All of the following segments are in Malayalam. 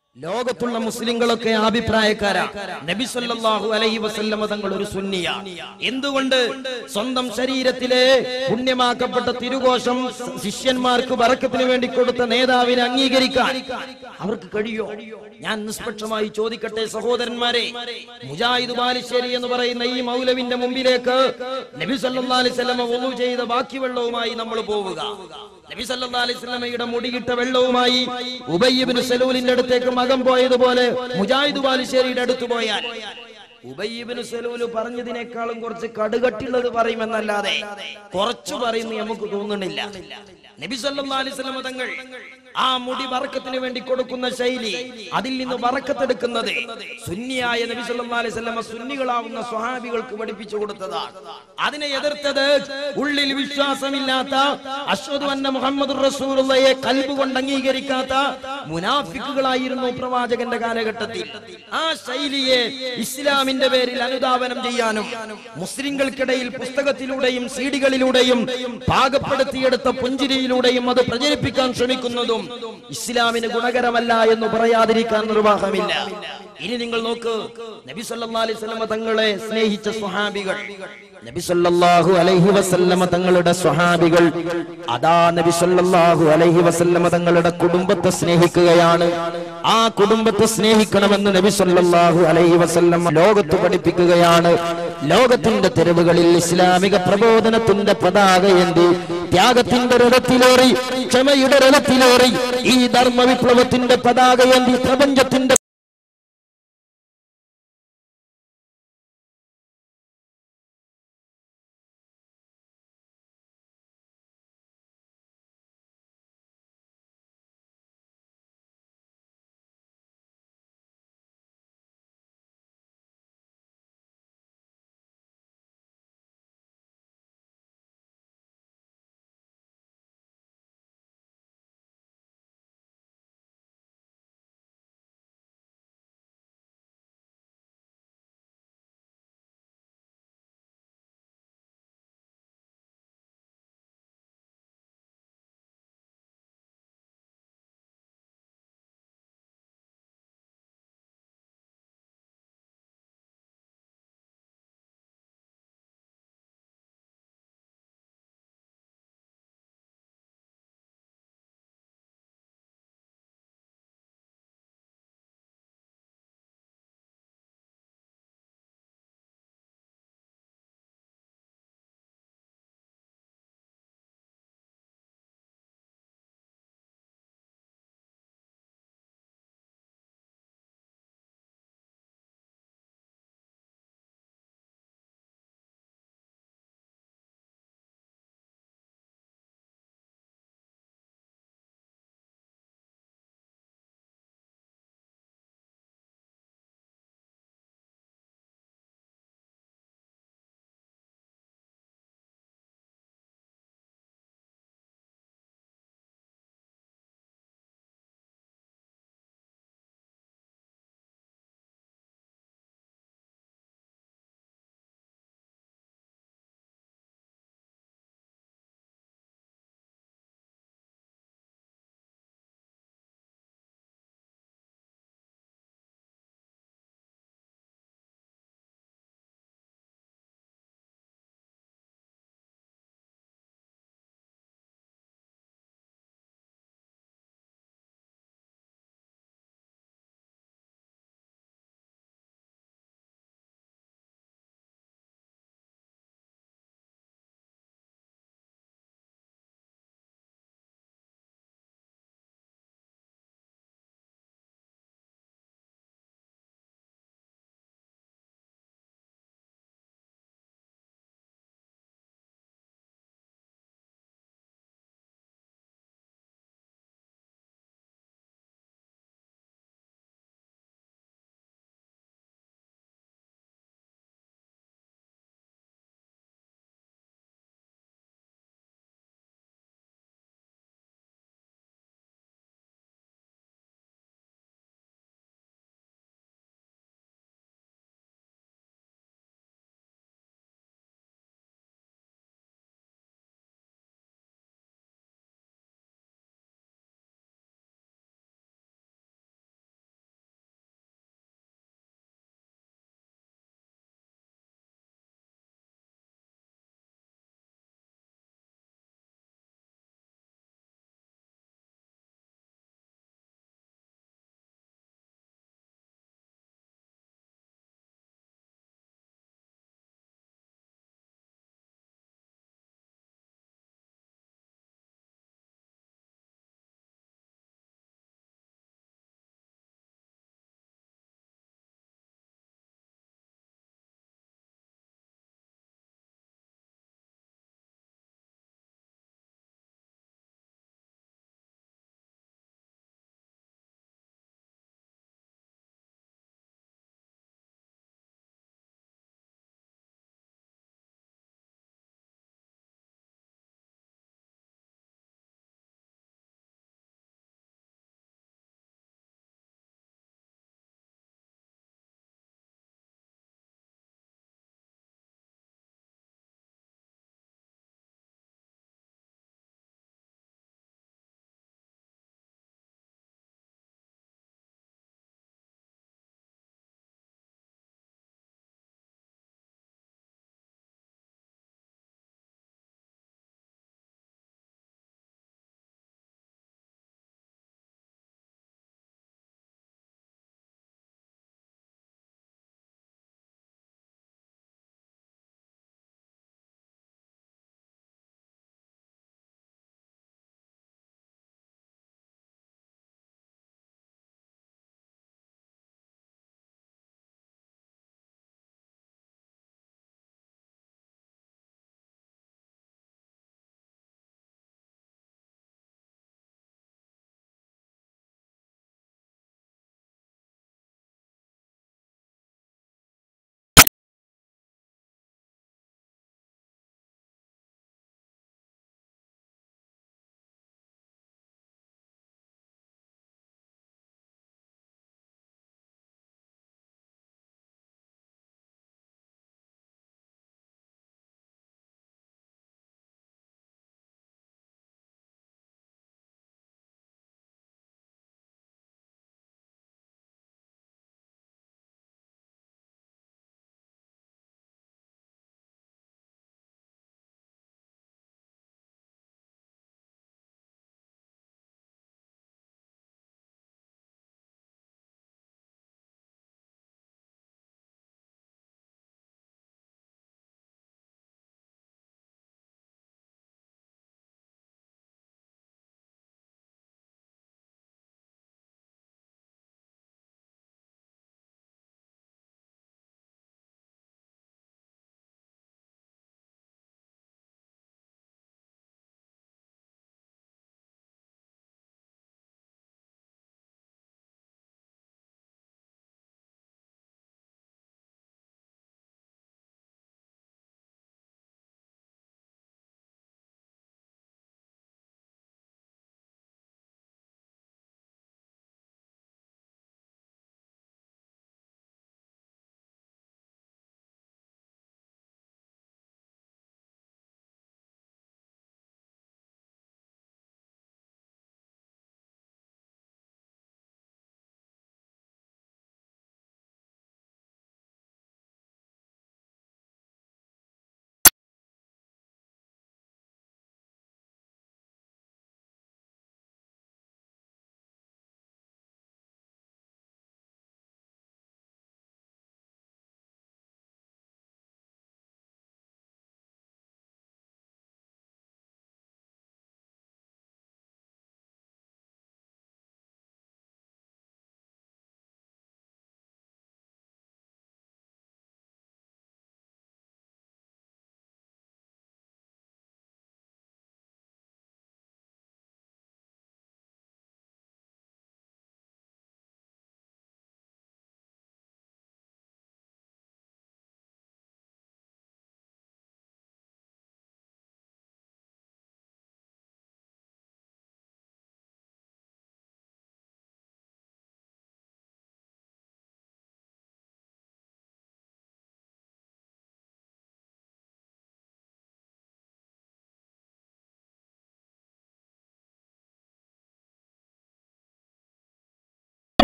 ലോകത്തുള്ള മുസ്ലിങ്ങളൊക്കെ അഭിപ്രായക്കാരാ നബി സല്ലല്ലാഹു അലൈഹി വസല്ലമ തങ്ങൾ ഒരു സുന്നിയാണ്. എന്തുകൊണ്ട്? സ്വന്തം ശരീരത്തിലെ പുണ്യമാക്കപ്പെട്ട തിരുകോശം ശിഷ്യന്മാർക്ക് ബറക്കത്തിന് വേണ്ടി കൊടുത്ത നേതാവിനെ അംഗീകരിക്കാൻ അവർക്ക് കഴിയോ? ഞാൻ നിഷ്പക്ഷമായി ചോദിക്കട്ടെ സഹോദരന്മാരെ, മുജാഹിദ് ബാലുശ്ശേരി എന്ന് പറയുന്ന ഈ മൗലവിന്റെ മുമ്പിലേക്ക് നബി സല്ലല്ലാഹു അലൈഹി വസല്ലമ വുളു ചെയ്ത ബാക്കി വെള്ളവുമായി നമ്മൾ പോവുക. നബി സല്ലല്ലാഹു അലൈഹി വസല്ലമയുടെ മുടിയിട്ട വെള്ളവുമായി ഉബയ്യ് ഇബ്നു സലൂലിന്റെ അടുത്തേക്ക് മകൻ പോയതുപോലെ മുജാഹിദ് ബാലുശ്ശേരിയുടെ അടുത്ത് പോയാൽ ഉബയ്യ് ഇബ്നു സലൂൽ പറഞ്ഞതിനേക്കാളും കുറച്ച് കടുകട്ടിയുള്ളത് പറയുമെന്നല്ലാതെ കുറച്ചു പറയുന്നു നമുക്ക് തോന്നുന്നില്ല. നബി സല്ലല്ലാഹു അലൈഹി വസല്ലമ തങ്ങൾ ആ മുടി ബറക്കത്തിന് വേണ്ടി കൊടുക്കുന്ന ശൈലി, അതിൽ നിന്ന് ബറക്കത്തെടുക്കുന്നത് സുന്നിയായ നബി സല്ലല്ലാഹു അലൈഹി വസല്ലമ സുന്നികളാവുന്ന സ്വഹാബികൾക്ക് പഠിപ്പിച്ചു കൊടുത്തതാണ്. അതിനെ എതിർത്തത് ഉള്ളിൽ വിശ്വാസമില്ലാത്ത, അശ്ഹദു അന്ന മുഹമ്മദുർ റസൂലുള്ളാഹിയെ ഖൽബ് കൊണ്ട് അംഗീകരിക്കാത്ത മുനാഫിക്കുകളായിരുന്നു പ്രവാചകന്റെ കാലഘട്ടത്തിൽ. ആ ശൈലിയെ ഇസ്ലാമിന്റെ പേരിൽ അനുധാവനം ചെയ്യാനും മുസ്ലിങ്ങൾക്കിടയിൽ പുസ്തകത്തിലൂടെയും സീഡികളിലൂടെയും പാകപ്പെടുത്തിയെടുത്ത പുഞ്ചിരിയിലൂടെയും അത് പ്രചരിപ്പിക്കാൻ ശ്രമിക്കുന്നതും ഇസ്ലാമിന് ഗുണകരമല്ല എന്ന് പറയാതിരിക്കാൻ നിർവാഹമില്ല. ഇനി നിങ്ങൾ നോക്ക്, നബി സല്ലല്ലാഹു അലൈഹി വസല്ലമ തങ്ങളെ സ്നേഹിച്ച സ്വഹാബികൾ, നബി സല്ലല്ലാഹു അലൈഹി വസല്ലമ തങ്ങളുടെ സ്വഹാബികൾ അതാ നബി സല്ലല്ലാഹു അലൈഹി വസല്ലമ തങ്ങളുടെ കുടുംബത്തെ സ്നേഹിക്കുകയാണ്. ആ കുടുംബത്തെ സ്നേഹിക്കണമെന്ന് നബി സല്ലല്ലാഹു അലൈഹി വസല്ലമ ലോകത്ത് പഠിപ്പിക്കുകയാണ്. ലോകത്തിന്റെ തെരുവുകളിൽ ഇസ്ലാമിക പ്രബോധനത്തിന്റെ പതാകയേന്തി ത്യാഗത്തിന്റെ രഥത്തിലേറി, ക്ഷമയുടെ രഥത്തിലേറി ഈ ധർമ്മ വിപ്ലവത്തിന്റെ പതാകയേന്തി പ്രപഞ്ചത്തിന്റെ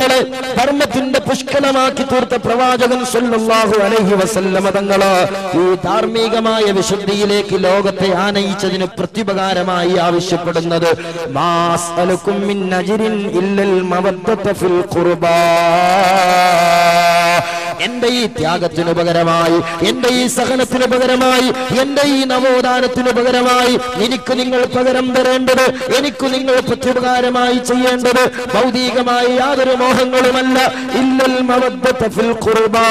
ധർമ്മങ്ങളെ ധർമ്മത്തിന്റെ പുഷ്കലമാക്കി തീർത്ത പ്രവാചകൻ സല്ലല്ലാഹു അലൈഹി വസല്ലമ തങ്ങള് ഈ ധാർമ്മികമായ വിശുദ്ധിയിലേക്ക് ലോകത്തെ ആനയിച്ചതിന് പ്രത്യുപകാരമായി ആവശ്യപ്പെടുന്നത് മാസ്അലുക്കും മിൻ അജ്രിൻ ഇല്ലൽ മവദ്ദത ഫിൽ ഖുർബാ. എന്റെ ഈ ത്യാഗത്തിനു പകരമായി, എന്റെ ഈ സഹനത്തിനു പകരമായി, എന്റെ ഈ നവോത്ഥാനത്തിനു പകരമായി എനിക്ക് നിങ്ങൾ പകരം തരേണ്ടത്, എനിക്ക് നിങ്ങൾ പ്രത്യുപകാരമായി ചെയ്യേണ്ടത് ഭൗതികമായ യാതൊരു മോഹങ്ങളുമല്ല. ഇല്ലൽ മവദ്ദത ഫിൽ ഖുർബാ.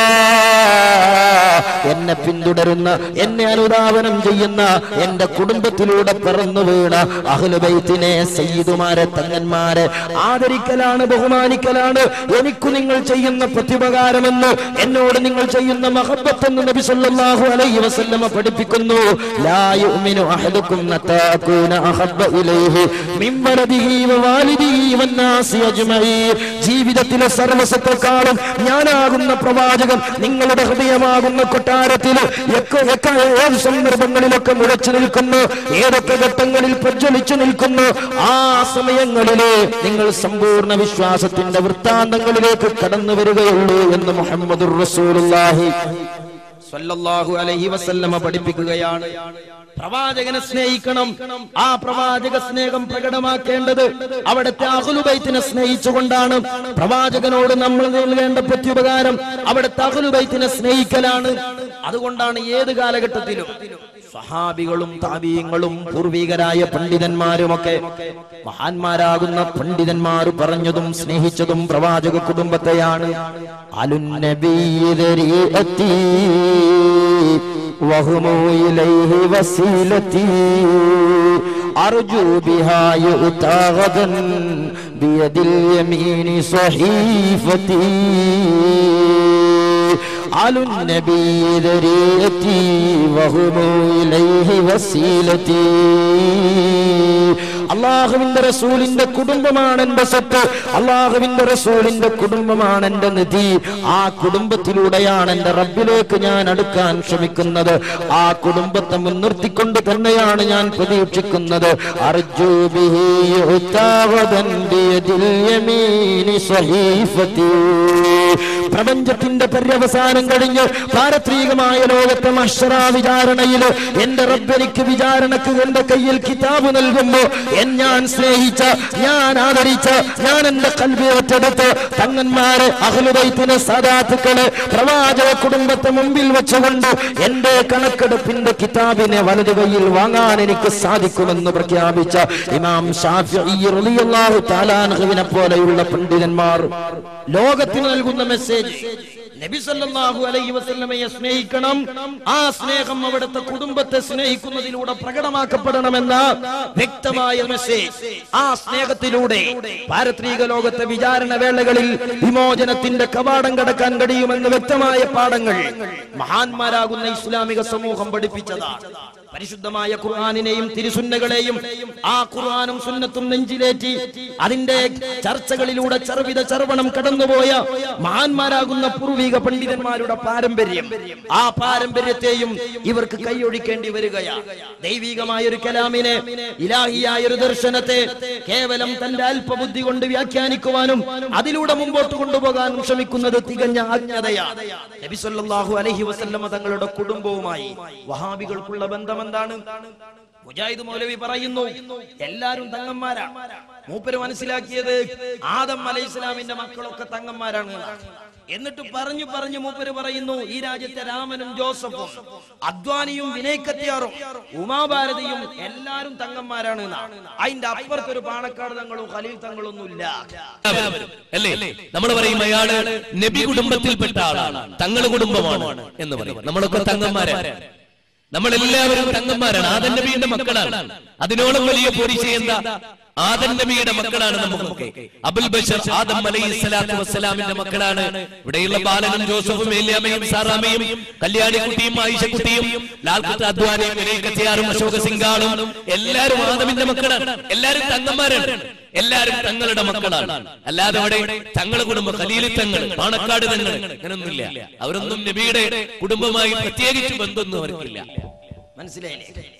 എന്നെ പിന്തുടരുന്ന, എന്നെ അനുധാവനം ചെയ്യുന്ന, എന്റെ കുടുംബത്തിലൂടെ പിറന്നു വീണ അഹ്ലു ബൈത്തിനെ, സയ്യിദുമാരെ, തങ്ങന്മാരെ ആദരിക്കലാണ്, ബഹുമാനിക്കലാണ് എനിക്ക് നിങ്ങൾ ചെയ്യുന്ന പ്രത്യുപകാരമെന്ന്, എന്നോട് നിങ്ങൾ ചെയ്യുന്ന മഹബ്ബത്ത് എന്ന് നബി സല്ലല്ലാഹു അലൈഹി വസല്ലമ പഠിപ്പിക്കുന്നു. ലാ യുഅ്മിനു അഹദുക്കും നതകൂന അഹബ്ബ ഇലൈഹി മിൻ വലദിഹി വവാലിദിഹി വന്നാസി അജ്മഈൻ. ജീവിതത്തിലെ സർവ്വസത്തെക്കാളും ഞാനാകുന്ന പ്രവാചകൻ നിങ്ങളുടെ ഹൃദയമാകുന്ന കൊട്ടാരത്തിൽ ഏത് സന്ദർഭങ്ങളിലൊക്കെ മുഴച്ചു നിൽക്കുന്നു, ഏതൊക്കെ ഘട്ടങ്ങളിൽ പ്രജ്വലിച്ചു നിൽക്കുന്നു, ആ സമയങ്ങളിലെ നിങ്ങൾ സമ്പൂർണ്ണ വിശ്വാസത്തിന്റെ വൃത്താന്തങ്ങളിലേക്ക് കടന്നു വരികയുള്ളൂ എന്ന് മുഹമ്മദുർ റസൂലുള്ളാഹി സ്വല്ലല്ലാഹു അലൈഹി വസല്ലമ പഠിപ്പിക്കുകയാണ്. പ്രവാചകനെ സ്നേഹിക്കണം. ആ പ്രവാചക സ്നേഹം പ്രകടമാക്കേണ്ടത് അവിടുത്തെ അഹ്ലു ബൈത്തിനെ സ്നേഹിച്ചുകൊണ്ടാണ്. പ്രവാചകനോട് നമ്മൾ നൽകേണ്ട പ്രത്യുപകാരം അവിടുത്തെ അഹ്ലു ബൈത്തിനെ സ്നേഹിക്കലാണ്. അതുകൊണ്ടാണ് ഏത് കാലഘട്ടത്തിലും സഹാബികളും താബീങ്ങളും പൂർവികരായ പണ്ഡിതന്മാരുമൊക്കെ, മഹാന്മാരാകുന്ന പണ്ഡിതന്മാർ പറഞ്ഞതും സ്നേഹിച്ചതും പ്രവാചക കുടുംബത്തെയാണ്. അലുന്നബിയദരിഅതി വഹുമു ഇലൈഹി വസീലതി അർജു ബിഹാ യുതഗദൻ ബിയദിൽ യമീനി സ്വഹീഫതി. അലുന്നബിയദരിഅതി വഹുമു ഇലൈഹി വസീലതി. അല്ലാഹുവിന്റെ റസൂലിന്റെ കുടുംബമാണ് എന്റെ സ്വത്ത്, അല്ലാഹുവിന്റെ റസൂലിന്റെ കുടുംബമാണ് എന്റെ നിധി. ആ കുടുംബത്തിലൂടെയാണ് എന്റെ റബ്ബിലേക്ക് ഞാൻ അടുക്കാൻ ശ്രമിക്കുന്നത്. ആ കുടുംബത്തെ മുൻനിർത്തിക്കൊണ്ട് തന്നെയാണ് ഞാൻ പ്രതീക്ഷിക്കുന്നത്. അർജു ബിഹി യുതഗദൻ ബിയദിൽ യമീനി സ്വഹീഫതി. പ്രപഞ്ചത്തിന്റെ പര്യവസാനം കഴിഞ്ഞ് പാരത്രികമായ ലോകത്തെ മഹ്ശറ വിചാരണയിൽ എന്റെ റബ്ബ് എനിക്ക് വിചാരണക്ക് എന്റെ കയ്യിൽ കിതാബ് നൽകുമ്പോ ഞാൻ സ്നേഹിച്ച, ഞാൻ ആദരിച്ച, ഞാൻ എന്റെ ഖൽബിൽ ഏറ്റെടുത്ത് തങ്ങന്മാരെ, അഹ്ലു ബൈത്തിനെ, സദാത്തുക്കളെ, പ്രവാചക കുടുംബത്തെ മുമ്പിൽ വെച്ചുകൊണ്ട് എന്റെ കണക്കെടുപ്പിന്റെ കിതാബിനെ വലതു കൈയിൽ വാങ്ങാൻ എനിക്ക് സാധിക്കുമെന്ന് പ്രഖ്യാപിച്ച ഇമാം ശാഫിഈ റളിയല്ലാഹു തആല അൻഹുവിനെ പോലെയുള്ള പണ്ഡിതന്മാർ ലോകത്തിന് നൽകുന്ന മെസ്സേജ് നബി സല്ലല്ലാഹു അലൈഹി വസല്ലമയെ സ്നേഹിക്കണം. ആ സ്നേഹം അവിടുത്തെ കുടുംബത്തെ സ്നേഹിക്കുന്നതിലൂടെ പ്രകടമാക്കപ്പെടണമെന്ന വ്യക്തമായ മെസ്സേജ്. ആ സ്നേഹത്തിലൂടെ പാരത്രിക ലോകത്തെ വിചാരണ വേളകളിൽ വിമോചനത്തിന്റെ കവാടം കടക്കാൻ കഴിയുമെന്ന് വ്യക്തമായ പാഠങ്ങൾ മഹാന്മാരാകുന്ന ഇസ്ലാമിക സമൂഹം പഠിപ്പിച്ചതാണ്. പരിശുദ്ധമായ ഖുർആനിനെയും തിരുസുന്നകളെയും ആ ഖുർആനും സുന്നത്തും നെഞ്ചിലേറ്റി അതിന്റെ ചർച്ചകളിലൂടെ ചർവണം കടന്നുപോയ മഹാന്മാരാകുന്ന പൂർവിക പണ്ഡിതന്മാരുടെ പാരമ്പര്യം, ആ പാരമ്പര്യത്തെയും ഇവർക്ക് കൈയൊഴിക്കേണ്ടി വരികയാണ്. ദൈവികമായ ഒരു കലാമിനെ, ഇലാഹിയായ ഒരു ദർശനത്തെ കേവലം തന്റെ അല്പബുദ്ധി കൊണ്ട് വ്യാഖ്യാനിക്കുവാനും അതിലൂടെ മുമ്പോട്ട് കൊണ്ടുപോകാനും ശ്രമിക്കുന്നത് തികഞ്ഞ അജ്ഞതയാണ്. നബി സല്ലല്ലാഹു അലൈഹി വസല്ലമ തങ്ങളുടെ കുടുംബവുമായി വഹാബികൾക്കുള്ള ബന്ധം എന്താണ്? മുജാഹിദ് മൗലവി പറയുന്നു എല്ലാരും തങ്ങന്മാരാണ്. മൂപ്പര് മനസ്സിലാക്കിയത് ആദം അലൈഹിസ്സലാമിന്റെ മക്കളൊക്കെ തങ്ങന്മാരാണ്. എന്നിട്ട് പറഞ്ഞു പറഞ്ഞു മൂപ്പര് പറയുന്നു ഈ രാജ്യത്തെ രാമനും ജോസഫും അദ്വാനിയും വിനയക്കത്തിയാറും ഉമാഭാരതിയും എല്ലാരും തങ്ങന്മാരാണ്. അതിന്റെ അപ്പുറത്തൊരു പാണക്കാട് തങ്ങളും ഖലീൽ തങ്ങളൊന്നും ഇല്ല. നമ്മൾ പറയും അയാള് നബി കുടുംബത്തിൽപ്പെട്ട ആളാണ്, തങ്ങളുടെ കുടുംബമാണ് എന്ന് പറയും. നമ്മളൊക്കെ തങ്ങന്മാരാണ്, നമ്മളെല്ലാവരും തങ്ങന്മാരാണ്, ആദം നബിയുടെ മക്കളാണ്. അതിനോളം വലിയ പോലീസ് എന്താ? ആദം നബിയുടെ മക്കളാണ് നമുക്കൊക്കെ. അബുൽ ബശർ ആദം അലൈഹിസ്സലാത്തു വസ്സലാമിന്റെ മക്കളാണ്. ഇവിടെയുള്ള ബാലനും ജോസഫും ഏലിയാമയും സാറാമയും കല്യാണിക്കുട്ടിയും ആയിഷക്കുട്ടിയും ലാൽകുത്ത് അദ്വാനിയും വിനയക്കത്തിയാറും അശോക സിംഗാളും എല്ലാരും ആദമിന്റെ മക്കളാണ്. എല്ലാരും തങ്ങന്മാരാണ്, എല്ലാരും തങ്ങളുടെ മക്കളാണ്. അല്ലാതെ അവിടെ തങ്ങളുടെ കുടുംബം ഖലീൽ തങ്ങൾ, പാണക്കാട് തങ്ങൾ അങ്ങനൊന്നുമില്ല. അവരൊന്നും നബിയുടെ കുടുംബമായി പ്രത്യേകിച്ച് ബന്ധമൊന്നും അവർക്കില്ല. മനസ്സിലായില്ലേ?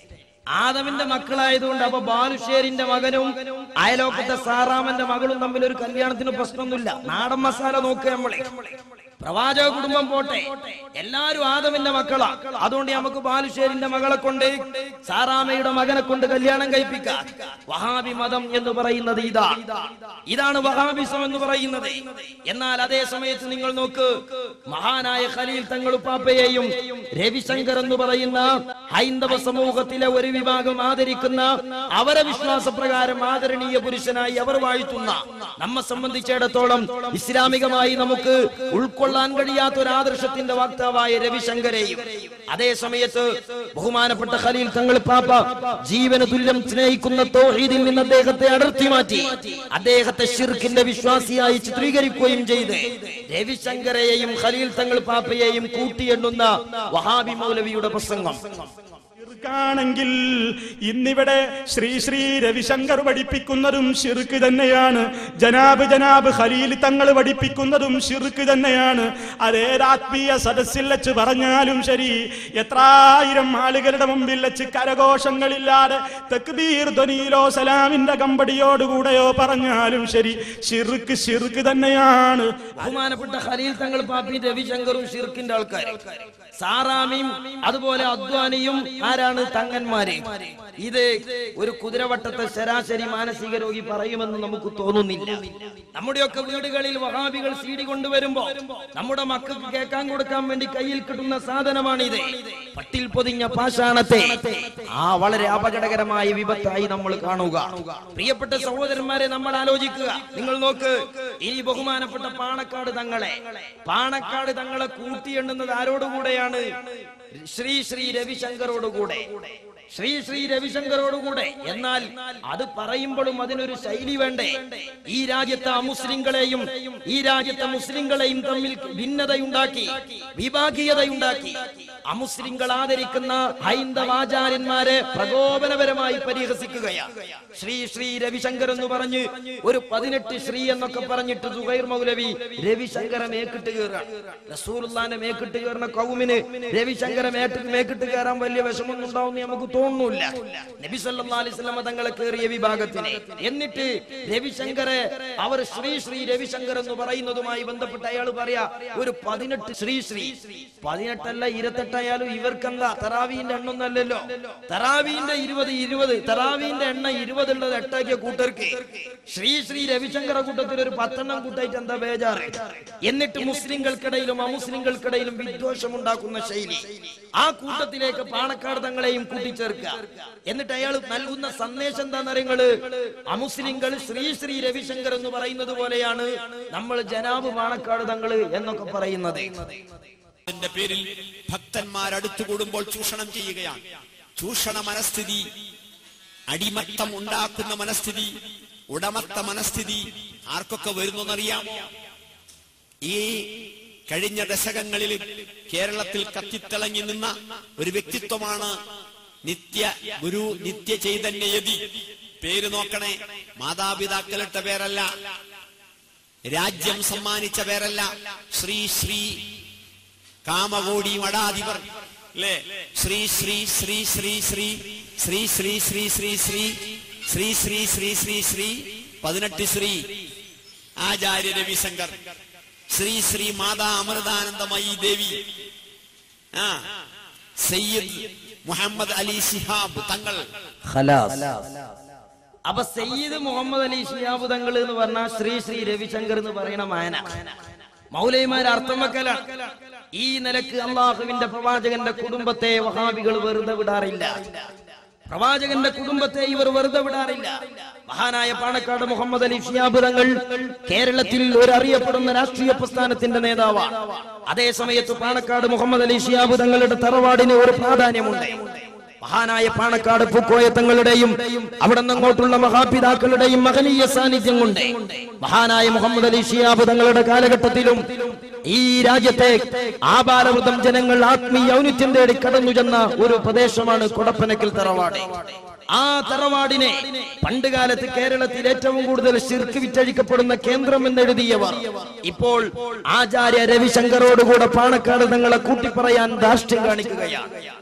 ആദമിന്റെ മക്കളായതുകൊണ്ട് അപ്പൊ ബാലുശ്ശേരിന്റെ മകനും അയലോക്കത്തെ സാറാമന്റെ മകളും തമ്മിൽ ഒരു കല്യാണത്തിന് പ്രശ്നമൊന്നുമില്ല. നാടൻ മസാല നോക്കുക നമ്മളെ. പ്രവാചക കുടുംബം പോട്ടെ, എല്ലാരും ആദമിന്റെ മക്കളാ. അതുകൊണ്ട് നമുക്ക് ബാലുശ്ശേരിന്റെ മകളെ കൊണ്ട് സാറാമയുടെ മകനെ കൊണ്ട് കല്യാണം കഴിപ്പിക്കാം. വഹാബി മതം എന്ന് പറയുന്നത് ഇതാണ് വഹാബിസം എന്ന് പറയുന്നത്. എന്നാൽ അതേ സമയത്ത് നിങ്ങൾ നോക്ക്, മഹാനായ ഖലീൽ തങ്ങളുപ്പാപ്പയെയും രവിശങ്കർ എന്ന് പറയുന്ന ഹൈന്ദവ സമൂഹത്തിലെ ഒരു വിഭാഗം ആദരിക്കുന്ന, അവരെ വിശ്വാസപ്രകാരം ആദരണീയ പുരുഷനായി അവർ വാഴ്ത്തുന്ന, നമ്മെ സംബന്ധിച്ചിടത്തോളം ഇസ്ലാമികമായി നമുക്ക് ഉൾക്കൊള്ളാൻ കഴിയാത്ത ഒരു ആദർശത്തിന്റെ വക്താവായ രവിശങ്കരെയും, അതേ സമയത്ത് ബഹുമാനപ്പെട്ട ഖലീൽ തങ്ങൾ പാപ്പ ജീവന് തുല്യം സ്നേഹിക്കുന്ന തൗഹീദിൽ നിന്ന് അദ്ദേഹത്തെ അടർത്തി മാറ്റി അദ്ദേഹത്തെ ശിർക്കിന്റെ വിശ്വാസിയായി ചിത്രീകരിക്കുകയും ചെയ്ത് രവിശങ്കരെയും ഖലീൽ തങ്ങൾ പാപ്പയെയും കൂട്ടിയെണ്ണുന്ന വഹാബി മൗലവിയുടെ പ്രസംഗം ണെങ്കിൽ ഇന്നിവിടെ ശ്രീ ശ്രീ രവിശങ്കർ പഠിപ്പിക്കുന്നതും ശിർക്ക് തന്നെയാണ്. ജനാബ് ഖലീൽ തങ്ങൾ പഠിപ്പിക്കുന്നതും ശിർക്ക് തന്നെയാണ്. അതേതാത്മീയ സദസ്സിൽ വെച്ച് പറഞ്ഞാലും ശരി, എത്രായിരം ആളുകളുടെ മുമ്പിൽ വെച്ച് കരഘോഷങ്ങളില്ലാതെ തക്ബീർ ധ്വനിയിലോ സലാമിന്റെ കമ്പടിയോടുകൂടെയോ പറഞ്ഞാലും ശരി, ശിർക്ക് തന്നെയാണ്. ബഹുമാനപ്പെട്ട ഖലീൽ തങ്ങൾ പാപ്പി രവിശങ്കറും ശിർക്കിന്റെ ആൾക്കാർ, സാറാമിയും അതുപോലെ അദ്വാനിയും ആരാണ്? തങ്ങന്മാരെ. ഇത് ഒരു കുതിരവട്ടത്തെ ശരാശരി മാനസിക രോഗി പറയുമെന്ന് നമുക്ക് തോന്നുന്നില്ല. നമ്മുടെയൊക്കെ വീടുകളിൽ വഹാബികൾ സീഡി കൊണ്ടുവരുമ്പോ നമ്മുടെ മക്കൾക്ക് കേൾക്കാൻ കൊടുക്കാൻ വേണ്ടി കയ്യിൽ കിട്ടുന്ന സാധനമാണിത്. പട്ടിൽ പൊതിഞ്ഞ പാഷാണത്തെ വളരെ അപകടകരമായ വിപത്തായി നമ്മൾ കാണുക. പ്രിയപ്പെട്ട സഹോദരന്മാരെ, നമ്മൾ ആലോചിക്കുക. നിങ്ങൾ നോക്ക്, ഇനി ബഹുമാനപ്പെട്ട പാണക്കാട് തങ്ങളെ കൂട്ടിയെണ്ണുന്നത് ആരോടുകൂടെയാണ്? ശ്രീ രവിശങ്കറോടുകൂടെ. എന്നാൽ അത് പറയുമ്പോഴും അതിനൊരു ശൈലി വേണ്ടേ? ഈ രാജ്യത്തെ മുസ്ലിങ്ങളെയും തമ്മിൽ ഭിന്നതയുണ്ടാക്കി, വിഭാഗീയതയുണ്ടാക്കി, അമുസ്ലിങ്ങൾ ആദരിക്കുന്ന ഹൈന്ദവാചാര്യന്മാരെ പ്രകോപനപരമായി പരിഹസിക്കുകയാണ്. ശ്രീ രവിശങ്കർ എന്ന് പറഞ്ഞ് ഒരു 18 ശ്രീ എന്നൊക്കെ പറഞ്ഞിട്ട് സുഹൈർ മൗലവി രവിശങ്കരെ മേക്കിട്ട് കയറാൻ. റസൂലുള്ളാഹിന്റെ മേക്കിട്ട് കയറുന്ന കൗമിന് രവിശങ്കരെ മേക്കിട്ട് കയറാൻ വലിയ വിഷമൊന്നും ഉണ്ടാവും നമുക്ക് തോന്നുന്നില്ല. നബി സല്ലല്ലാഹു അലൈഹി വസല്ലം തങ്ങളെ കയറിയ വിഭാഗത്തിനെ, എന്നിട്ട് രവിശങ്കരെ അവർ ശ്രീ രവിശങ്കർ എന്ന് പറയുന്നതുമായി ബന്ധപ്പെട്ട് അയാൾ പറയാ ഒരു 18 ശ്രീ 18 അല്ല 28 ആയാലും ഇവർക്കെന്താ തറാവീന്റെ എണ്ണൊന്നല്ലല്ലോ. തറാവീന്റെ 20 തറാവീന്റെ എണ്ണ 20 ഉള്ളത് 8 ആക്കിയ കൂട്ടർക്ക് ശ്രീ രവിശങ്കര കൂട്ടത്തിൽ ഒരു 10 എണ്ണം കൂട്ടായിട്ട് എന്താ ബേജാറ്? എന്നിട്ട് മുസ്ലിങ്ങൾക്കിടയിലും അമുസ്ലിങ്ങൾക്കിടയിലും വിദ്വേഷം ഉണ്ടാക്കുന്ന ശൈലി, ആ കൂട്ടത്തിലേക്ക് പാണക്കാട് തങ്ങളെയും കൂട്ടിച്ചേർക്കുക. എന്നിട്ട് അയാൾ നൽകുന്ന സന്ദേശം എന്താണെന്നറിയങ്ങള്? അമുസ്ലിങ്ങൾ ശ്രീ രവിശങ്കർ എന്ന് പറയുന്നത് പോലെയാണ് നമ്മൾ ജനാബ് പാണക്കാട് തങ്ങള് എന്നൊക്കെ പറയുന്നത്. പേരിൽ ഭക്തന്മാരടുത്തു കൂടുമ്പോൾ ചൂഷണം ചെയ്യുകയാണ്. ചൂഷണ മനസ്ഥിതി, അടിമത്തം ഉണ്ടാക്കുന്ന മനസ്ഥിതി, ഉടമത്ത മനസ്ഥിതി ആർക്കൊക്കെ വരുന്നറിയാം. ഈ കഴിഞ്ഞ ദശകങ്ങളിൽ കേരളത്തിൽ കത്തിത്തിളങ്ങി നിന്ന ഒരു വ്യക്തിത്വമാണ് നിത്യ ചൈതന്യയതി. പേര് നോക്കണേ, മാതാപിതാക്കളിട്ട പേരല്ല, രാജ്യം സമ്മാനിച്ച പേരല്ല. ശ്രീ കാമകോടി മഠാധിപർ അല്ലേ? ശ്രീ 18 ശ്രീ ആചാര്യ രവിശങ്കർ, ശ്രീ മാതാ അമൃതാനന്ദമയി ദേവി, സയ്യിദ് മുഹമ്മദ് അലി ശിഹാബ് തങ്ങൾ. അപ്പൊ സയ്യിദ് മുഹമ്മദ് അലി ശിഹാബ് തങ്ങൾ എന്ന് പറഞ്ഞാൽ ശ്രീ രവിശങ്കർ എന്ന് പറയുന്ന മായന മൗലൈമാർ അർത്ഥം വെക്കലാണ്. ഈ നിലക്ക് അള്ളാഹുവിന്റെ പ്രവാചകന്റെ കുടുംബത്തെ വഹാബികൾ വെറുതെ വിടാറില്ല. പ്രവാചകന്റെ കുടുംബത്തെ ഇവർ വെറുതെ വിടാറില്ല. മഹാനായ പാണക്കാട് മുഹമ്മദ് അലി ശിഹാബ് തങ്ങൾ കേരളത്തിൽ ഒരു അറിയപ്പെടുന്ന രാഷ്ട്രീയ പ്രസ്ഥാനത്തിന്റെ നേതാവാണ്. അതേ സമയത്ത് പാണക്കാട് മുഹമ്മദ് അലി ശിഹാബ് തങ്ങളുടെ തറവാടിന് ഒരു പ്രാധാന്യമുണ്ട്. മഹാനായ പാണക്കാട് പൂക്കോയ തങ്ങളുടെയും അവിടെ നിന്നങ്ങോട്ടുള്ള മഹാപിതാക്കളുടെയും മഹനീയ സാന്നിധ്യം കൊണ്ട് മഹാനായ മുഹമ്മദ് അലി ശിഹാബ് തങ്ങളുടെ കാലഘട്ടത്തിലും ഈ രാജ്യത്തെ ആബാലവൃതം ജനങ്ങൾ ആത്മീയ ഔന്നിത്യം തേടി കടന്നു ചെന്ന ഒരു പ്രദേശമാണ് കൊടപ്പനക്കൽ തറവാട്. ആ തറവാടിനെ പണ്ടുകാലത്ത് കേരളത്തിൽ ഏറ്റവും കൂടുതൽ ശിർക്ക് വിറ്റഴിക്കപ്പെടുന്ന കേന്ദ്രം എന്നെഴുതിയവർ ഇപ്പോൾ ആചാര്യ രവിശങ്കറോടുകൂടെ പാണക്കാട് തങ്ങളെ കൂട്ടിപ്പറയാൻ ധാർഷ്ട്യം കാണിക്കുകയാണ്.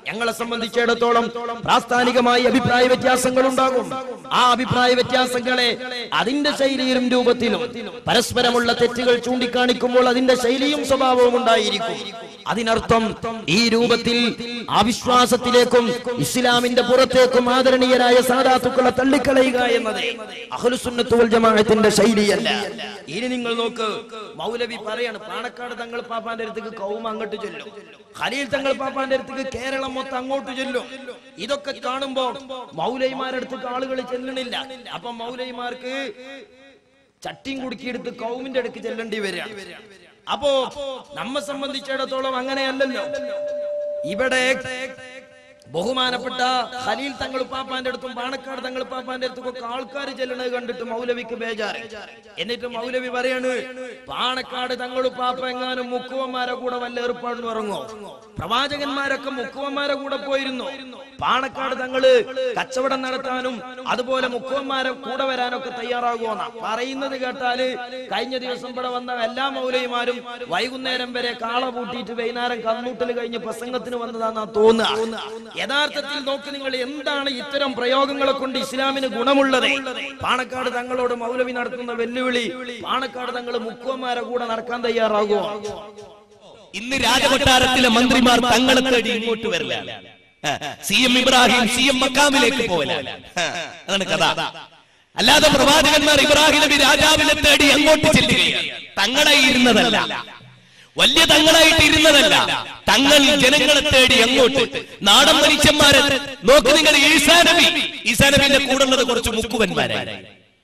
ഞങ്ങളെ സംബന്ധിച്ചിടത്തോളം പ്രാസ്ഥാനികമായി അഭിപ്രായ വ്യത്യാസങ്ങൾ ഉണ്ടാകും. ആ അഭിപ്രായ വ്യത്യാസങ്ങളെ അതിന്റെ ശൈലിയിലും രൂപത്തിലും പരസ്പരമുള്ള തെറ്റുകൾ ചൂണ്ടിക്കാണിക്കുമ്പോൾ അതിന്റെ ശൈലിയും സ്വഭാവവും ഉണ്ടായിരിക്കും. അതിനർത്ഥം ഈ രൂപത്തിൽ അവിശ്വാസത്തിലേക്കും ഇസ്ലാമിന്റെ പുറത്തേക്കും ആദരണീയരായ സാദാത്തുക്കളെ തള്ളിക്കളയുക എന്നത് അഹ്ലുസുന്നത്ത് വൽ ജമാഅത്തിന്റെ ശൈലിയല്ല. ഇനി നിങ്ങൾ നോക്ക്, മൗലവി പറയാണ് പാണക്കാട് തങ്ങൾ പാപ്പാന്റെ അടുത്തേക്ക് കൗമ അങ്ങോട്ട് ചൊല്ലും, ഖലീൽ തങ്ങൾ പാപ്പാന്റെ അടുത്തേക്ക് കേരളം മൊത്തം അങ്ങോട്ട് ചൊല്ലും. ഇതൊക്കെ കാണുമ്പോ മൗലൈമാരുടെ അടുത്തേക്ക് ആളുകൾ ചെല്ലണില്ല. അപ്പൊ മൗലൈമാർക്ക് ചട്ടിയും കുടുക്കിയെടുത്ത് കൗമിന്റെ അടുക്ക് ചെല്ലേണ്ടി വരികയാണ്. അപ്പോ നമ്മെ സംബന്ധിച്ചിടത്തോളം അങ്ങനെയല്ലല്ലോ. ഇവിടെ ബഹുമാനപ്പെട്ട ഖലീൽ തങ്ങൾ പാപ്പാന്റെ അടുത്തും പാണക്കാട് തങ്ങൾ പാപ്പാന്റെ അടുത്തൊക്കെ ആൾക്കാർ ചെല്ലണത് കണ്ടിട്ട് മൗലവിക്ക് ബേജാറ്. എന്നിട്ട് മൗലവി പറയാണ്, പാണക്കാട് തങ്ങൾ പാപ്പ എങ്ങാനും മുക്കുവന്മാരെ കൂടെ വല്ല ഏർപ്പാടിന് ഇറങ്ങോ? പ്രവാചകന്മാരൊക്കെ മുക്കുവന്മാരെ കൂടെ പോയിരുന്നു. പാണക്കാട് തങ്ങള് കച്ചവടം നടത്താനും അതുപോലെ മുക്കുവന്മാരെ കൂടെ വരാനൊക്കെ തയ്യാറാകുമെന്ന പറയുന്നത് കേട്ടാല് കഴിഞ്ഞ ദിവസം ഇവിടെ വന്ന എല്ലാ മൗലവിമാരും വൈകുന്നേരം വരെ കാള പൂട്ടിയിട്ട് വൈകുന്നേരം കന്നൂട്ടൽ കഴിഞ്ഞ് പ്രസംഗത്തിന് വന്നതാന്നാ തോന്നുക. യഥാർത്ഥത്തിൽ നോക്ക് നിങ്ങൾ, എന്താണ് ഇത്തരം പ്രയോഗങ്ങളെ കൊണ്ട് ഇസ്ലാമിന് ഗുണമുള്ളത്? പാണക്കാട് തങ്ങളോട് മൗലവി നടത്തുന്ന വെല്ലുവിളി, പാണക്കാട് തങ്ങൾ മുക്കുവന്മാരെ കൂടെ നടക്കാൻ തയ്യാറാകുമോ? ഇന്ന് രാജകൊട്ടാരത്തിലെ മന്ത്രിമാർ തങ്ങളെ തേടി ഇങ്ങോട്ട് വരില്ല. CM ഇബ്രാഹിം CM മക്കാമിലേക്ക് പോവില്ല. അതാണ് കഥ. അല്ലാതെ പ്രവാചകന്മാർ ഇബ്രാഹിം നബി രാജാവിനെ തേടി അങ്ങോട്ട് ചെല്ലുകയാണ്. തങ്ങളായി ഇരുന്നതല്ല, വലിയ തങ്ങളായിട്ട് ഇരുന്നതല്ല, തങ്ങൾ ജനങ്ങളെ തേടി അങ്ങോട്ട്. നാടൻ മനുഷ്യന്മാരെ നോക്ക് നിങ്ങൾ. ഈസാ നബിന്റെ കൂടെ ഉള്ളത് കുറച്ച് മുക്കുവന്മാരായി.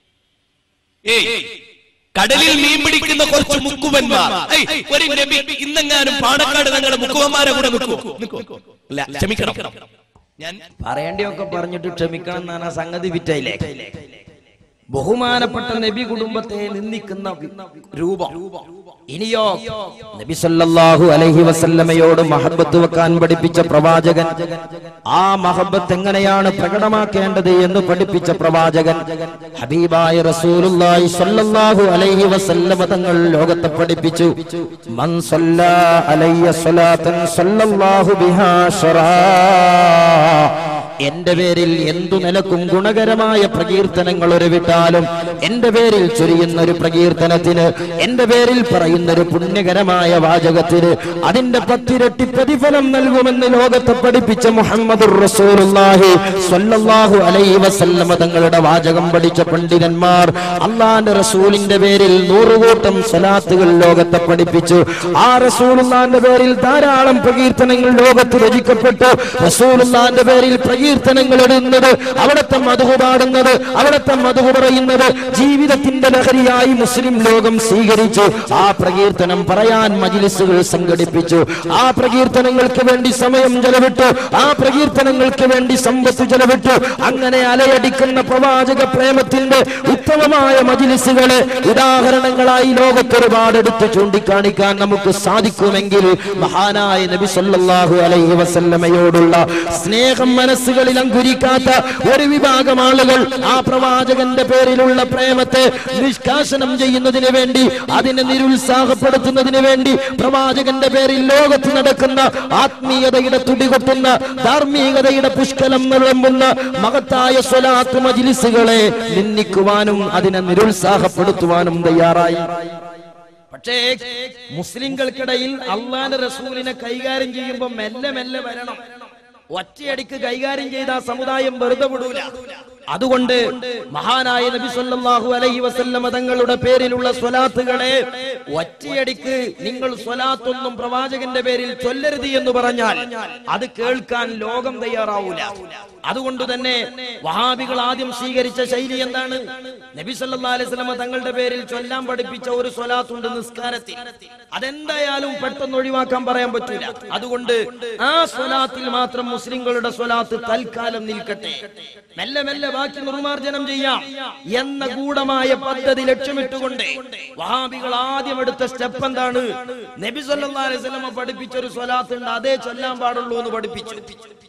കടലിൽ മീൻ പിടിക്കുന്ന കുറച്ച് മുക്കുവന്മാർ. ഒരു നബി ഇന്നെങ്ങാനും പാണക്കാട് തങ്ങളെ മുക്കുവന്മാരെ കൂടെ നിൽക്കൂ? ക്ഷമിക്കണം, ഞാൻ പറയേണ്ടിയൊക്കെ പറഞ്ഞിട്ട് ക്ഷമിക്കണം എന്നാണ് ആ സംഗതി വിറ്റയില്ലേ. ബഹുമാനപ്പെട്ട നബി കുടുംബത്തെ നിന്ദിക്കുന്ന രൂപം. ഇനിയോ നബി സല്ലല്ലാഹു അലൈഹി വസല്ലമയോട് മഹബ്ബത്ത് വെക്കാൻ പഠിപ്പിച്ച പ്രവാചകൻ, ആ മഹബ്ബത്ത് എങ്ങനെയാണ് പ്രകടമാക്കേണ്ടത് എന്ന് പഠിപ്പിച്ച പ്രവാചകൻ ഹബീബായ റസൂലുള്ളാഹി സ്വല്ലല്ലാഹു അലൈഹി വസല്ലമ തങ്ങൾ ലോകത്തെ പഠിപ്പിച്ചു. മൻ സല്ലാ അലയ്യ സ്വലാത്തൻ സല്ലല്ലാഹു ബിഹാ ശറാ. എന്റെ പേരിൽ എന്തു നിലക്കും ഗുണകരമായ പ്രകീർത്തനങ്ങൾ ഒരു വിട്ടാലും എന്റെ പേരിൽ ചൊരിയുന്ന ഒരു പ്രകീർത്തനത്തിന്, എന്റെ പേരിൽ പറയുന്ന ഒരു പുണ്യകരമായ വാചകത്തിന് അതിന്റെ 10 ഇരട്ടി പ്രതിഫലം നൽകുമെന്ന് ലോകത്തെ പഠിപ്പിച്ച മുഹമ്മദുർ റസൂലുള്ളാഹി സ്വല്ലല്ലാഹു അലൈഹി വസല്ലമ തങ്ങളുടെ വാചകം പഠിച്ച പണ്ഡിതന്മാർ അള്ളാന്റെ റസൂലിന്റെ പേരിൽ 100 കൂട്ടം സ്വലാത്തുകൾ ലോകത്തെ പഠിപ്പിച്ചു. ആ റസൂലുള്ളാന്റെ പേരിൽ ധാരാളം പ്രകീർത്തനങ്ങൾ ലോകത്ത് രചിക്കപ്പെട്ടു. റസൂലുള്ളാന്റെ പേരിൽ പ്രകീർത്തനങ്ങൾ ഇടുന്നത്, അവിടുത്തെ മദ്ഹ് പാടുന്നത്, അവിടുത്തെ മദ്ഹ് പറയുന്നത് ജീവിതത്തിന്റെ ലഹരിയായി മുസ്ലിം ലോകം സ്വീകരിച്ചു. ആ പ്രകീർത്തനം പറയാൻ മജ്‌ലിസുകൾ സംഘടിപ്പിച്ചു. ആ പ്രകീർത്തനങ്ങൾക്ക് വേണ്ടി സമയം ചെലവിട്ടു. ആ പ്രകീർത്തനങ്ങൾക്ക് വേണ്ടി സമ്പത്ത് ചെലവിട്ടു. അങ്ങനെ അലയടിക്കുന്ന പ്രവാചക പ്രേമത്തിന്റെ ഉത്തമമായ മജ്‌ലിസുകളെ ഉദാഹരണങ്ങളായി ലോകത്ത് ഒരുപാട് എടുത്ത് ചൂണ്ടിക്കാണിക്കാൻ നമുക്ക് സാധിക്കുമെങ്കിൽ മഹാനായ നബി സല്ലല്ലാഹു അലൈഹി വസല്ലമയോടുള്ള സ്നേഹം മനസ്സുകളിൽ അങ്കുരിക്കാത്ത ഒരു വിഭാഗം ആളുകൾ ആ പ്രവാചകന്റെ പേരിലുള്ള പ്രേമത്തെ നിഷ്കാശനം ചെയ്യുന്നതിന് വേണ്ടി, അതിനെ നിരുത്സാഹപ്പെടുത്തുന്നതിന് വേണ്ടി പ്രവാചകന്റെ പേരിൽ ലോകത്ത് നടക്കുന്ന ആത്മീയതയുടെ തുടികൊട്ടുന്ന ധാർമ്മികതയുടെ പുഷ്കലം നിറമ്പുന്ന മഹത്തായ സ്വലാത്ത് മജ്‌ലിസുകളെ നിന്ദിക്കുവാനും അതിനെ നിരുത്സാഹപ്പെടുത്തുവാനും തയ്യാറായി. പക്ഷേ മുസ്ലിംകൾക്കിടയിൽ അള്ളാഹുവിന്റെ റസൂലിനെ കൈകാര്യം ചെയ്യുമ്പോൾ മെല്ലെ മെല്ലെ വരണം. ഒറ്റയടിക്ക് കൈകാര്യം ചെയ്ത സമുദായം വെറുതെ വിടൂല. അതുകൊണ്ട് മഹാനായ നബി സല്ലല്ലാഹു അലൈഹി വസല്ലമ തങ്ങളുടെ പേരിലുള്ള സ്വലാത്തുകളെ ഒറ്റയടിക്ക് നിങ്ങൾ സ്വലാത്തൊന്നും പ്രവാചകന്റെ പേരിൽ ചൊല്ലരുത് എന്ന് പറഞ്ഞാൽ അത് കേൾക്കാൻ ലോകം തയ്യാറാവൂല. അതുകൊണ്ട് തന്നെ വഹാബികൾ ആദ്യം സ്വീകരിച്ച ശൈലി എന്താണ്? നബി സല്ലല്ലാഹു അലൈഹി വസല്ലമ തങ്ങളുടെ പേരിൽ ചൊല്ലാൻ പഠിപ്പിച്ച ഒരു സ്വലാത്തുണ്ട് നിസ്കാരത്തിൽ. അതെന്തായാലും പെട്ടെന്ന് ഒഴിവാക്കാൻ പറയാൻ പറ്റൂല. അതുകൊണ്ട് ആ സ്വലാത്തിൽ മാത്രം മുസ്ലിങ്ങളുടെ സ്വലാത്ത് തൽക്കാലം നിൽക്കട്ടെ, മെല്ലെ മെല്ലെ ബാക്കി നിർമാർജനം ചെയ്യാം എന്ന ഗൂഢമായ പദ്ധതി ലക്ഷ്യമിട്ടുകൊണ്ട് വഹാബികൾ ആദ്യം എടുത്ത സ്റ്റെപ്പ് എന്താണ്? നബി സല്ലല്ലാഹു അലൈഹി വസല്ലമ പഠിപ്പിച്ച ഒരു സ്വലാത്ത് ഉണ്ട്, അതേ ചൊല്ലാൻ പാടുള്ളൂ എന്ന് പഠിപ്പിച്ചു.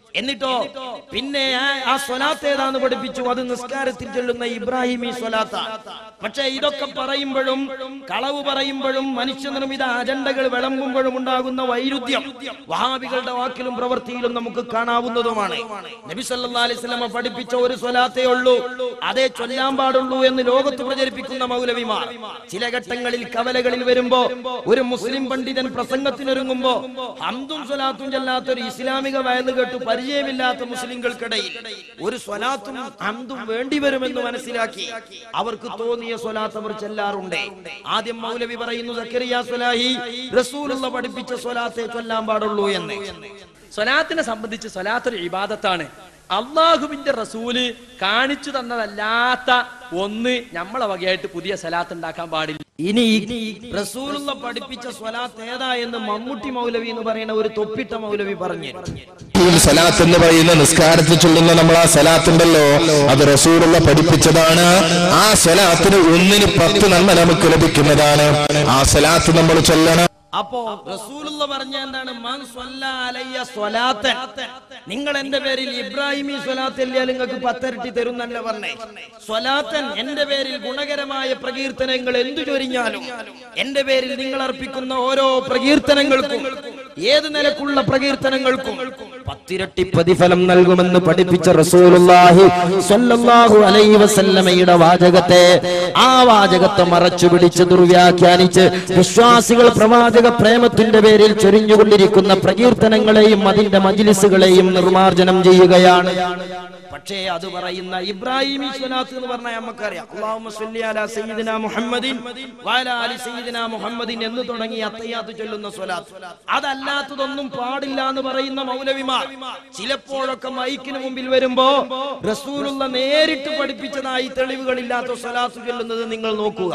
എന്നിട്ടോ പിന്നെ ആ സ്വലാത്ത് ഏതാന്ന് പഠിപ്പിച്ചു. അത് നിസ്കാരത്തിൽ ചൊല്ലുന്ന ഇബ്രാഹിമി സ്വലാത്താണ്. പക്ഷെ ഇതൊക്കെ പറയുമ്പോഴും കളവ് പറയുമ്പോഴും മനുഷ്യനിർമ്മിത അജണ്ടകൾ വിളമ്പുമ്പോഴും ഉണ്ടാകുന്ന വൈരുദ്ധ്യം വഹാബികളുടെ വാക്കിലും പ്രവൃത്തിയിലും നമുക്ക് കാണാവുന്നതുമാണ്. നബി സല്ലല്ലാഹു അലൈഹി വസല്ലം പഠിപ്പിച്ച ഒരു സ്വലാത്തേ ഉള്ളൂ, അതേ ചൊല്ലാൻ പാടുള്ളൂ എന്ന് ലോകത്ത് പ്രചരിപ്പിക്കുന്ന മൗലവിമാർ ചില ഘട്ടങ്ങളിൽ കവലകളിൽ വരുമ്പോ ഒരു മുസ്ലിം പണ്ഡിതൻ പ്രസംഗത്തിനൊരുങ്ങുമ്പോ ഹംദും സ്വലാത്തും ചൊല്ലാത്തൊരു ഇസ്ലാമിക വയല് കേട്ട് പരിചയമില്ലാത്ത മുസ്ലിങ്ങൾക്കിടയിൽ ഒരു സ്വലാത്തും ഹംദും വേണ്ടിവരുമെന്ന് മനസ്സിലാക്കി അവർക്ക് തോന്നിയ സ്വലാത്ത് അവർ ചെല്ലാറുണ്ട്. ആദ്യം മൗലവി പറയുന്നു സക്കരിയ സ്വലാഹി റസൂലുള്ള പഠിപ്പിച്ച സ്വലാത്തെ ചൊല്ലാൻ പാടുള്ളൂ എന്ന്. സ്വലാത്തിനെ സംബന്ധിച്ച് സ്വലാത്ത് ഒരു ഇബാദത്താണ്. അള്ളാഹുവിന്റെ റസൂല് കാണിച്ചു തന്നതല്ലാത്ത ഒന്ന് നമ്മളെ വകയായിട്ട് പുതിയ സ്വലാത്ത് ഉണ്ടാക്കാൻ പാടില്ല. ഇനി റസൂലുള്ള പഠിപ്പിച്ച സ്വലാത്ത് ഏതാ എന്ന് മമ്മൂട്ടി മൗലവി എന്ന് പറയുന്ന ഒരു തൊപ്പിട്ട മൗലവി പറഞ്ഞു. സലാത്ത് എന്ന് പറയുന്ന നിസ്കാരത്തിൽ ചൊല്ലുന്ന നമ്മൾ ആ സലാത്തുണ്ടല്ലോ, അത് റസൂലുള്ള പഠിപ്പിച്ചതാണ്. ആ സലാത്തിന് 1-ന് 10 നന്മ നമുക്ക് ലഭിക്കുന്നതാണ്. ആ സലാത്ത് നമ്മൾ ചൊല്ലണം. അപ്പോ റസൂലുള്ള പറഞ്ഞ എന്താണ്? മൻ സ്വല്ലാ അലയ്യ സ്വലാത്തൻ, നിങ്ങൾ എന്റെ പേരിൽ ഇബ്രാഹിമി സ്വലാത്ത് എല്ലാം നിങ്ങൾക്ക് 10 ഇരട്ടി തരുന്നല്ല പറഞ്ഞേ. സ്വലാത്തൻ എന്റെ പേരിൽ ഗുണകരമായ പ്രകീർത്തനങ്ങൾ എന്തു ചൊരിഞ്ഞാലും എന്റെ പേരിൽ നിങ്ങൾ അർപ്പിക്കുന്ന ഓരോ പ്രകീർത്തനങ്ങൾക്കും ഏത് നിലക്കുള്ള പ്രകീർത്തനങ്ങൾക്കും 10 ഇരട്ടി പ്രതിഫലം നൽകുമെന്ന് പഠിപ്പിച്ച റസൂലുള്ളാഹി സ്വല്ലല്ലാഹു അലൈഹി വസല്ലമയുടെ വാചകത്തെ ആ വാചകത്തെ മറച്ചു പിടിച്ച് ദുർവ്യാഖ്യാനിച്ച് വിശ്വാസികൾ പ്രവാചക പ്രേമത്തിന്റെ പേരിൽ ചൊരിഞ്ഞുകൊണ്ടിരിക്കുന്ന പ്രകീർത്തനങ്ങളെയും അതിന്റെ മജ്ലിസുകളെയും നിർമാർജനം ചെയ്യുകയാണ്. പക്ഷേ അത് പറയുന്ന ഇബ്രാഹിമി സ്വലാത്ത് എന്ന് പറഞ്ഞാൽ നമുക്കറിയാം, അല്ലാഹുമ്മ സ്വല്ലി അലാ സയ്യിദിനാ മുഹമ്മദിൻ വഅലാ ആലി സയ്യിദിനാ മുഹമ്മദിൻ എന്ന് തുടങ്ങി അത്തഹിയ്യാത്ത് ചൊല്ലുന്ന സ്വലാത്ത്. അതല്ലാത്തതൊന്നും പാടില്ല എന്ന് പറയുന്ന മൗലവിമാർ ചിലപ്പോഴൊക്കെ മൈക്കിന് മുമ്പിൽ വരുമ്പോ റസൂലുള്ള നേരിട്ട് പഠിപ്പിച്ചതായി തെളിവുകളില്ലാത്ത സ്വലാത്ത് ചൊല്ലുന്നത് നിങ്ങൾ നോക്കുക.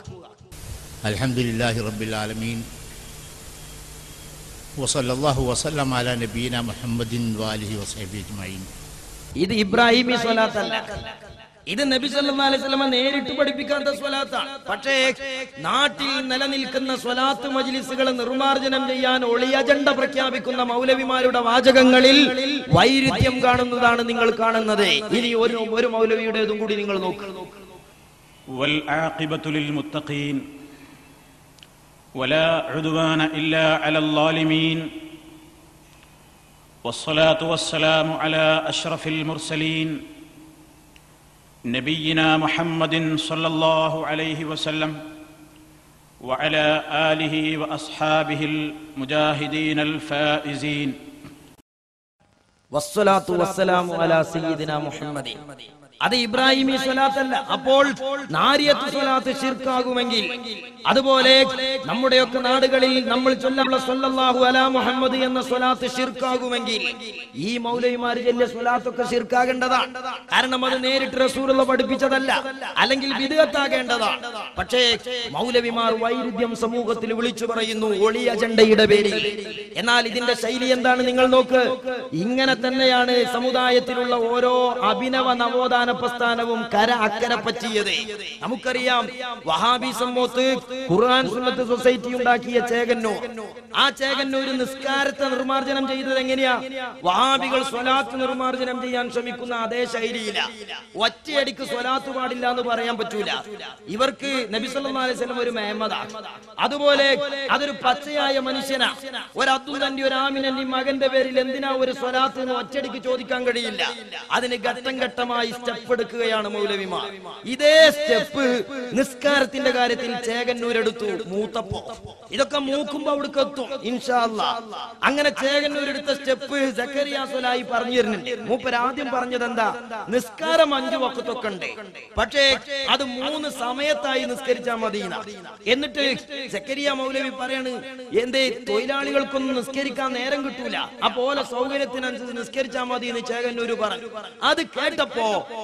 അൽഹംദുലില്ലാഹി റബ്ബിൽ ആലമീൻ വസല്ലല്ലാഹു വസല്ലം അലാ നബീന മുഹമ്മദിൻ വആലിഹി വസഹ്ബിഹി അജ്മഈൻ. ഇത് ഇബ്രാഹിമി സ്വലാത്തല്ല, ഇത് നബി സല്ലല്ലാഹു അലൈഹി വസല്ലം നേരിട്ട് പഠിപ്പിക്കാത്ത സ്വലാത്താണ്. പക്ഷേ നാട്ടിൽ നിലനിൽക്കുന്ന സ്വലാത്ത് മജ്ലിസുകൾ നിർമാർജനം ചെയ്യാൻ ഒളി അജണ്ട പ്രഖ്യാപിക്കുന്ന മൗലവിമാരുടെ വാചകങ്ങളിൽ വൈരുദ്ധ്യം കാണുന്നതാണ് നിങ്ങൾ കാണുന്നത്. ഇനി ഒരു മൗലവിയുടേതും കൂടി നിങ്ങൾ നോക്കൂ. വൽ ആഖിബത്തു ലിൽ മുത്തഖീൻ ولا عدوان إلا على الظالمين والصلاة والسلام على أشرف المرسلين نبينا محمد صلى الله عليه وسلم وعلى آله وأصحابه المجاهدين الفائزين والصلاة والسلام على سيدنا محمد. അത് ഇബ്രാഹിമി സ്വലാത്തല്ല. അപ്പോൾ നാരിയത്ത് സ്വലാത്ത് ശിർക്കാകുമെങ്കിൽ, അതുപോലെ നമ്മുടെയൊക്കെ നാടുകളിൽ നമ്മൾ ചൊല്ലുള്ള സ്വല്ലല്ലാഹു അലാ മുഹമ്മദ് എന്ന സ്വലാത്ത് ശിർക്കാകുമെങ്കിൽ ഈ മൗലവിമാർ ചൊല്ലിയ സ്വലാത്തൊക്കെ ശിർക്കാകേണ്ടതാണ്. കാരണം അത് നേരിട്ട് റസൂലുള്ള പഠിപ്പിച്ചതല്ല, അല്ലെങ്കിൽ ബിദ്അത്താകേണ്ടതാണ്. പക്ഷേ മൗലവിമാർ വൈരുദ്ധ്യം സമൂഹത്തിൽ വിളിച്ചു പറയുന്നു ഒളി അജണ്ടയുടെ പേരിൽ. എന്നാൽ ഇതിന്റെ ശൈലി എന്താണ് നിങ്ങൾ നോക്ക്. ഇങ്ങനെ തന്നെയാണ് സമുദായത്തിലുള്ള ഓരോ അഭിനവ നവോത്ഥാന പ്രസ്ഥാനവും കര അക്കരെ പറ്റിയത്. നമുക്കറിയാം, വഹാബി സമൂഹത്ത് ഖുർആൻ സുന്നത്ത് സൊസൈറ്റി ഉണ്ടാക്കിയ ചേകന്നൂർ, ആ ചേകന്നൂർ നിസ്കാരത്തെ നിർമാർജനം ചെയ്തത് എങ്ങനെയാ? വഹാബികൾ സ്വലാത്ത് നിർമാർജനം ചെയ്യാൻ ശ്രമിക്കുന്ന അതേ ശൈലിയില. ഒറ്റയടിക്ക് സ്വലാത്ത് പാടില്ല എന്ന് പറയാൻ പറ്റൂല. ഇവർക്ക് നബി സല്ലല്ലാഹു അലൈഹി വസല്ലം ഒരു മെഹമ്മദാണ്, അതുപോലെ അതൊരു പച്ചയായ മനുഷ്യനാ. ഒരു അബ്ദുൽ ഒരു ആമിനന്റെ മകന്റെ പേരിൽ എന്തിനാ ഒരു സ്വലാത്ത് എന്ന് ഒറ്റയടിക്ക് ചോദിക്കാൻ കഴിയില്ല. അതിന് ഘട്ടം ഘട്ടമായി സ്റ്റെപ്പ് എടുക്കുകയാണ് മൗലവിമാർ. ഇതേ സ്റ്റെപ്പ് നിസ്കാരത്തിന്റെ കാര്യത്തിൽ ചേകന്നൂർ എടുത്തു മൂത്തപ്പോ. ഇതൊക്കെ മൂക്കുമ്പോ അവിടേക്ക് എത്തും ഇൻഷാ അല്ലാഹ്. അങ്ങനെ ചേകന്നൂർ എടുത്ത സ്റ്റെപ്പ് സക്കരിയ സ്വലാഹി പറഞ്ഞു തരുന്നുണ്ട്. മൂപ്പർ ആദ്യം പറഞ്ഞത് എന്താ? നിസ്കാരം 5 വഖത്തൊക്കെ ഉണ്ട്, പക്ഷേ അത് 3 സമയത്തായി നിസ്കരിച്ചാൽ മതി. എന്നിട്ട് സക്കരിയ മൗലവി പറയാണ്, എന്തേ തൊഴിലാളികൾക്കൊന്നും നിസ്കരിക്കാൻ നേരം കിട്ടൂല, അപ്പോലെ സൗകര്യത്തിനനുസരിച്ച് നിസ്കരിച്ചാൽ മതി എന്ന് ചേകന്നൂർ പറഞ്ഞു. അത് കേട്ടപ്പോ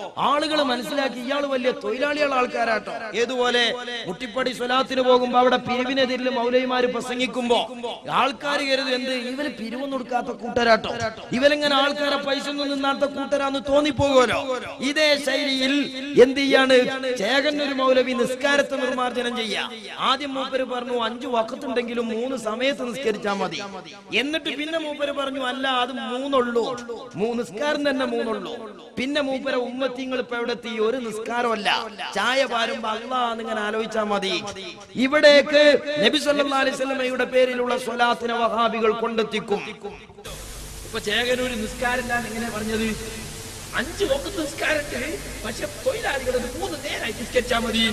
ആളുകൾ മനസ്സിലാക്കി ഇയാൾ വലിയ തൊഴിലാളികളുടെ ആൾക്കാരാട്ടോ. ഏതുപോലെ മുട്ടിപ്പടി സ്വലാത്തിന് പോകുമ്പോ അവിടെ പിരിവിനെതിരിൽ മൗലവിമാര് പ്രസംഗിക്കുമ്പോ ആൾക്കാർ കരുതും എന്ത് ഇവര് പിരിവൊന്നും കൊടുക്കാത്ത കൂട്ടരാട്ടോ, ഇവരിങ്ങനെ ആൾക്കാരെ പൈസ ഒന്നും നിന്നാത്ത കൂട്ടരാന്ന് തോന്നിപ്പോകുമല്ലോ. ഇതേ ശൈലിയിൽ എന്ത് ചെയ്യാണ് ചേകന്നൂർ മൗലവി നിസ്കാരത്തെ നിർമാർജനം ചെയ്യാം. ആദ്യം മൂപ്പര് പറഞ്ഞു 5 വഖത്തുണ്ടെങ്കിലും 3 സമയത്ത് നിസ്കരിച്ചാൽ മതി. എന്നിട്ട് പിന്നെ മൂപ്പര് പറഞ്ഞു അല്ല അത് 3 ഉള്ളൂ, നിസ്കാരം തന്നെ 3 ഉള്ളൂ. പിന്നെ മൂപ്പര ഉമ്മത്തിങ്ങൾ ഇപ്പൊ എവിടെ എത്തി? ഒരു നിസ്കാരമല്ല, ചായ പാരുമ്പോ അല്ലാഹ് ഇങ്ങനെ ആലോചിച്ചാൽ മതി. ഇവിടേക്ക് നബി സല്ലല്ലാഹു അലൈഹി വസല്ലമയുടെ പേരിലുള്ള സ്വലാത്തിനെ വഹാബികൾ കൊണ്ടെത്തിക്കും. ഇപ്പൊ ചേകനൂര് നിസ്കാരം എങ്ങനെ പറഞ്ഞത്? 5 വഖത്ത് നിസ്കാരത്തിൽ പക്ഷെ തൊഴിലാളികൾ 3 നേരമായി നിസ്കരിച്ചാൽ മതി.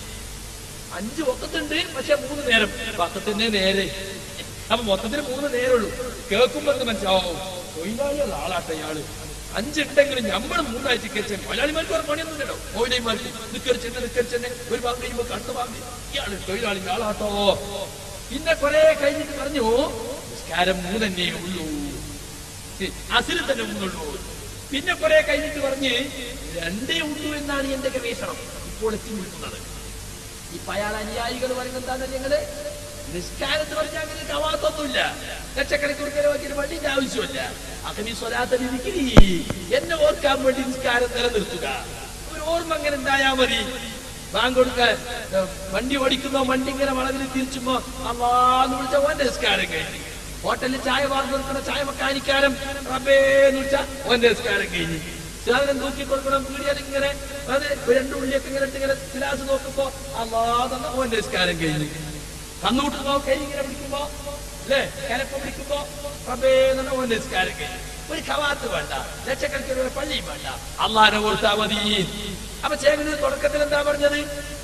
5 വഖത്തുണ്ട് പക്ഷെ 3 നേരം വഖത്തിന്റെ നേരെ. അപ്പൊ മൊത്തത്തിൽ 3 നേരമുള്ളൂ. കേൾക്കുമ്പോ മനസ്സിലാവും തൊഴിലാളികൾ ആളാട്ടെ ഇയാള്. 5 ഉണ്ടെങ്കിലും നമ്മൾ 3 ആഴ്ച നിസ്കരിച്ച മലയാളിമാർക്ക് ഒരു പണിയൊന്നുമില്ലല്ലോ. മൗലവിമാർക്ക് നിസ്കരിച്ചെന്നെ ഒരു ഭാഗം കഴിയുമ്പോ അടുത്ത ഭാഗം ഇയാള് തൊഴിലാളി ആളാട്ടോ. പിന്നെ കുറെ കഴിഞ്ഞിട്ട് പറഞ്ഞു നിസ്കാരം 3 തന്നെ ഉള്ളൂ, അസിൽ തന്നെ 3 ഉള്ളൂ. പിന്നെ കുറെ കഴിഞ്ഞിട്ട് പറഞ്ഞ് 2 ഉള്ളൂ എന്നാണ് എന്റെ ഗവേഷണം ഇപ്പോൾ എത്തി നിൽക്കുന്നത്. ഇപ്പൊ അയാൾ അനുയായികൾ പറയുന്നത് എന്താണെന്ന് ഞങ്ങള് നിസ്കാരത്ത് പറഞ്ഞാൽ അങ്ങനെ കവാത്തൊന്നുമില്ല, ലക്ഷക്കണക്കിന് ചെലവാക്കിയ വണ്ടിന്റെ ആവശ്യമില്ല. അഖമി സ്വലാത്ത വിധിക്കലി എന്നെ ഓർക്കാൻ വേണ്ടി നിസ്കാരം നിലനിർത്തുക. ഒരു ഓർമ്മ അങ്ങനെ ഉണ്ടായാൽ മതി. ബാങ്ക് കൊടുക്കാൻ വണ്ടി ഓടിക്കുന്നോ വണ്ടി ഇങ്ങനെ വളവിൽ തിരിച്ചുമ്പോ അള്ളാന്ന് വിളിച്ച ഓന്റെ നിസ്കാരം കഴിഞ്ഞു. ഹോട്ടലിൽ ചായ വാർന്നു കൊടുക്കണ ചായ വെക്കാനിക്കാരം റബ്ബേന്ന് വിളിച്ച ഓന്റെ നിസ്കാരം കഴിഞ്ഞു. സാധനം തൂക്കി കൊടുക്കണം പീടിയാൽ ഇങ്ങനെ അത് 2 ഉള്ളിയൊക്കെ ഇങ്ങനെ ഗ്ലാസ് നോക്കുമ്പോ അള്ളാന്ന് ഓന്റെ നിസ്കാരം കഴിഞ്ഞു. കന്നൂട്ട് കൈ ഇങ്ങനെ പിടിക്കുമ്പോ അല്ലെ കലപ്പ പിടിക്കുമ്പോ റബ്ബേന്ന് ഓന്റെ നിസ്കാരം കഴിഞ്ഞു. ഒരു കവാത്ത് വേണ്ട, ലക്ഷക്കണക്കിന് പള്ളിയും വേണ്ട, അള്ളാനെ കൊടുത്താൽ മതി. അപ്പൊ ചേകനൂർ തുടക്കത്തിൽ എന്താ പറഞ്ഞത്?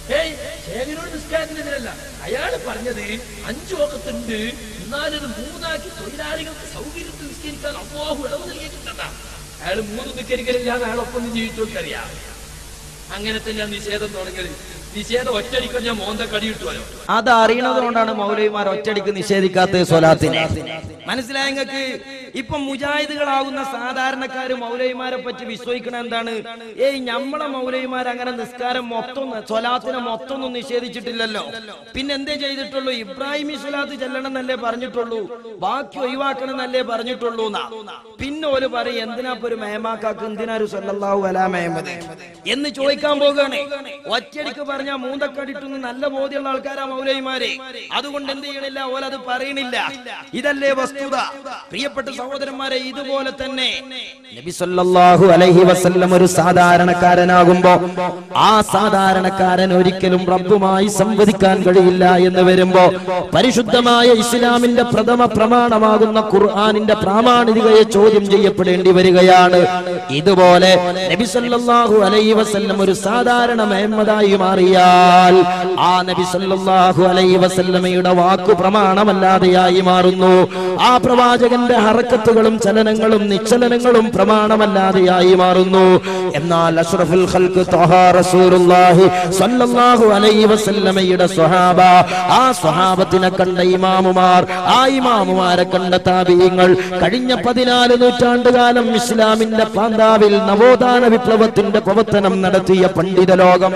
ചേകനൂർ നിസ്കാരത്തിനെതിരല്ല, അയാള് പറഞ്ഞത് 5 വഖത്തുണ്ട് എന്നാലത് 3 ആക്കി തൊഴിലാളികൾക്ക് സൗകര്യത്തിൽ നിസ്കരിക്കാൻ അല്ലാഹു ഇളവ് നൽകിയിട്ടുണ്ടെന്നാ. അയാൾ 3 നിസ്കരിക്കലില്ലാതെ അയാളൊപ്പം ജീവിച്ചോക്കറിയാം. അങ്ങനെ തന്നെ നിഷേധം തുടങ്ങിയത്. നിഷേധം ഒറ്റടിക്കാൻ ഞാൻ മോന്തക്കടി കിട്ടുമല്ലോ. അത് അറിയണത് കൊണ്ടാണ് മൗലവിമാർ ഒറ്റടിക്ക് നിഷേധിക്കാത്ത സ്വലാത്തിനെ. മനസ്സിലായ നിങ്ങൾക്ക്? ഇപ്പൊ മുജാഹിദുകളാകുന്ന സാധാരണക്കാര് മൗലവിമാരെ പറ്റി വിശ്വസിക്കണ എന്താണ്? നമ്മളെ മൗലവിമാർ അങ്ങനെ നിസ്കാരം മൊത്തം സ്വലാത്തിനെ മൊത്തം ഒന്നും നിഷേധിച്ചിട്ടില്ലല്ലോ. പിന്നെ എന്തേ ചെയ്തിട്ടുള്ളൂ? ഇബ്രാഹിമി സ്വലാത്ത് ചെല്ലണം എന്നല്ലേ പറഞ്ഞിട്ടുള്ളൂ, ബാക്കി ഒഴിവാക്കണം എന്നല്ലേ പറഞ്ഞിട്ടുള്ളൂ എന്നാ. പിന്നെ ഓല് പറയും എന്തിനാ ഒരു മേമാക്കാക്ക് എന്തിനാ ഒരു സല്ലല്ലാഹു അലാ മുഹമ്മദ് എന്ന് ചോദിക്കാൻ പോകുകയാണ്. ഒറ്റടിക്ക് പറഞ്ഞ മൂന്തക്കടിട്ടുന്ന നല്ല ബോധ്യമുള്ള ആൾക്കാരാ മൗലവിമാരെ. അതുകൊണ്ട് എന്ത് ചെയ്യണില്ല? ഓലത് പറയണില്ല. ഇതല്ലേ വസ്തുത. പ്രിയപ്പെട്ട സഹോദരന്മാരെ, ഇതുപോലെ തന്നെ നബി സല്ലല്ലാഹു അലൈഹി വസല്ലം ഒരു സാധാരണക്കാരനാകുമ്പോ ആ സാധാരണക്കാരൻ ഒരിക്കലും റബ്ബുമായി സംവദിക്കാൻ കഴിയില്ല എന്ന് വരുമ്പോ പരിശുദ്ധമായ ഇസ്ലാമിന്റെ പ്രഥമ പ്രമാണമാകുന്ന ഖുർആനിന്റെ പ്രാമാണികതയെ ചോദ്യം ചെയ്യപ്പെടേണ്ടി വരികയാണ്. ഇതുപോലെ നബി സല്ലല്ലാഹു അലൈഹി വസല്ലം ഒരു സാധാരണ മുഹമ്മദായി മാറിയാൽ ആ നബി സല്ലല്ലാഹു അലൈഹി വസല്ലമയുടെ വാക്കു പ്രമാണമല്ലാതെയായി മാറുന്നു. ആ പ്രവാചകന്റെ ഹറക്കത്തുകളും ചലനങ്ങളും നിശ്ചലനങ്ങളും പ്രമാണമല്ലാതെയായി മാറുന്നു. എന്നാൽ അഷ്റഫുൽ ഖൽഖ് ത്വഹ റസൂലുള്ളാഹി സ്വല്ലല്ലാഹു അലൈഹി വസല്ലമയുടെ സ്വഹാബ, ആ സ്വഹാബത്തിനെ കണ്ട ഇമാമുമാർ, ആ ഇമാമുമാരെ കണ്ട താബിഈങ്ങൾ, കഴിഞ്ഞ 14 നൂറ്റാണ്ടുകാലം ഇസ്ലാമിന്റെ പാന്താവിൽ നവോത്ഥാന വിപ്ലവത്തിന്റെ പ്രവർത്തനം നടത്തിയ പണ്ഡിത ലോകം,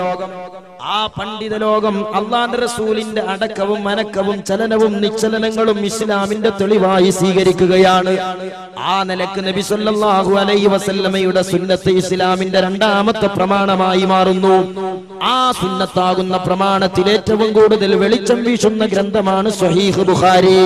ആ പണ്ഡിത ലോകം അല്ലാഹുവിന്റെ റസൂലിന്റെ അടക്കവും മനക്കവും ചലനവും നിശ്ചലനങ്ങളും ഇസ്ലാമിന്റെ തെളിവായി സ്വീകരിക്കുകയാണ്. ആ നിലക്ക് നബി സല്ലല്ലാഹു അലൈഹി വസല്ലമയുടെ സുന്നത്ത് ഇസ്ലാമിന്റെ 2ാമത്തെ പ്രമാണമായി മാറുന്നു. ആ സുന്നത്താകുന്ന പ്രമാണത്തിൽ ഏറ്റവും കൂടുതൽ വെളിച്ചം വീശുന്ന ഗ്രന്ഥമാണ് സ്വഹീഹ് ബുഖാരി.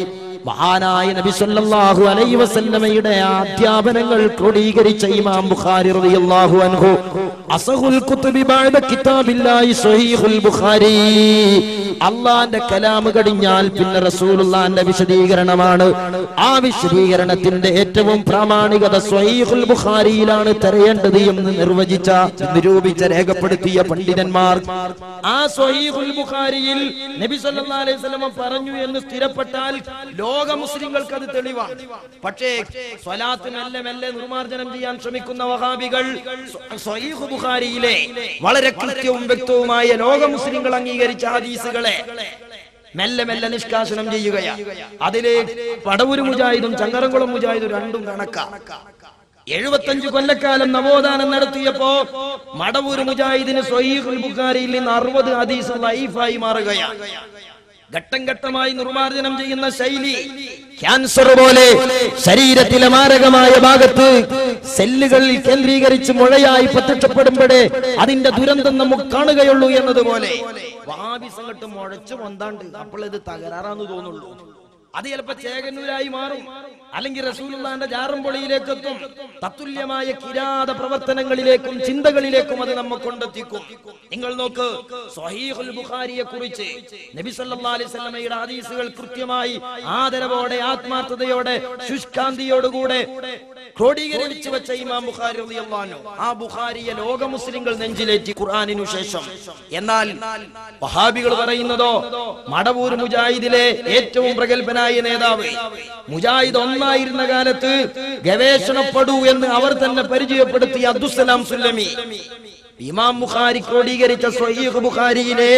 മഹാനായ നബി സല്ലല്ലാഹു അലൈഹി വസല്ലമയുടെ അധ്യാപനങ്ങൾ ക്രോഡീകരിച്ച ഇമാം ബുഖാരി റളിയല്ലാഹു അൻഹു അസഹുൽ കുതുബി ബഅദ കിതാബില്ലാഹി സ്വഹീഹുൽ ബുഖാരി, അല്ലാഹുവിന്റെ കലാം കഴിഞ്ഞാൽ പിന്നെ റസൂലുള്ളാഹിന്റെ വിശദീകരണമാണ്. ആ വിശദീകരണത്തിന്റെ ഏറ്റവും പ്രാമാണികത സ്വഹീഹുൽ ബുഖാരിയിലാണ് തെരയേണ്ടത് എന്ന് നിരൂപിച്ച രേഖപ്പെടുത്തിയ പണ്ഡിതന്മാർ. ആ സ്വഹീഹുൽ ബുഖാരിയിൽ നബി സല്ലല്ലാഹു അലൈഹി വസല്ലം പറഞ്ഞു എന്ന് സ്ഥിരപ്പെട്ടാൽ ലോക മുസ്ലിങ്ങൾക്ക് അത് തെളിവാണ്. പക്ഷേ സ്വലാത്ത് മെല്ലെ മെല്ലെ നിർമാർജനം ചെയ്യാൻ ശ്രമിക്കുന്ന വഹാബികൾ സ്വഹീഹ് ബുഖാരിയിലെ വളരെ കൃത്യവും വ്യക്തവുമായ ലോക മുസ്ലിങ്ങൾ അംഗീകരിച്ച ഹദീസുകളെ മെല്ലെ മെല്ലെ നിഷ്കാസനം ചെയ്യുകയാണ്. അതിലെ പടവൂര് മുജാഹിദും ചങ്ങരംകുളം മുജാഹിദും രണ്ടും കണക്കാണ്. 75 കൊല്ലക്കാലം നവോത്ഥാനം നടത്തിയപ്പോ മടവൂർ മുജാഹിദിന് സ്വഹീഹുൽ ബുഖാരിയിൽ നിന്ന് 60 ഹദീസ് ലൈഫായി മാറുകയാണ്. ഘട്ടം ഘട്ടമായി നിർമ്മാർജ്ജനം ചെയ്യുന്ന ശൈലി ക്യാൻസർ പോലെ ശരീരത്തിലെ മാരകമായ ഭാഗത്ത് സെല്ലുകളിൽ കേന്ദ്രീകരിച്ച് മുഴയായി പ്രത്യക്ഷപ്പെടുമ്പോഴേ അതിന്റെ ദുരന്തം നമുക്ക് കാണുകയുള്ളൂ എന്നതുപോലെ വഹാബി സംഘട്ടം മുഴച്ചു വന്നാണ്ട് അപ്പോൾ ഇത് തകരാറാന്ന് തോന്നുള്ളൂ. അത് ചിലപ്പോ ചേകന്നൂരായി മാറും, അല്ലെങ്കിൽ റസൂലുള്ളാഹിന്റെ ജാറംപൊളിയിലേക്ക് എത്തും. തത്തുല്യമായ കിരാത പ്രവർത്തനങ്ങളിലേക്കും ചിന്തകളിലേക്കും അത് നമ്മെ കൊണ്ടെത്തിക്കും. നിങ്ങൾ നോക്ക്, സ്വഹീഹുൽ ബുഖാരിയെ കുറിച്ച് നബി സല്ലല്ലാഹു അലൈഹി വസല്ലമയുടെ ഹദീസുകൾ കൃത്യമായി ആദരവോടെ ആത്മാർത്ഥതയോടെ ശുഷ്കാന്തിയോടുകൂടെ ക്രോഡീകരിച്ചു വെച്ച ഇമാം ബുഖാരി റളിയല്ലാഹു അൻഹു, ആ ബുഖാരിയെ ലോക മുസ്ലിങ്ങൾ നെഞ്ചിലേറ്റി ഖുർആനിനു ശേഷം. എന്നാൽ വഹാബികൾ പറയുന്നതോ മടവൂർ മുജാഹിദിലെ ഏറ്റവും പ്രഗൽഭനായ നേതാവ്, മുജാഹിദ് ഒന്നായിരുന്ന കാലത്ത് ഗവേഷണപ്പെടൂ എന്ന് അവർ തന്നെ പരിചയപ്പെടുത്തിയ അബ്ദുസ്സലാം സുല്ലമി ഇമാം ബുഖാരി ക്രോഡീകരിച്ച സ്വഹീഹ് ബുഖാരിയിലെ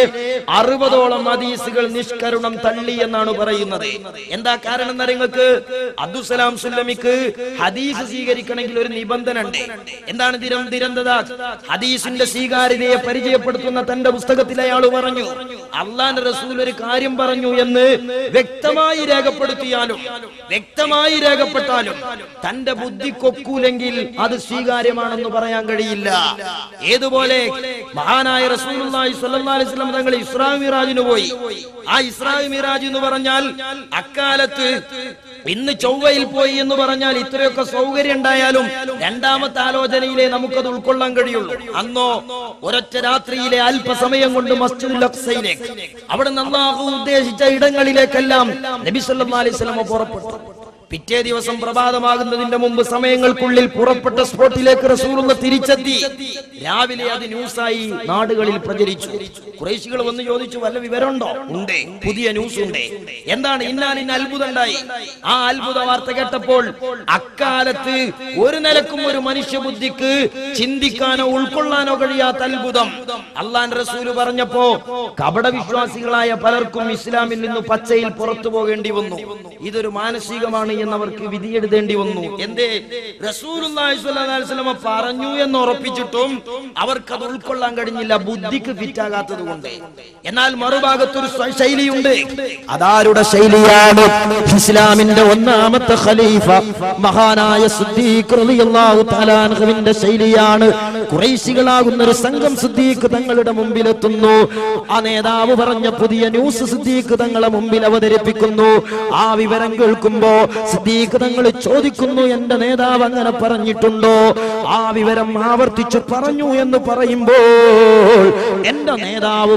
60ഓളം ഹദീസുകൾ നിഷ്കരുണം തള്ളി എന്നാണ് പറയുന്നത്. എന്താ കാരണം എന്നറിങ്ങൾക്ക്? അബ്ദുസ്സലാം സുല്ലമിക്ക് ഹദീസ് സ്വീകരിക്കണമെങ്കിൽ ഒരു നിബന്ധന ഉണ്ട്. എന്താണ് നിരന്തരത? ഹദീസിന്റെ സ്വീകാര്യതയെ പരിചയപ്പെടുത്തുന്ന തന്റെ പുസ്തകത്തിൽ അയാൾ പറഞ്ഞു, അള്ളാന്റെ റസൂൽ ഒരു കാര്യം പറഞ്ഞു എന്ന് വ്യക്തമായി രേഖപ്പെടുത്തിയാലും വ്യക്തമായി രേഖപ്പെട്ടാലും തന്റെ ബുദ്ധിക്കൊക്കൂലെങ്കിൽ അത് സ്വീകാര്യമാണെന്ന് പറയാൻ കഴിയില്ല. ഏതുപോലെ മഹാനായ റസൂലുള്ളാഹി സ്വല്ലല്ലാഹു അലൈഹി വസല്ലം തങ്ങൾ ഇസ്രാ മിറാജിന് പോയി. ആ ഇസ്രാ മിറാജ് എന്ന് പറഞ്ഞാൽ അക്കാലത്ത് ഇന്ന് ചൊവ്വയിൽ പോയി എന്ന് പറഞ്ഞാൽ ഇത്രയൊക്കെ സൗകര്യം ഉണ്ടായാലും രണ്ടാമത്തെ ആലോചനയിലെ നമുക്കത് ഉൾക്കൊള്ളാൻ കഴിയുള്ളൂ. അന്നോ ഒരൊറ്റ രാത്രിയിലെ അല്പസമയം കൊണ്ട് മസ്ജിദുൽ അഖ്സയിലേക്ക്, അവിടെ അല്ലാഹു ഉദ്ദേശിച്ച ഇടങ്ങളിലേക്കെല്ലാം നബി സല്ലല്ലാഹു അലൈഹി വസല്ലം പുറപ്പെട്ടു. പിറ്റേ ദിവസം പ്രഭാതമാകുന്നതിന്റെ മുമ്പ് സമയങ്ങൾക്കുള്ളിൽ പുറപ്പെട്ട സ്പോട്ടിലേക്ക് റസൂലുള്ള തിരിച്ചെത്തി. രാവിലെ അത് ന്യൂസായി നാടുകളിൽ പ്രചരിച്ചു. ഖുറൈശികൾ വന്ന് ചോദിച്ചു, വല്ല വിവരമുണ്ടോ? ഉണ്ട്, പുതിയ ന്യൂസ് ഉണ്ട്. എന്താണ്? ഇന്നാലിന് അത്ഭുതം ഉണ്ടായി. ആ അത്ഭുത വാർത്ത കേട്ടപ്പോൾ അക്കാലത്ത് ഒരു നിലക്കും ഒരു മനുഷ്യബുദ്ധിക്ക് ചിന്തിക്കാനോ ഉൾക്കൊള്ളാനോ കഴിയാത്ത അത്ഭുതം അള്ളാന്റെ റസൂല് പറഞ്ഞപ്പോ കപടവിശ്വാസികളായ പലർക്കും ഇസ്ലാമിൽ നിന്ന് പച്ചയിൽ പുറത്തു പോകേണ്ടി വന്നു. ഇതൊരു മാനസികമാണ് എന്നവർക്ക് വിധിയെഴുതേണ്ടി വന്നു. എന്തേ? റസൂലുള്ളാഹി സ്വല്ലല്ലാഹു അലൈഹി വസല്ലം പറഞ്ഞു എന്ന് ഉറപ്പിച്ചിട്ടും അവർക്കത് ഉൾക്കൊള്ളാൻ കഴിഞ്ഞില്ല, ബുദ്ധിക്ക് ഫിറ്റാകാത്തത് കൊണ്ട്. എന്നാൽ മറുഭാഗത്തൊരു ശൈലിയുണ്ട്. അതാരുടെ ശൈലിയാണ്? ഇസ്ലാമിന്റെ ഒന്നാമത്തെ ഖലീഫ മഹാനായ സിദ്ദീഖ് റളിയല്ലാഹു തആല അൻഹുവിന്റെ ശൈലിയാണ്. ഖുറൈശികളാകുന്ന ഒരു സംഘം സിദ്ദീഖ് തങ്ങളുടെ മുമ്പിലെത്തുന്നു. ആ നേതാവ് പറഞ്ഞ പുതിയ ന്യൂസ് സിദ്ദീഖ് തങ്ങളെ മുമ്പിൽ അവതരിപ്പിക്കുന്നു. ആ വിവരം കേൾക്കുമ്പോ സിദ്ദീഖ് തങ്ങൾ ചോദിക്കുന്നു, എന്റെ നേതാവ് അങ്ങനെ പറഞ്ഞിട്ടുണ്ടോ? ആ വിവരം ആവർത്തിച്ചു പറഞ്ഞു എന്ന് പറയുമ്പോൾ എന്റെ നേതാവ്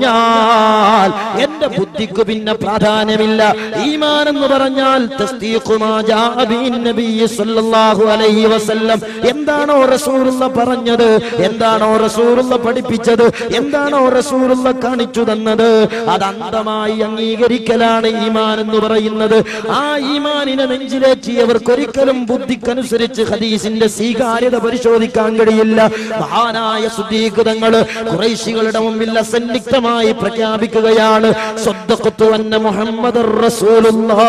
പറഞ്ഞാൽ എന്റെ ബുദ്ധിക്ക് പിന്നെ പ്രാധാന്യമില്ല. ഈമാൻ എന്ന് പറഞ്ഞാൽ തസ്ദീഖു മാ ജാഅ ബിൻ നബി സല്ലല്ലാഹു അലൈഹി വസല്ലം. എന്താണോ റസൂലുള്ള പറഞ്ഞത്, എന്താണോ റസൂലുള്ള പഠിപ്പിച്ചത്, എന്താണോ റസൂലുള്ള കാണിച്ചു തന്നത്, അത് അന്ധമായി അംഗീകരിക്കലാണ് ഈമാൻ എന്ന് പറയുന്നത്. ആ ഈമാനിനെ നെഞ്ചിലേറ്റിയവർക്കൊരിക്കലും ബുദ്ധിക്കനുസരിച്ച് ഹദീസിന്റെ സ്വീകാര്യത പരിശോധിക്കാൻ കഴിയില്ല. മഹാനായ സിദ്ദീഖ് തങ്ങൾ ഖുറൈശികളുടെ മുമ്പിൽ അസന്നിഗ്ധമായി പ്രഖ്യാപിക്കുകയാണ്, സ്വദ്ദഖ്തു അന്ന മുഹമ്മദർ റസൂലുള്ളാഹ്.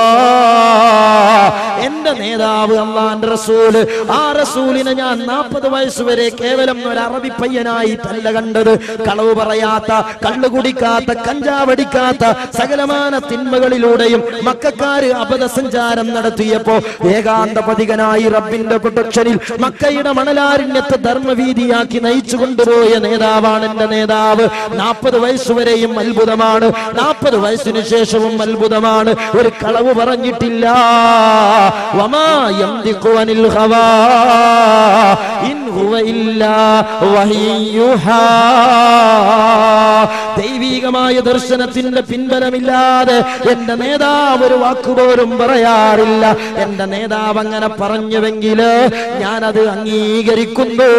എന്റെ നേതാവ് അല്ലാഹുവിന്റെ റസൂല്, ആ റസൂലിനെ ഞാൻ 40 വയസ്സ് വരെ കേവലം ഒരു അറബി പയ്യനായി തല്ല കണ്ടത്. കളവ് പറയാത്ത, കള്ളു കുടിക്കാത്ത, കഞ്ചാവടിക്കാത്ത, സകലമാന തിന്മകളിലൂടെയും മക്കക്കാര് അബദ്ധസഞ്ചാരം നടത്തിയപ്പോ ഏകാന്ത പതികനായി റബ്ബിന്റെ പ്രൊട്ടക്ഷനിൽ മക്കയുടെ മണലാരണ്യത്തെ ധർമ്മവീതിയാക്കി നയിച്ചു കൊണ്ടുപോയ നേതാവാണ് എന്റെ നേതാവ്. 40 വയസ്സുവരെയും അത്ഭുതമാണ്, 40 വയസ്സിനു ശേഷവും അത്ഭുതമാണ്. ഒരു കളവ് പറഞ്ഞിട്ടില്ല. വമാ യംദിഖു അനിൽ ഹവാ ഇൻ ഹുവ ഇല്ലാ വഹയ്യുഹാ. ദൈവികമായ ദർശനത്തിന്റെ പിൻബലമില്ലാതെ എന്റെ നേതാവ് ഒരു വാക്കുപോലും പറയാറില്ല. എന്റെ നേതാവ് അങ്ങനെ പറഞ്ഞുവെങ്കിൽ ഞാനത് അംഗീകരിക്കുന്നു.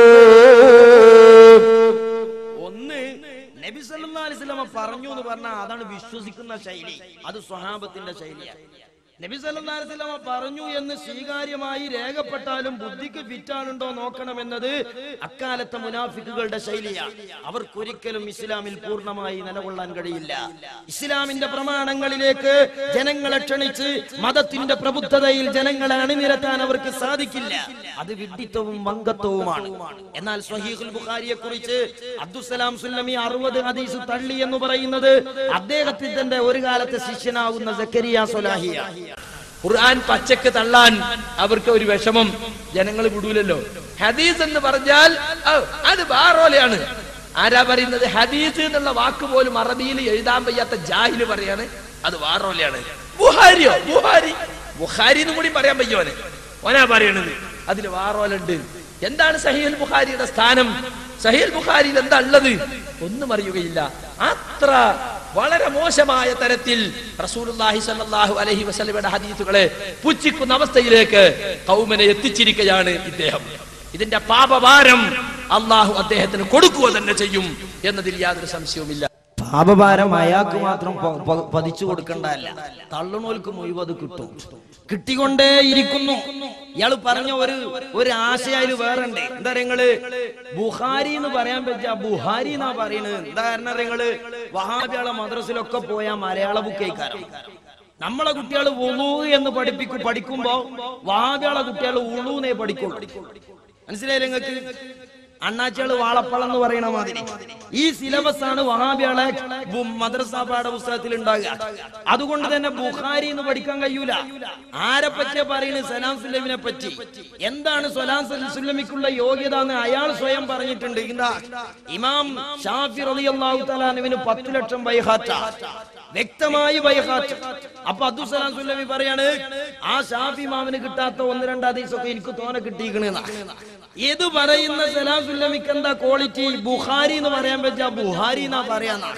ഒന്ന്, നബി സല്ലല്ലാഹു അലൈഹി വസല്ലം പറഞ്ഞു എന്ന് പറഞ്ഞാൽ അതാണ് വിശ്വസിക്കുന്ന ശൈലി. അത് സ്വഹാബത്തിന്റെ ശൈലിയാണ്. നബി സല്ലല്ലാഹു അലൈഹി വസല്ലം പറഞ്ഞു എന്ന് സ്വീകാര്യമായി രേഖപ്പെട്ടാലും ബുദ്ധിക്ക് ഫിറ്റാണുണ്ടോ നോക്കണമെന്നത് അക്കാലത്തെ മുനാഫിക്കുകളുടെ ശൈലിയാണ്. അവർക്കൊരിക്കലും ഇസ്ലാമിൽ പൂർണ്ണമായി നിലകൊള്ളാൻ കഴിയില്ല. ഇസ്ലാമിന്റെ പ്രമാണങ്ങളിലേക്ക് ജനങ്ങളെ ക്ഷണിച്ച് മതത്തിന്റെ പ്രബുദ്ധതയിൽ ജനങ്ങളെ അണിനിരത്താൻ അവർക്ക് സാധിക്കില്ല. അത് വിഡ്ഢിത്തവും വങ്കത്വവുമാണ്. എന്നാൽ സ്വഹീഹുൽ ബുഖാരിയെ കുറിച്ച് അബ്ദുസ്സലാം സുല്ലമി 60 ഹദീസ് തള്ളി എന്ന് പറയുന്നത് അദ്ദേഹത്തിന്റെ ഒരു കാലത്തെ ശിഷ്യനാവുന്ന സക്കരിയ സ്വലാഹിയാണ്. ഖുർആൻ പച്ചക്ക് തള്ളാൻ അവർക്ക് ഒരു വിഷമം, ജനങ്ങൾ വിടൂലല്ലോ. ഹദീസ് എന്ന് പറഞ്ഞാൽ അത് വേറോലെയാണ്. ആരാ പറയുന്നത്? ഹദീസ് എന്നുള്ള വാക്ക് പോലും അറബിയിൽ എഴുതാൻ വയ്യാത്ത ജാഹില് പറയാണ് അത് വേറോലെയാണ്. ബുഹാരിയോ? ബുഹാരി എന്നും കൂടി പറയാൻ വയ്യോന്. ഓനാ പറയണത് അതിൽ വേറോലുണ്ട്. എന്താണ് സഹീഹുൽ ബുഖാരിയുടെ സ്ഥാനം? സഹീഹുൽ ബുഖാരിയിൽ എന്താ ഉള്ളത്? ഒന്നും അറിയുകയില്ല. അത്ര വളരെ മോശമായ തരത്തിൽ റസൂലുള്ളാഹി സ്വല്ലല്ലാഹു അലൈഹി വസല്ലമയുടെ ഹദീസുകളെ പുച്ഛിക്കുന്ന അവസ്ഥയിലേക്ക് ഖൗമിനെ എത്തിച്ചിരിക്കുകയാണ് ഇദ്ദേഹം. ഇതിന്റെ പാപഭാരം അള്ളാഹു അദ്ദേഹത്തിന് കൊടുക്കുക തന്നെ ചെയ്യും എന്നതിൽ യാതൊരു സംശയവുമില്ല. പാപഭാരം അയാൾക്ക് മാത്രം പതിച്ചു കൊടുക്കണ്ടല്ല, തള്ളുണോൽക്ക് മുഴുവത് കിട്ടും, കിട്ടിക്കൊണ്ടേയിരിക്കുന്നു. ഇയാള് പറഞ്ഞ ഒരു ആശയാല് വേറെണ്ട്. എന്താ നിങ്ങള് ബുഹാരി എന്ന് പറയാൻ പറ്റാ ബുഹാരി എന്നാ പറയണത്. എന്താ കാരണം നിങ്ങള് വഹാബികളെ മദ്രസിലൊക്കെ പോയാ മലയാള ബുക്കേക്കാരം. നമ്മളെ കുട്ടികൾ ഉളു എന്ന് പഠിക്കുമ്പോ വഹാബികളെ കുട്ടികൾ ഉളൂന്നേ പഠിക്കുള്ളൂ. മനസ്സിലായില്ലേ നിങ്ങൾക്ക്? അണ്ണാച്ചികള് വാളപ്പളം എന്ന് പറയണ മാതിരി ഈ സിലബസ് ആണ് വഹാബികളെ മദ്രസ പാഠപുസ്തകത്തിൽ ഉണ്ടാകുക. അതുകൊണ്ട് തന്നെ ബുഖാരി എന്ന് പഠിക്കാൻ കഴിയൂല. ആരെ പറ്റിയാ പറയുന്നത്? സലാം സുല്ലമിനെ പറ്റി. എന്താണ് സലാം സുല്ലമിക്കുള്ള യോഗ്യത എന്ന് അയാൾ സ്വയം പറഞ്ഞിട്ടുണ്ട്. എന്താ? ഇമാം ഷാഫി റളിയല്ലാഹു തആല അൻഹുവിന് 10 ലക്ഷം ബൈഹാത്ത, വ്യക്തമായി ബൈഹാത്ത്. അപ്പൊ അബ്ദുസ്സലാം സുല്ലമി പറയാണ് ആ ഷാഫി ഇമാമിന് കിട്ടാത്ത 1-2 ഹദീസൊക്കെ എനിക്ക് തോനെ കിട്ടിയിരിക്കണെന്നാ. ഇത് പറയുന്ന സലാം സുല്ലമിക്ക് എന്താ ക്വാളിറ്റി? ബുഖാരി എന്ന് പറയാൻ പറ്റാ ബുഹാരി എന്നാ പറയാന്നാ.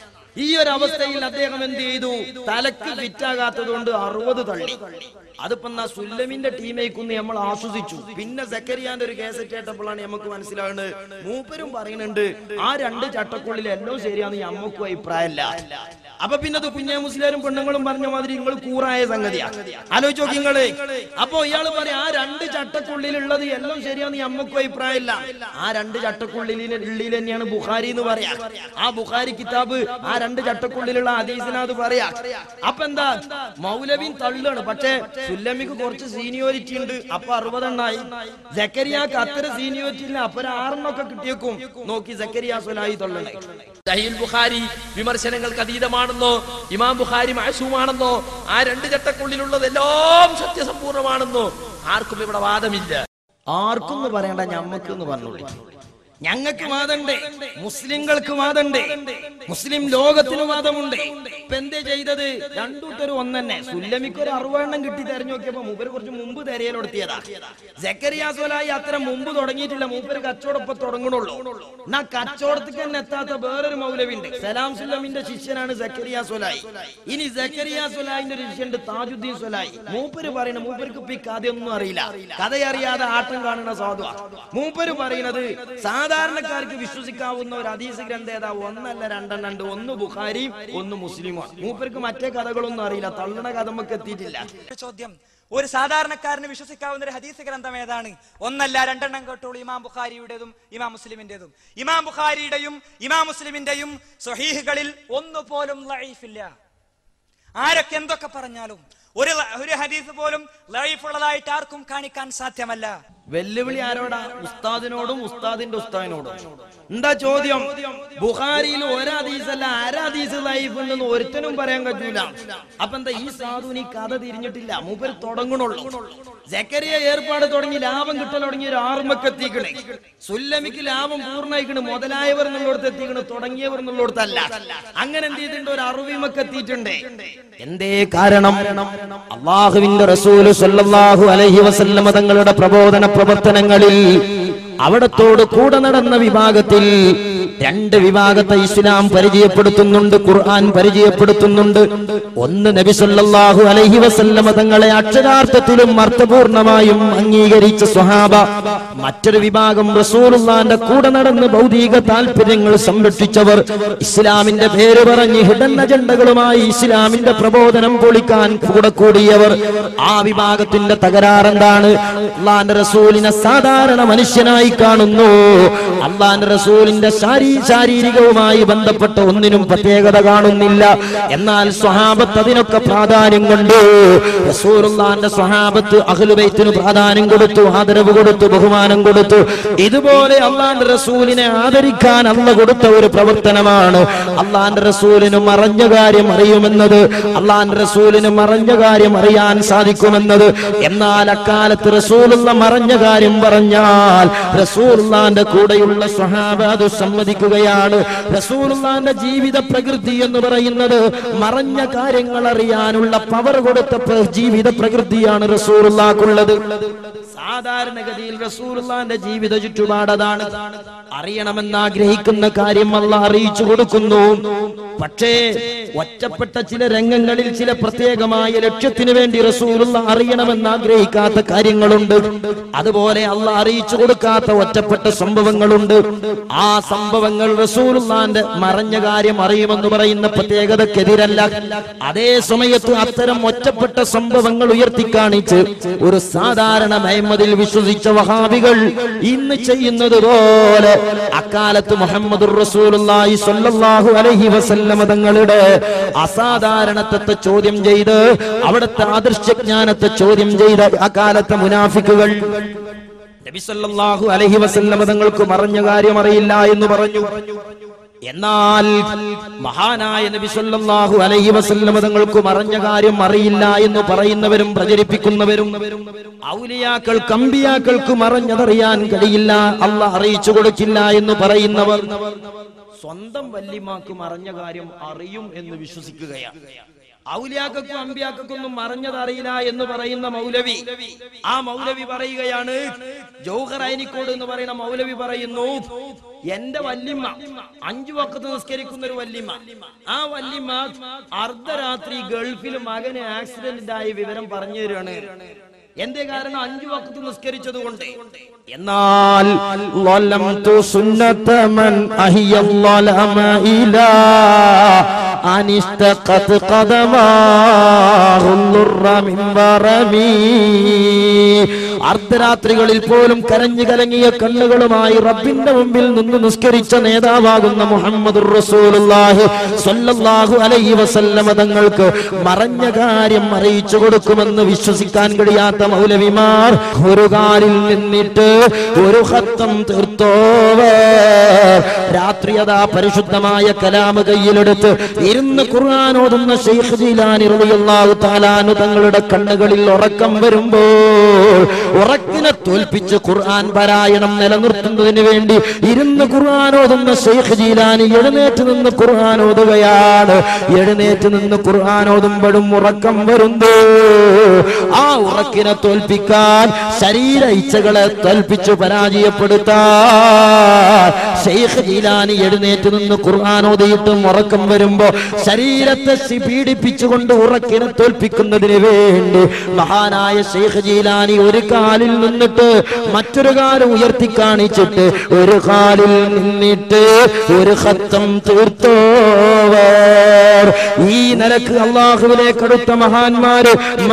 ഈ ഒരു അവസ്ഥയിൽ അദ്ദേഹം എന്ത് ചെയ്തു? തലക്ക് ഫിറ്റാകാത്തത് കൊണ്ട് 60 തള്ളി. അതിപ്പോ എന്നാ സുല്ലമിന്റെ ടീമേക്കൊന്ന് നമ്മൾ ആസ്വദിച്ചു. പിന്നെ സക്കരിയാന്റെ ഒരു കേസറ്റ് കേട്ടപ്പോഴാണ് നമുക്ക് മനസ്സിലാകുന്നത് മൂപ്പരും പറയുന്നുണ്ട് ആ 2 ചട്ടക്കുള്ളിൽ എല്ലാം ശരിയാന്ന് ഞമ്മക്കും അഭിപ്രായമല്ല. അപ്പൊ പിന്നെ അത് കുഞ്ഞേ മുസ്ലിം പെണ്ണുങ്ങളും പറഞ്ഞ മാതിരി നിങ്ങൾ കൂറായ സംഗതിയാ. ആലോചിച്ച് നോക്കി നിങ്ങള്. അപ്പൊ ഇയാള് പറയാം ആ 2 ചട്ടക്കുള്ളിലുള്ളത് എല്ലാം ശരിയാന്ന് ഞമ്മക്കും അഭിപ്രായമില്ല. ആ 2 ചട്ടക്കുള്ളിൽ തന്നെയാണ് ബുഖാരി എന്ന് പറയാ. ആ ബുഖാരി കിതാബ് ആ 2 ചട്ടക്കുള്ളിലുള്ള ഹദീസിനത് പറയാ. അപ്പൊ എന്താ? മൗലവിൻ തള്ളാണ്. പക്ഷെ സുല്ലമിക്ക് കുറച്ച് സീനിയോറിറ്റി ഉണ്ട്. അപ്പൊ 60 എണ്ണായി. സക്കരിയാക്ക് അത്ര സീനിയോറിറ്റി ഇല്ല. അപ്പൊ 6 ഒക്കെ കിട്ടിയേക്കും. നോക്കി സക്കരിയ സ്വലാഹി തള്ളണേ. സഹീഹുൽ ബുഖാരി വിമർശനങ്ങൾക്ക് അതീതമാണെന്നോ ഇമാം ബുഖാരി മഅസൂമാണെന്നോ ആ 2 ചട്ടക്കുള്ളിലുള്ളതെല്ലാം സത്യസമ്പൂർണ്ണമാണെന്നോ ആർക്കും ഇവിടെ വാദമില്ല. ആർക്കും പറയണ്ട, ഞമ്മക്ക് എന്ന് പറഞ്ഞോളൂ. ഞങ്ങൾക്ക് വാദമുണ്ട്, മുസ്ലിങ്ങൾക്ക് വാദമുണ്ട്, മുസ്ലിം ലോകത്തിന് വാദമുണ്ട്. ഇപ്പൊ എന്തേ ചെയ്തത്? രണ്ടൂട്ടരും ഒന്നെ. സുല്ലമിക്ക് ഒരു 60 എണ്ണം കിട്ടി തെരഞ്ഞു നോക്കിയപ്പോ മൂപ്പര് കുറച്ച് മുമ്പ് തെരയലെടുത്തിയതാ. സക്കരിയ സ്വലാഹി അത്ര മുമ്പ് തുടങ്ങിയിട്ടില്ല. മൂപ്പര് കച്ചവടം തുടങ്ങണുള്ളൂ. എന്നാ കച്ചവടത്തേക്ക് തന്നെ എത്താത്ത വേറൊരു മൗലവിണ്ട്. സലാം സുല്ലമിന്റെ ശിഷ്യനാണ് സക്കരിയ സ്വലാഹി. ഇനി സക്കരിയ സ്വലാഹിന്റെ ഒരു ശിഷ്യണ്ട് താജുദ്ദീൻ സ്വലാഹി. മൂപ്പര് പറയുന്ന മൂപ്പർക്ക് ഇപ്പൊ ഈ കഥയൊന്നും അറിയില്ല. കഥയറിയാതെ ആട്ടം കാണുന്ന സാധുവാ. മൂപ്പര് പറയുന്നത് സാധാരണക്കാർക്ക് വിശ്വസിക്കാവുന്ന ഒരു ഹദീസ് ഗ്രന്ഥേതാവ് 1 അല്ല 2 എണ്ണം ഉണ്ട്. 1 ബുഖാരിയും 1 മുസ്ലിമുമാണ്. മൂപ്പർക്ക് മറ്റേ കഥകളൊന്നും അറിയില്ല. തള്ളണ കഥ നമുക്ക് എത്തിയിട്ടില്ല. ചോദ്യം: ഒരു സാധാരണക്കാരന് വിശ്വസിക്കാവുന്ന ഒരു ഹദീസ് ഗ്രന്ഥം ഏതാണ്? 1 അല്ല 2 എണ്ണം കേട്ടോളൂ. ഇമാം ബുഖാരിയുടേതും ഇമാം മുസ്ലിമിന്റേതും. ഇമാം ബുഖാരിയുടെയും ഇമാം മുസ്ലിമിന്റെയും സ്വഹീഹുകളിൽ ഒന്നുപോലും ലഈഫില്ല. ആരൊക്കെ എന്തൊക്കെ പറഞ്ഞാലും ഒരു ഹദീസ് പോലും ലഈഫ് ഉള്ളതായിട്ട് ആർക്കും കാണിക്കാൻ സാധ്യമല്ല. വെല്ലുവിളി ആരോടാ? ഉസ്താദിനോടും ഉസ്താദിന്റെ ഉസ്താദിനോടും. എന്താ ചോദ്യം? ബുഖാരിയിൽ ഒരു ഹദീസല്ല 1 ഹദീസ് ലൈഫ് ഉണ്ടെന്ന് ഒരുത്തനും പറയാൻ പറ്റൂല. അപ്പൊ എന്താ? ഈ സാധുവിന് ഈ കഥ തിരിഞ്ഞിട്ടില്ല. മൂപ്പര് തുടങ്ങണുള്ളൂ. സക്കരിയ ഏർപ്പാട് തുടങ്ങി ലാഭം കിട്ടൽ തുടങ്ങി ഒരു 6 എത്തിക്കണേ. സുല്ലമിക്ക് ലാഭം പൂർണ്ണമായിക്കണ്. മുതലായവർ എന്നുള്ളടത്ത് എത്തിക്കണ്, തുടങ്ങിയവർ എന്നുള്ളടത്തല്ല. അങ്ങനെ എന്ത് ചെയ്തിട്ടുണ്ട്? ഒരു 60 എത്തിയിട്ടുണ്ട്. എന്തേ കാരണം? അള്ളാഹുവിന്റെ റസൂൽ സ്വല്ലല്ലാഹു അലൈഹി വസല്ലം തങ്ങളുടെ പ്രബോധന പ്രവർത്തനങ്ങളിൽ അവിടത്തോട് കൂടെ നടന്ന വിഭാഗത്തിൽ രണ്ട് വിഭാഗത്തെ ഇസ്ലാം പരിചയപ്പെടുത്തുന്നുണ്ട്, ഖുർആൻ പരിചയപ്പെടുത്തുന്നുണ്ട്. ഒന്ന് നബി സല്ലല്ലാഹു അലൈഹി വസല്ലമ തങ്ങളെ അക്ഷരാർത്ഥത്തിലും അർത്ഥപൂർണമായും അംഗീകരിച്ച സ്വഹാബ. മറ്റൊരു വിഭാഗം റസൂലുള്ളാഹിന്റെ കൂടെ നടന്ന് ഭൗതിക താല്പര്യങ്ങൾ സംരക്ഷിച്ചവർ, ഇസ്ലാമിന്റെ പേര് പറഞ്ഞ് ഹിഡൻ അജണ്ടകളുമായി ഇസ്ലാമിന്റെ പ്രബോധനം പൊളിക്കാൻ കൂടെ കൂടിയവർ. ആ വിഭാഗത്തിന്റെ തകരാറെന്താണ്? അള്ളാന്റെ റസൂലിനെ സാധാരണ മനുഷ്യനായി കാണുന്നു. അള്ളാന്റെ റസൂലിന്റെ ശാരീരികവുമായി ബന്ധപ്പെട്ട ഒന്നിനും പ്രത്യേകത കാണുന്നില്ല. എന്നാൽ സ്വഹാബത്ത് അതിനൊക്കെ പ്രാധാന്യം കൊണ്ട് റസൂലുള്ളാഹിന്റെ സ്വഹാബത്ത് അഹ്ലു ബൈത്തിന് പ്രാധാന്യം കൊടുത്തു, ആദരവ് കൊടുത്തു, ബഹുമാനം കൊടുത്തു. ഇതുപോലെ അള്ളാന്റെ റസൂലിനെ ആദരിക്കാൻ അള്ള കൊടുത്ത ഒരു പ്രവർത്തനമാണ് അള്ളാന്റെ റസൂലിന് മറഞ്ഞ കാര്യം അറിയുമെന്നത്, അള്ളാന്റെ റസൂലിന് മറഞ്ഞ കാര്യം അറിയാൻ സാധിക്കുമെന്നത്. എന്നാൽ അക്കാലത്ത് റസൂലുള്ള മറഞ്ഞ കാര്യം പറഞ്ഞാൽ റസൂലുള്ളാഹിന്റെ കൂടെയുള്ള സ്വഹാബ അത് സമ്മതിക്കുകയാണ്. റസൂലുള്ളാഹിന്റെ ജീവിത പ്രകൃതി എന്ന് പറയുന്നത് മറഞ്ഞ കാര്യങ്ങൾ അറിയാനുള്ള പവർ കൊടുത്ത ജീവിത പ്രകൃതിയാണ് റസൂലുള്ളാഹിക്കുള്ളത്. സാധാരണഗതിയിൽ റസൂലുള്ളാഹിന്റെ ജീവിത ചുറ്റുപാട് അതാണ്. അറിയണമെന്ന് ആഗ്രഹിക്കുന്ന കാര്യം അല്ലാഹ് അറിയിച്ചു കൊടുക്കുന്നു. പക്ഷേ ഒറ്റപ്പെട്ട ചില രംഗങ്ങളിൽ ചില പ്രത്യേകമായ ലക്ഷ്യത്തിന് വേണ്ടി റസൂലുള്ളാഹി അറിയണമെന്ന് ആഗ്രഹിക്കാത്ത കാര്യങ്ങളുണ്ട്. അതുപോലെ അല്ലാഹ് അറിയിച്ചു കൊടുക്കാത്ത ഒറ്റപ്പെട്ട സംഭവങ്ങളുണ്ട്. ആ സംഭവങ്ങൾ റസൂലുള്ളാഹിന്റെ മറഞ്ഞ കാര്യം അറിയുമെന്ന് പറയുന്ന പ്രത്യേകതക്കെതിരല്ല. അതേ സമയത്ത് അത്തരം ഒറ്റപ്പെട്ട സംഭവങ്ങൾ ഉയർത്തിക്കാണിച്ച് ഒരു സാധാരണ മഹമ്മദിൽ വിശ്വസിച്ച വഹാബികൾ ഇന്ന് ചെയ്യുന്നത് പോലെ അക്കാലത്ത് മുഹമ്മദുർ റസൂലുള്ളാഹി സ്വല്ലല്ലാഹു അലൈഹി വസല്ലമ തങ്ങളുടെ അസാധാരണത്വത്തെ ചോദ്യം ചെയ്ത് അവിടുത്തെ ആദർശജ്ഞാനത്തെ ചോദ്യം ചെയ്ത അക്കാലത്തെ മുനാഫിക്കുകൾ നബി സല്ലല്ലാഹു അലൈഹി വസല്ലമ തങ്ങൾക്ക് മറഞ്ഞ കാര്യം അറിയില്ല എന്ന് പറഞ്ഞു. എന്നാൽ മഹാനായ നബി സല്ലല്ലാഹു അലൈഹി വസല്ലമ തങ്ങൾക്ക് മറഞ്ഞ കാര്യം അറിയില്ല എന്ന് പറയുന്നവരും പ്രചരിപ്പിക്കുന്നവരും, ഔലിയാക്കൾക്ക് അമ്പിയാക്കൾക്ക് മറഞ്ഞതറിയാൻ കഴിയില്ല, അല്ലാഹ് അറിയിച്ചു കൊടുക്കില്ല എന്ന് പറയുന്നവർ സ്വന്തം വല്ലിമാക്ക് മറഞ്ഞ കാര്യം അറിയും എന്ന് വിശ്വസിക്കുകയാണ്. ഔലിയാക്കൾക്കും അമ്പിയാക്കൾക്കൊന്നും മറഞ്ഞതറിയില്ല എന്ന് പറയുന്ന മൗലവി, ആ മൗലവി പറയുകയാണ്, ജൗഹറൈനിക്കോട് എന്ന് പറയുന്ന മൗലവി പറയുന്നു, എന്റെ വല്ലിമ്മ 5 വഖത്ത് നിസ്കരിക്കുന്ന ഒരു വല്ലിമ്മ, ആ വല്ലിമ്മ അർദ്ധരാത്രി ഗൾഫിൽ മകന് ആക്സിഡന്റ് ആയി വിവരം പറഞ്ഞു തരുവാണ്. എന്തേ കാരണം? 5 വഖത്ത് നിസ്കരിച്ചത് കൊണ്ട്. എന്നാൽ അർദ്ധരാത്രികളിൽ പോലും കരഞ്ഞു കലങ്ങിയ കണ്ണുകളുമായി റബ്ബിന്റെ മുമ്പിൽ നിന്ന് നിസ്കരിച്ച നേതാവാകുന്ന മുഹമ്മദുർ റസൂലുള്ളാഹി സ്വല്ലല്ലാഹു അലൈഹി വസല്ലമ തങ്ങൾക്ക് മറഞ്ഞ കാര്യം അറിയിച്ചു കൊടുക്കുമെന്ന് വിശ്വസിക്കാൻ കഴിയാത്ത മൗലവിമാർ ഒരു കാലിൽ നിന്നിട്ട് ഒരു ഖത്തം തീർത്തോവർ രാത്രി അതാ പരിശുദ്ധമായ കലാമ് കയ്യിലെടുത്ത് ഇരുന്ന് ഖുർആൻ ഓതുന്ന ശൈഖ് ജീലാനി റളിയല്ലാഹു തആല അൻഹു തങ്ങളുടെ കണ്ണുകളിൽ ഉറക്കം വരുമ്പോൾ ഉറക്കിനെ തോൽപ്പിച്ച് ഖുർആൻ പാരായണം നിലനിർത്തുന്നതിന് വേണ്ടി ഇരുന്ന് ഖുർആൻ ഓതുന്ന ശൈഖ് ജീലാനി എഴുന്നേറ്റ് നിന്ന് ഖുർആൻ ഓതുകയാണ്. എഴുന്നേറ്റ് നിന്ന് ഖുർആൻ ഓതുമ്പോഴും ഉറക്കം വരുന്നു. ആ ഉറക്കിനെ തോൽപ്പിക്കാൻ, ശരീര ഇച്ഛകളെ തോൽപ്പിച്ചു പരാജയപ്പെടുത്താൻ ശൈഖ് ജീലാനി എഴുന്നേറ്റ് നിന്ന് ഖുർആൻ ഓതിയിട്ടും ഉറക്കം വരുമ്പോ ശരീരത്തെ പീഡിപ്പിച്ചുകൊണ്ട് ഉറക്കിനെ തോൽപ്പിക്കുന്നതിന് വേണ്ടി മഹാനായ ശൈഖ് ജീലാനി ഒരു കാലിൽ നിന്നിട്ട് മറ്റൊരു കാലം ഉയർത്തി കാണിച്ചിട്ട് ഒരു കാലിൽ നിന്നിട്ട് ഒരു ഖത്തം തീർത്തോവർ. ഈ നിലക്ക് അല്ലാഹുവിലേക്ക് അടുത്ത മഹാന്മാര്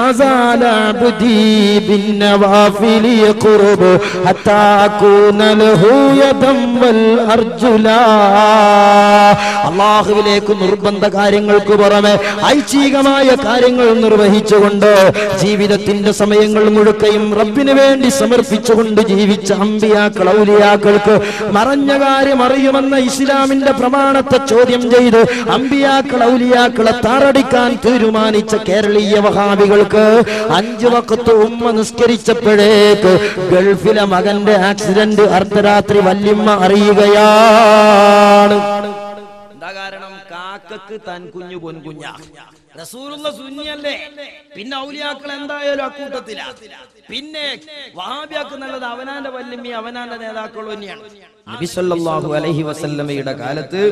അല്ലാഹുവിലേക്ക് നിർബന്ധ കാര്യങ്ങൾക്ക് പുറമെ ഐച്ഛികമായ കാര്യങ്ങൾ നിർവഹിച്ചുകൊണ്ട് ജീവിതത്തിന്റെ സമയങ്ങൾ മുഴുക്കയും റബ്ബിന് വേണ്ടി സമർപ്പിച്ചുകൊണ്ട് ജീവിച്ച അമ്പിയാക്കൾ ഔലിയാക്കൾക്ക് മറഞ്ഞ കാര്യം അറിയുമെന്ന ഇസ്ലാമിന്റെ പ്രമാണത്തെ ചോദ്യം ചെയ്ത് അമ്പിയാക്കൾ ഔലിയാക്കളെ താറടിക്കാൻ തീരുമാനിച്ച കേരളീയ വഹാബികൾക്ക് 5 വഖത്ത് ഉമ്മ നിസ്കരിച്ചപ്പോഴേക്ക് ഗൾഫിലെ മകന്റെ ആക്സിഡന്റ് അർദ്ധരാത്രി വല്യമ്മ അറിയുകയാണ്. എന്താ കാരണം? കാക്കക്ക് താൻ കുഞ്ഞു പൊൻകുഞ്ഞ. റസൂലുള്ള സുന്നിയല്ലേ, പിന്നെ ഔലിയാക്കൾ എന്തായാലും അക്കൂട്ടത്തില. പിന്നെ വഹാബിയാക്ക് നല്ലത് അവനാന്റെ വല്യമ്മി അവനാന്റെ നേതാക്കൾ തന്നെയാണ്. നബി സല്ലല്ലാഹു അലൈഹി വസല്ലമയുടെ കാലത്ത്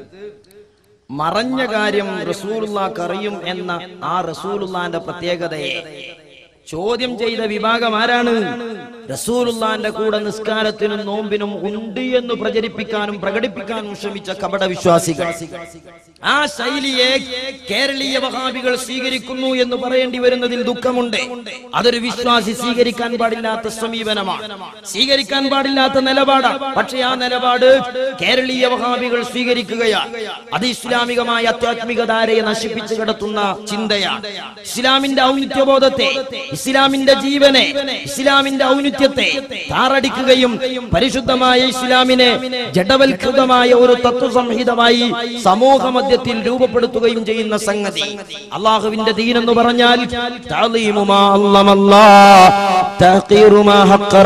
മറഞ്ഞ കാര്യം റസൂലുള്ളാഹ്ക്ക് അറിയും എന്ന ആ റസൂലുള്ളാന്റെ പ്രത്യേകതയെ ചോദ്യം ചെയ്ത വിഭാഗം ആരാണ്? റസൂലുള്ളാന്റെ കൂടെ നിസ്കാരത്തിനും നോമ്പിനും ഉണ്ട് എന്ന് പ്രചരിപ്പിക്കാനും പ്രകടിപ്പിക്കാനും ശ്രമിച്ച കപട വിശ്വാസികൾ. ആ ശൈലിയെ കേരളീയ വഹാബികൾ സ്വീകരിക്കുന്നു എന്ന് പറയേണ്ടി വരുന്നതിൽ ദുഃഖമുണ്ട്. അതൊരു വിശ്വാസി സ്വീകരിക്കാൻ പാടില്ലാത്ത സമീപനമാണ്, സ്വീകരിക്കാൻ പാടില്ലാത്ത നിലപാടാണ്. പക്ഷെ ആ നിലപാട് കേരളീയ വഹാബികൾ സ്വീകരിക്കുകയാണ്. അത് ഇസ്ലാമികമായ ആധ്യാത്മിക ധാരയെ നശിപ്പിച്ചു കിടത്തുന്ന ചിന്തയാണ്. ഇസ്ലാമിന്റെ ഔന്നിത്യബോധത്തെ, ഇസ്ലാമിന്റെ ജീവനെ, ഇസ്ലാമിന്റെ ഔന്നിത്യത്തെ താറടിക്കുകയും പരിശുദ്ധമായ ഇസ്ലാമിനെ ജഡവൽകൃതമായ ഒരു തത്വസംഹിതമായി സമൂഹ മധ്യത്തിൽ രൂപപ്പെടുത്തുകയും ചെയ്യുന്ന സംഗതി. അള്ളാഹുവിന്റെ ദീൻ എന്ന് പറഞ്ഞാൽ തഅലീമു മാ അല്ലമല്ലാഹ് തഖീറു മാ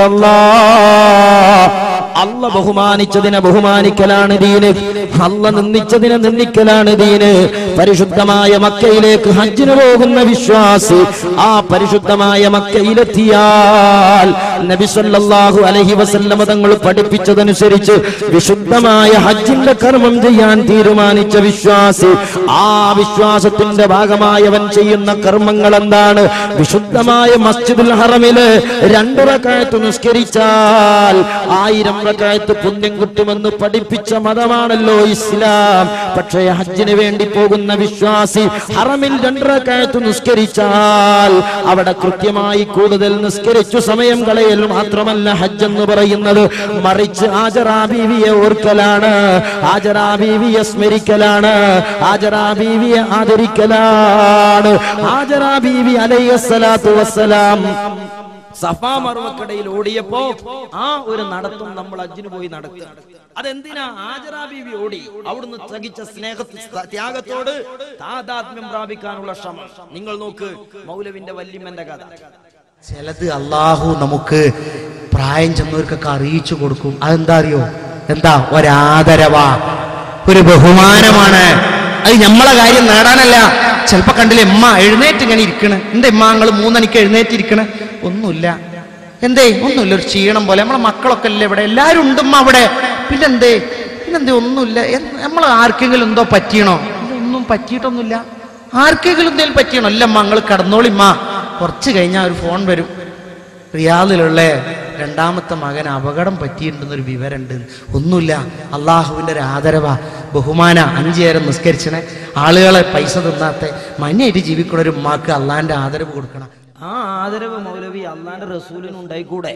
ഹഖറല്ലാഹ്. അല്ല ബഹുമാനിച്ചതിനെ ബഹുമാനിക്കലാണ് ദീന്, അല്ല നിന്ദിച്ചതിനെ നിന്ദിക്കലാണ് ദീന്. പരിശുദ്ധമായ മക്കയിലേക്ക് ഹജ്ജിന് പോകുന്ന വിശ്വാസി ആ പരിശുദ്ധമായ മക്കയിലെത്തിയാൽ നബി സല്ലല്ലാഹു അലൈഹി വസല്ലം തങ്ങൾ പഠിപ്പിച്ചതനുസരിച്ച് വിശുദ്ധമായ ഹജ്ജിന്റെ കർമ്മം ചെയ്യാൻ തീരുമാനിച്ച വിശ്വാസി ആ വിശ്വാസത്തിന്റെ ഭാഗമായവൻ ചെയ്യുന്ന കർമ്മങ്ങൾ എന്താണ്? വിശുദ്ധമായ മസ്ജിദുൽ ഹറമില് 2 റക്അത്ത് നിസ്കരിച്ചാൽ 1000 റക്അത്ത് പുണ്യം കിട്ടുമെന്ന് പഠിപ്പിച്ച മതമാണല്ലോ ഇസ്ലാം. പക്ഷേ ഹജ്ജിന് വേണ്ടി പോകുന്ന വിശ്വാസി ഹറമിൽ 2 റക്അത്ത് നിസ്കരിച്ചാൽ അവിടെ കൃത്യമായി കൂടുതൽ നിസ്കരിച്ചു സമയം കളയൽ മാത്രമല്ല ഹജ്ജ് എന്ന് പറയുന്നത്, മറിച്ച് ഹാജറാ ബീവിയെ ഓർക്കലാണ്, ഹാജറാ ബീവിയെ സ്മരിക്കലാണ്, ഹാജറാ ബീവിയെ ആദരിക്കലാണ്. ഹാജറാ ബീവി അലൈഹിസ്സലാത്തു വസ്സലാം സഫാ മർവക്കടയിൽ ഓടിയപ്പോ ആ ഒരു നടത്തം നമ്മൾ ഹജ്ജിന് പോയി നടത്തുക. അതെന്തിനാ? ഹാജറാ ബീവി ഓടി, അവിടുന്ന് സഹിച്ച ത്യാഗത്തോട് താദാത്മ്യം പ്രാപിക്കാനുള്ള ശ്രമം. നിങ്ങൾ നോക്ക് മൗലവിന്റെ വല്യമ്മന്റെ കഥ. ചിലത് അള്ളാഹു നമുക്ക് പ്രായം ചെന്നവർക്കൊക്കെ അറിയിച്ചു കൊടുക്കും. അതെന്താ അറിയോ? എന്താ? ഒരാദരവാ, ഒരു ബഹുമാനമാണ്. അത് നമ്മളെ കാര്യം നേടാനല്ല. ചിലപ്പോ കണ്ടില്ലേ ഉമ്മ എഴുന്നേറ്റ് ഇങ്ങനെ ഇരിക്കണ്, എന്റെ ഉമ്മ നിങ്ങൾ 3 മണിക്ക് എഴുന്നേറ്റിരിക്കണ്, ഒന്നുമില്ല, എന്തേ ഒന്നുമില്ല, ഒരു ക്ഷീണം പോലെ. നമ്മളെ മക്കളൊക്കെ അല്ലേ ഇവിടെ, എല്ലാരും ഉണ്ടുമ്മ അവിടെ, പിന്നെന്തേ ഒന്നുമില്ല. നമ്മൾ ആർക്കെങ്കിലും എന്തോ പറ്റിയണോ? ഒന്നും പറ്റിയിട്ടൊന്നുമില്ല. ആർക്കെങ്കിലും എന്തെങ്കിലും പറ്റിയണോ? അല്ല മങ്ങൾ കടന്നോളിമ്മ, കുറച്ച് കഴിഞ്ഞാൽ ഒരു ഫോൺ വരും, റിയാദിലുള്ള 2ാമത്തെ മകൻ അപകടം പറ്റിയിട്ടുണ്ടെന്നൊരു വിവരമുണ്ട്. ഒന്നുമില്ല, അള്ളാഹുവിന്റെ ഒരു ആദരവാ, ബഹുമാന. 5 നേരം നിസ്കരിച്ചണേ, ആളുകളെ പൈസ തിന്നാത്ത മഞ്ഞയായിട്ട് ജീവിക്കുന്ന ഒരു ഉമ്മാക്ക് അള്ളാന്റെ ആദരവ് കൊടുക്കണം. ആ ആദരവ് മൗലവി അള്ളാന്റെ റസൂലിന് ഉണ്ടായിക്കൂടെ?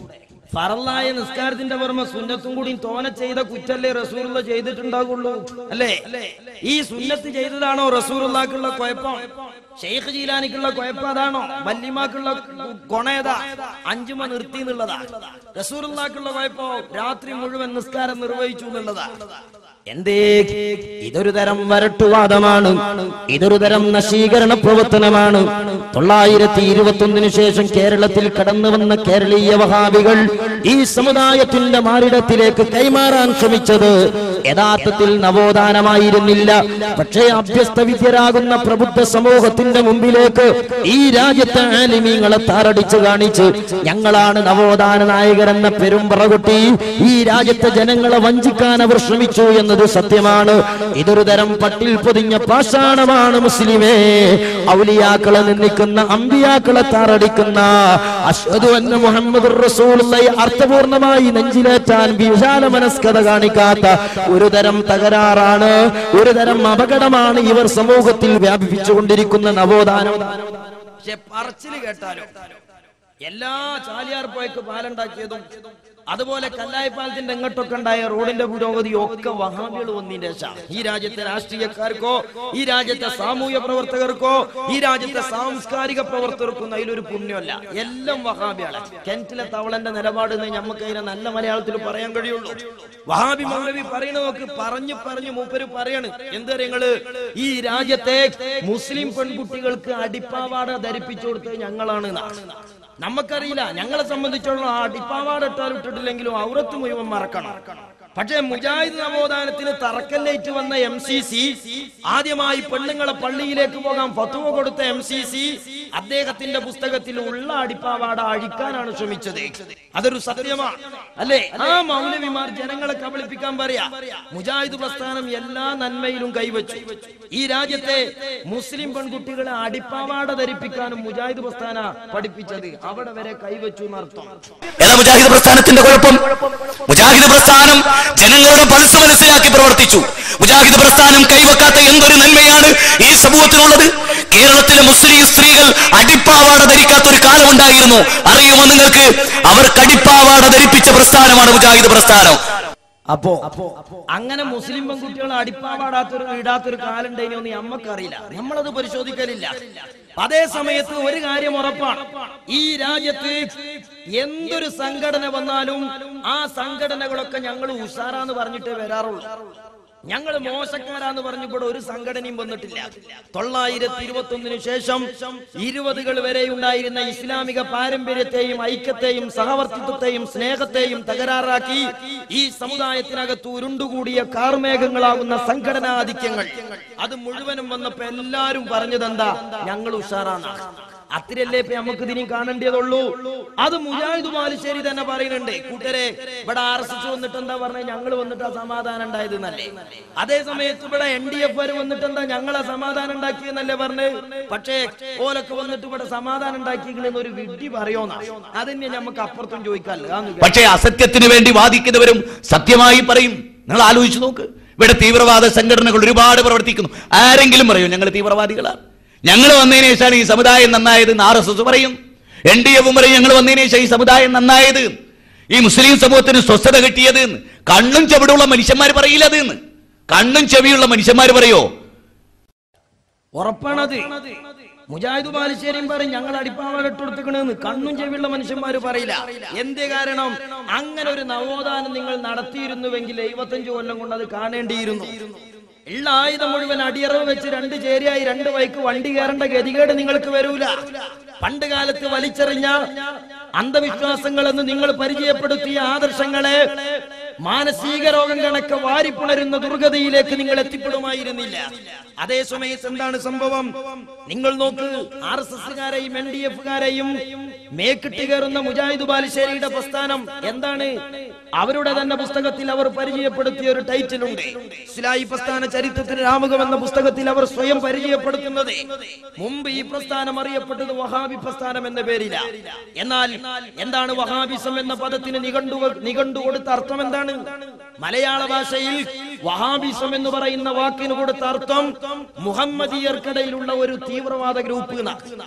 ഫറലായ നിസ്കാരത്തിന്റെ പുറമെ സുന്നത്തും കൂടി തോന ചെയ്ത കുറ്റല്ലേ റസൂലുള്ള ചെയ്തിട്ടുണ്ടാകുള്ളൂ, അല്ലേ? ഈ സുന്നത്ത് ചെയ്തതാണോ റസൂലുള്ളാഹിക്കുള്ള കുഴപ്പം? ഷെയ്ഖ് ജീലാനിക്കുള്ള കുഴപ്പം അതാണോ? വല്ലിമാക്കുള്ള കൊണേതാ? 5 മണി നിർത്തി എന്നുള്ളതാ. റസൂലുള്ളാഹിക്കുള്ള കുഴപ്പം രാത്രി മുഴുവൻ നിസ്കാരം നിർവഹിച്ചു എന്നുള്ളതാ. എന്തേ? ഇതൊരു തരം വരട്ടുവാദമാണ്, ഇതൊരു തരം നശീകരണ പ്രവർത്തനമാണ്. 921 ശേഷം കേരളത്തിൽ കടന്നു വന്ന കേരളീയ വഹാബികൾ ഈ സമുദായത്തിന്റെ മാറിടത്തിലേക്ക് കൈമാറാൻ ശ്രമിച്ചത് യഥാർത്ഥത്തിൽ നവോത്ഥാനമായിരുന്നില്ല. പക്ഷേ അഭ്യസ്ത വിദ്യരാകുന്ന പ്രബുദ്ധ സമൂഹത്തിന്റെ മുമ്പിലേക്ക് ഈ രാജ്യത്തെ ആലിമീങ്ങളെ താറടിച്ചു കാണിച്ച് ഞങ്ങളാണ് നവോത്ഥാന നായകരെന്ന പെരുമ്പറകുട്ടി ഈ രാജ്യത്തെ ജനങ്ങളെ വഞ്ചിക്കാൻ അവർ ശ്രമിച്ചു എന്നത് സത്യമാണ്. ഇതൊരു തരം പട്ടിൽ പൊതിഞ്ഞ പാഷാണമാണ് മുസ്ലിമേ. ഔലിയാക്കളെ നിന്ദിക്കുന്ന, അമ്പിയാക്കളെ താറടിക്കുന്ന, അശ്ഹദു അന്ന മുഹമ്മദുർ റസൂലുള്ളാഹി അർത്ഥപൂർണമായി നെഞ്ചിലേറ്റാൻ വിശാല മനസ്കത കാണിക്കാത്ത ഒരു തരം തകരാറാണ്, ഒരു തരം അപകടമാണ് ഇവർ സമൂഹത്തിൽ വ്യാപിപ്പിച്ചുകൊണ്ടിരിക്കുന്ന നവോത്ഥാനം. പക്ഷെ പറച്ചില് കേട്ടാലോ എല്ലാ ചാലിയാർ പോയക്ക് പാലുണ്ടാക്കിയതും അതുപോലെ കല്ലായിപ്പാലത്തിന്റെ എങ്ങോട്ടൊക്കെ ഉണ്ടായ റോഡിന്റെ പുരോഗതിയോ ഒക്കെ വഹാബികൾ വന്നതിന്റെ ശേഷം ഈ രാജ്യത്തെ രാഷ്ട്രീയക്കാർക്കോ ഈ രാജ്യത്തെ സാമൂഹ്യ പ്രവർത്തകർക്കോ ഈ രാജ്യത്തെ സാംസ്കാരിക പ്രവർത്തകർക്കും അതിലൊരു പുണ്യമല്ല. എല്ലാം വഹാബിയാണ്. കിണറ്റിലെ തവളന്റെ നിലപാട് നമുക്ക് അതിനെ നല്ല മലയാളത്തിൽ പറയാൻ കഴിയുള്ളൂ. വഹാബി മൗലവി പറയണ നോക്ക്, പറഞ്ഞു മൂപ്പര് പറയാണ്, എന്താ നിങ്ങള് ഈ രാജ്യത്തെ മുസ്ലിം പെൺകുട്ടികൾക്ക് അടിപ്പാവാട ധരിപ്പിച്ചു കൊടുത്തത് ഞങ്ങളാണ്. നമുക്കറിയില്ല, ഞങ്ങളെ സംബന്ധിച്ചുള്ള അടിപ്പാവാട ഇട്ടാൽ ഇട്ടിട്ടില്ലെങ്കിലും ഔറത്ത് മുഴുവൻ മറക്കണം. പക്ഷേ മുജാഹിദ് നവോത്ഥാനത്തിന് തറക്കല്ലേറ്റ് വന്ന MCC, ആദ്യമായി പെണ്ണുങ്ങളെ പള്ളിയിലേക്ക് പോകാൻ ഫത്വ കൊടുത്ത MCC അദ്ദേഹത്തിന്റെ പുസ്തകത്തിൽ ഉള്ള അടിപ്പാവാട അഴിക്കാനാണ് ശ്രമിച്ചത്. അതൊരു സത്യമാണ് അല്ലേ? ആ മൗലവിമാർ ജനങ്ങളെ കബളിപ്പിക്കാൻ പറയാ. മുജാഹിദ് പ്രസ്ഥാനം എല്ലാ നന്മയിലും കൈവച്ചു. ഈ രാജ്യത്തെ മുസ്ലിം പെൺകുട്ടികളെ അടിപ്പാവാട ധരിപ്പിക്കാനും മുജാഹിദ് പ്രസ്ഥാന പഠിപ്പിച്ചത്. അവിടെ വരെ കൈവച്ചു എന്നർത്ഥം. ഏതാ മുജാഹിദ് പ്രസ്ഥാനത്തിന്റെ കുഴപ്പം? മുജാഹിദ് പ്രസ്ഥാനം ജനങ്ങളുടെ പൾസ് മനസ്സിലാക്കി പ്രവർത്തിച്ചു. മുജാഹിദ് പ്രസ്ഥാനം കൈവെക്കാത്ത എന്തൊരു നന്മയാണ് ഈ സമൂഹത്തിനുള്ളത്? കേരളത്തിലെ മുസ്ലിം സ്ത്രീകൾ അടിപ്പാവാട ധരിക്കാത്ത ഒരു കാലമുണ്ടായിരുന്നു. അറിയുമോ നിങ്ങൾക്ക്? അവർക്ക് അടിപ്പാവാട ധരിപ്പിച്ച പ്രസ്ഥാനമാണ് മുജാഹിദ് പ്രസ്ഥാനം. അപ്പോ അങ്ങനെ മുസ്ലിം പെൺകുട്ടികൾ ഇടാത്തൊരു കാലം ഉണ്ടായിനോന്ന് നമ്മക്കറിയില്ല, നമ്മളത് പരിശോധിക്കലില്ല. അതേ സമയത്ത് ഒരു കാര്യം ഉറപ്പാണ്, ഈ രാജ്യത്ത് എന്തൊരു സംഘടന വന്നാലും ആ സംഘടനകളൊക്കെ ഞങ്ങൾ ഉഷാറാന്ന് പറഞ്ഞിട്ടേ വരാറുള്ളൂ. ഞങ്ങൾ മോശക്കാരാന്ന് പറഞ്ഞപ്പോൾ ഒരു സംഘടനയും വന്നിട്ടില്ല. 921 ശേഷം 20കൾ വരെ ഉണ്ടായിരുന്ന ഇസ്ലാമിക പാരമ്പര്യത്തെയും ഐക്യത്തെയും സഹവർത്തിത്വത്തെയും സ്നേഹത്തെയും തകരാറാക്കി ഈ സമുദായത്തിനകത്ത് ഉരുണ്ടുകൂടിയ കാർമേഘങ്ങളാകുന്ന സംഘടനാധിക്യങ്ങൾ അത് മുഴുവനും വന്നപ്പോ എല്ലാരും പറഞ്ഞതെന്താ? ഞങ്ങൾ ഉഷാറാണ്. അത്രയല്ലേ ഇപ്പൊ നമുക്ക് ഇതിനും കാണേണ്ടതുള്ളൂ. അത് മുജാഹിദ് ബാലുശ്ശേരി തന്നെ പറയുന്നുണ്ട്. കൂട്ടരെ, ഇവിടെ RSS വന്നിട്ട് എന്താ പറഞ്ഞ? ഞങ്ങൾ വന്നിട്ട് സമാധാനം ഉണ്ടായത് എന്നല്ലേ. അതേ സമയത്ത് ഇവിടെ NDF വന്നിട്ട് എന്താ? ഞങ്ങളെ സമാധാനം ഉണ്ടാക്കിയെന്നല്ലേ പറഞ്ഞ്. പക്ഷേ ഓലൊക്കെ വന്നിട്ട് ഇവിടെ സമാധാനം ഉണ്ടാക്കിയെന്ന് ഒരു വിഡ്ഢി പറയോന്നാ. അതന്നെ നമുക്ക് അപ്പുറത്തും ചോദിക്കാല്ലോ. പക്ഷേ അസത്യത്തിന് വേണ്ടി വാദിക്കുന്നവരും സത്യമായി പറയും. നിങ്ങൾ ആലോചിച്ചു നോക്ക്, ഇവിടെ തീവ്രവാദ സംഘടനകൾ ഒരുപാട് പ്രവർത്തിക്കുന്നു. ആരെങ്കിലും പറയും ഞങ്ങൾ തീവ്രവാദികളാണ്? ഞങ്ങൾ വന്നതിന് ശേഷമാണ് ഈ സമുദായം നന്നായത് എന്ന് RSS പറയും. NDF പറയും ഞങ്ങൾ വന്നതിന് ശേഷം ഈ സമുദായം നന്നായത്, ഈ മുസ്ലിം സമൂഹത്തിന് സ്വസ്ഥത കിട്ടിയത്. കണ്ണും ചെവിടുള്ള മനുഷ്യന്മാർ പറയില്ല അത്. കണ്ണും ചെവിയുള്ള മനുഷ്യന്മാർ പറയോ? ഉറപ്പാണത്. മുജാഹിദ് ബാലുശ്ശേരിയും പറയും ഞങ്ങൾ അടിപ്പാവാട ഇട്ടുകൊടുത്തിക്കണെന്ന്. കണ്ണും ചെവിയുള്ള മനുഷ്യന്മാര് പറയില്ല. എന്തേ കാരണം? അങ്ങനെ ഒരു നവോത്ഥാനം നിങ്ങൾ നടത്തിയിരുന്നുവെങ്കിൽ 75 കൊല്ലം കൊണ്ട് അത് കാണേണ്ടിയിരുന്നു. ഉള്ള ആയുധം മുഴുവൻ അടിയറവ് വെച്ച് 2 ചേരിയായി 2 വഴിക്ക് വണ്ടി കയറേണ്ട ഗതികേട് നിങ്ങൾക്ക് വരൂല. പണ്ട് കാലത്ത് വലിച്ചെറിഞ്ഞ അന്ധവിശ്വാസങ്ങളെന്ന് നിങ്ങൾ പരിചയപ്പെടുത്തിയ ആദർശങ്ങളെ മാനസിക രോഗം കണക്ക് വാരിപ്പുണരുന്ന ദുർഗതിയിലേക്ക് നിങ്ങൾ എത്തിപ്പെടുമായിരുന്നില്ല. അതേ സമയത്ത് എന്താണ് സംഭവം? നിങ്ങൾ നോക്ക്, RSSകാരെയും NDFകാരെയും മേക്കിട്ട് കയറുന്ന മുജാഹിദ് ബാലുശ്ശേരിയുടെ പ്രസ്ഥാനം എന്താണ്? അവരുടെ തന്നെ പുസ്തകത്തിൽ അവർ പരിചയപ്പെടുത്തിയ ഒരു ടൈറ്റിലുണ്ട്. ഇസ്ലാഹി പ്രസ്ഥാന ചരിത്രത്തിന് രാമുഖം എന്ന പുസ്തകത്തിൽ അവർ സ്വയം പരിചയപ്പെടുത്തുന്നത് മുമ്പ് ഈ പ്രസ്ഥാനം അറിയപ്പെട്ടത് വഹാബി പ്രസ്ഥാനം എന്ന പേരില. എന്നാൽ എന്താണ് വഹാബിസം എന്ന പദത്തിന് നിഘണ്ടു കൊടുത്ത അർത്ഥം എന്താണ്? മലയാള ഭാഷയിൽ വഹാബിസം എന്ന് പറയുന്ന വാക്കിന് കൊടുത്ത അർത്ഥം മുഹമ്മദിയർക്കിടയിലുള്ള ഒരു തീവ്രവാദ ഗ്രൂപ്പ്.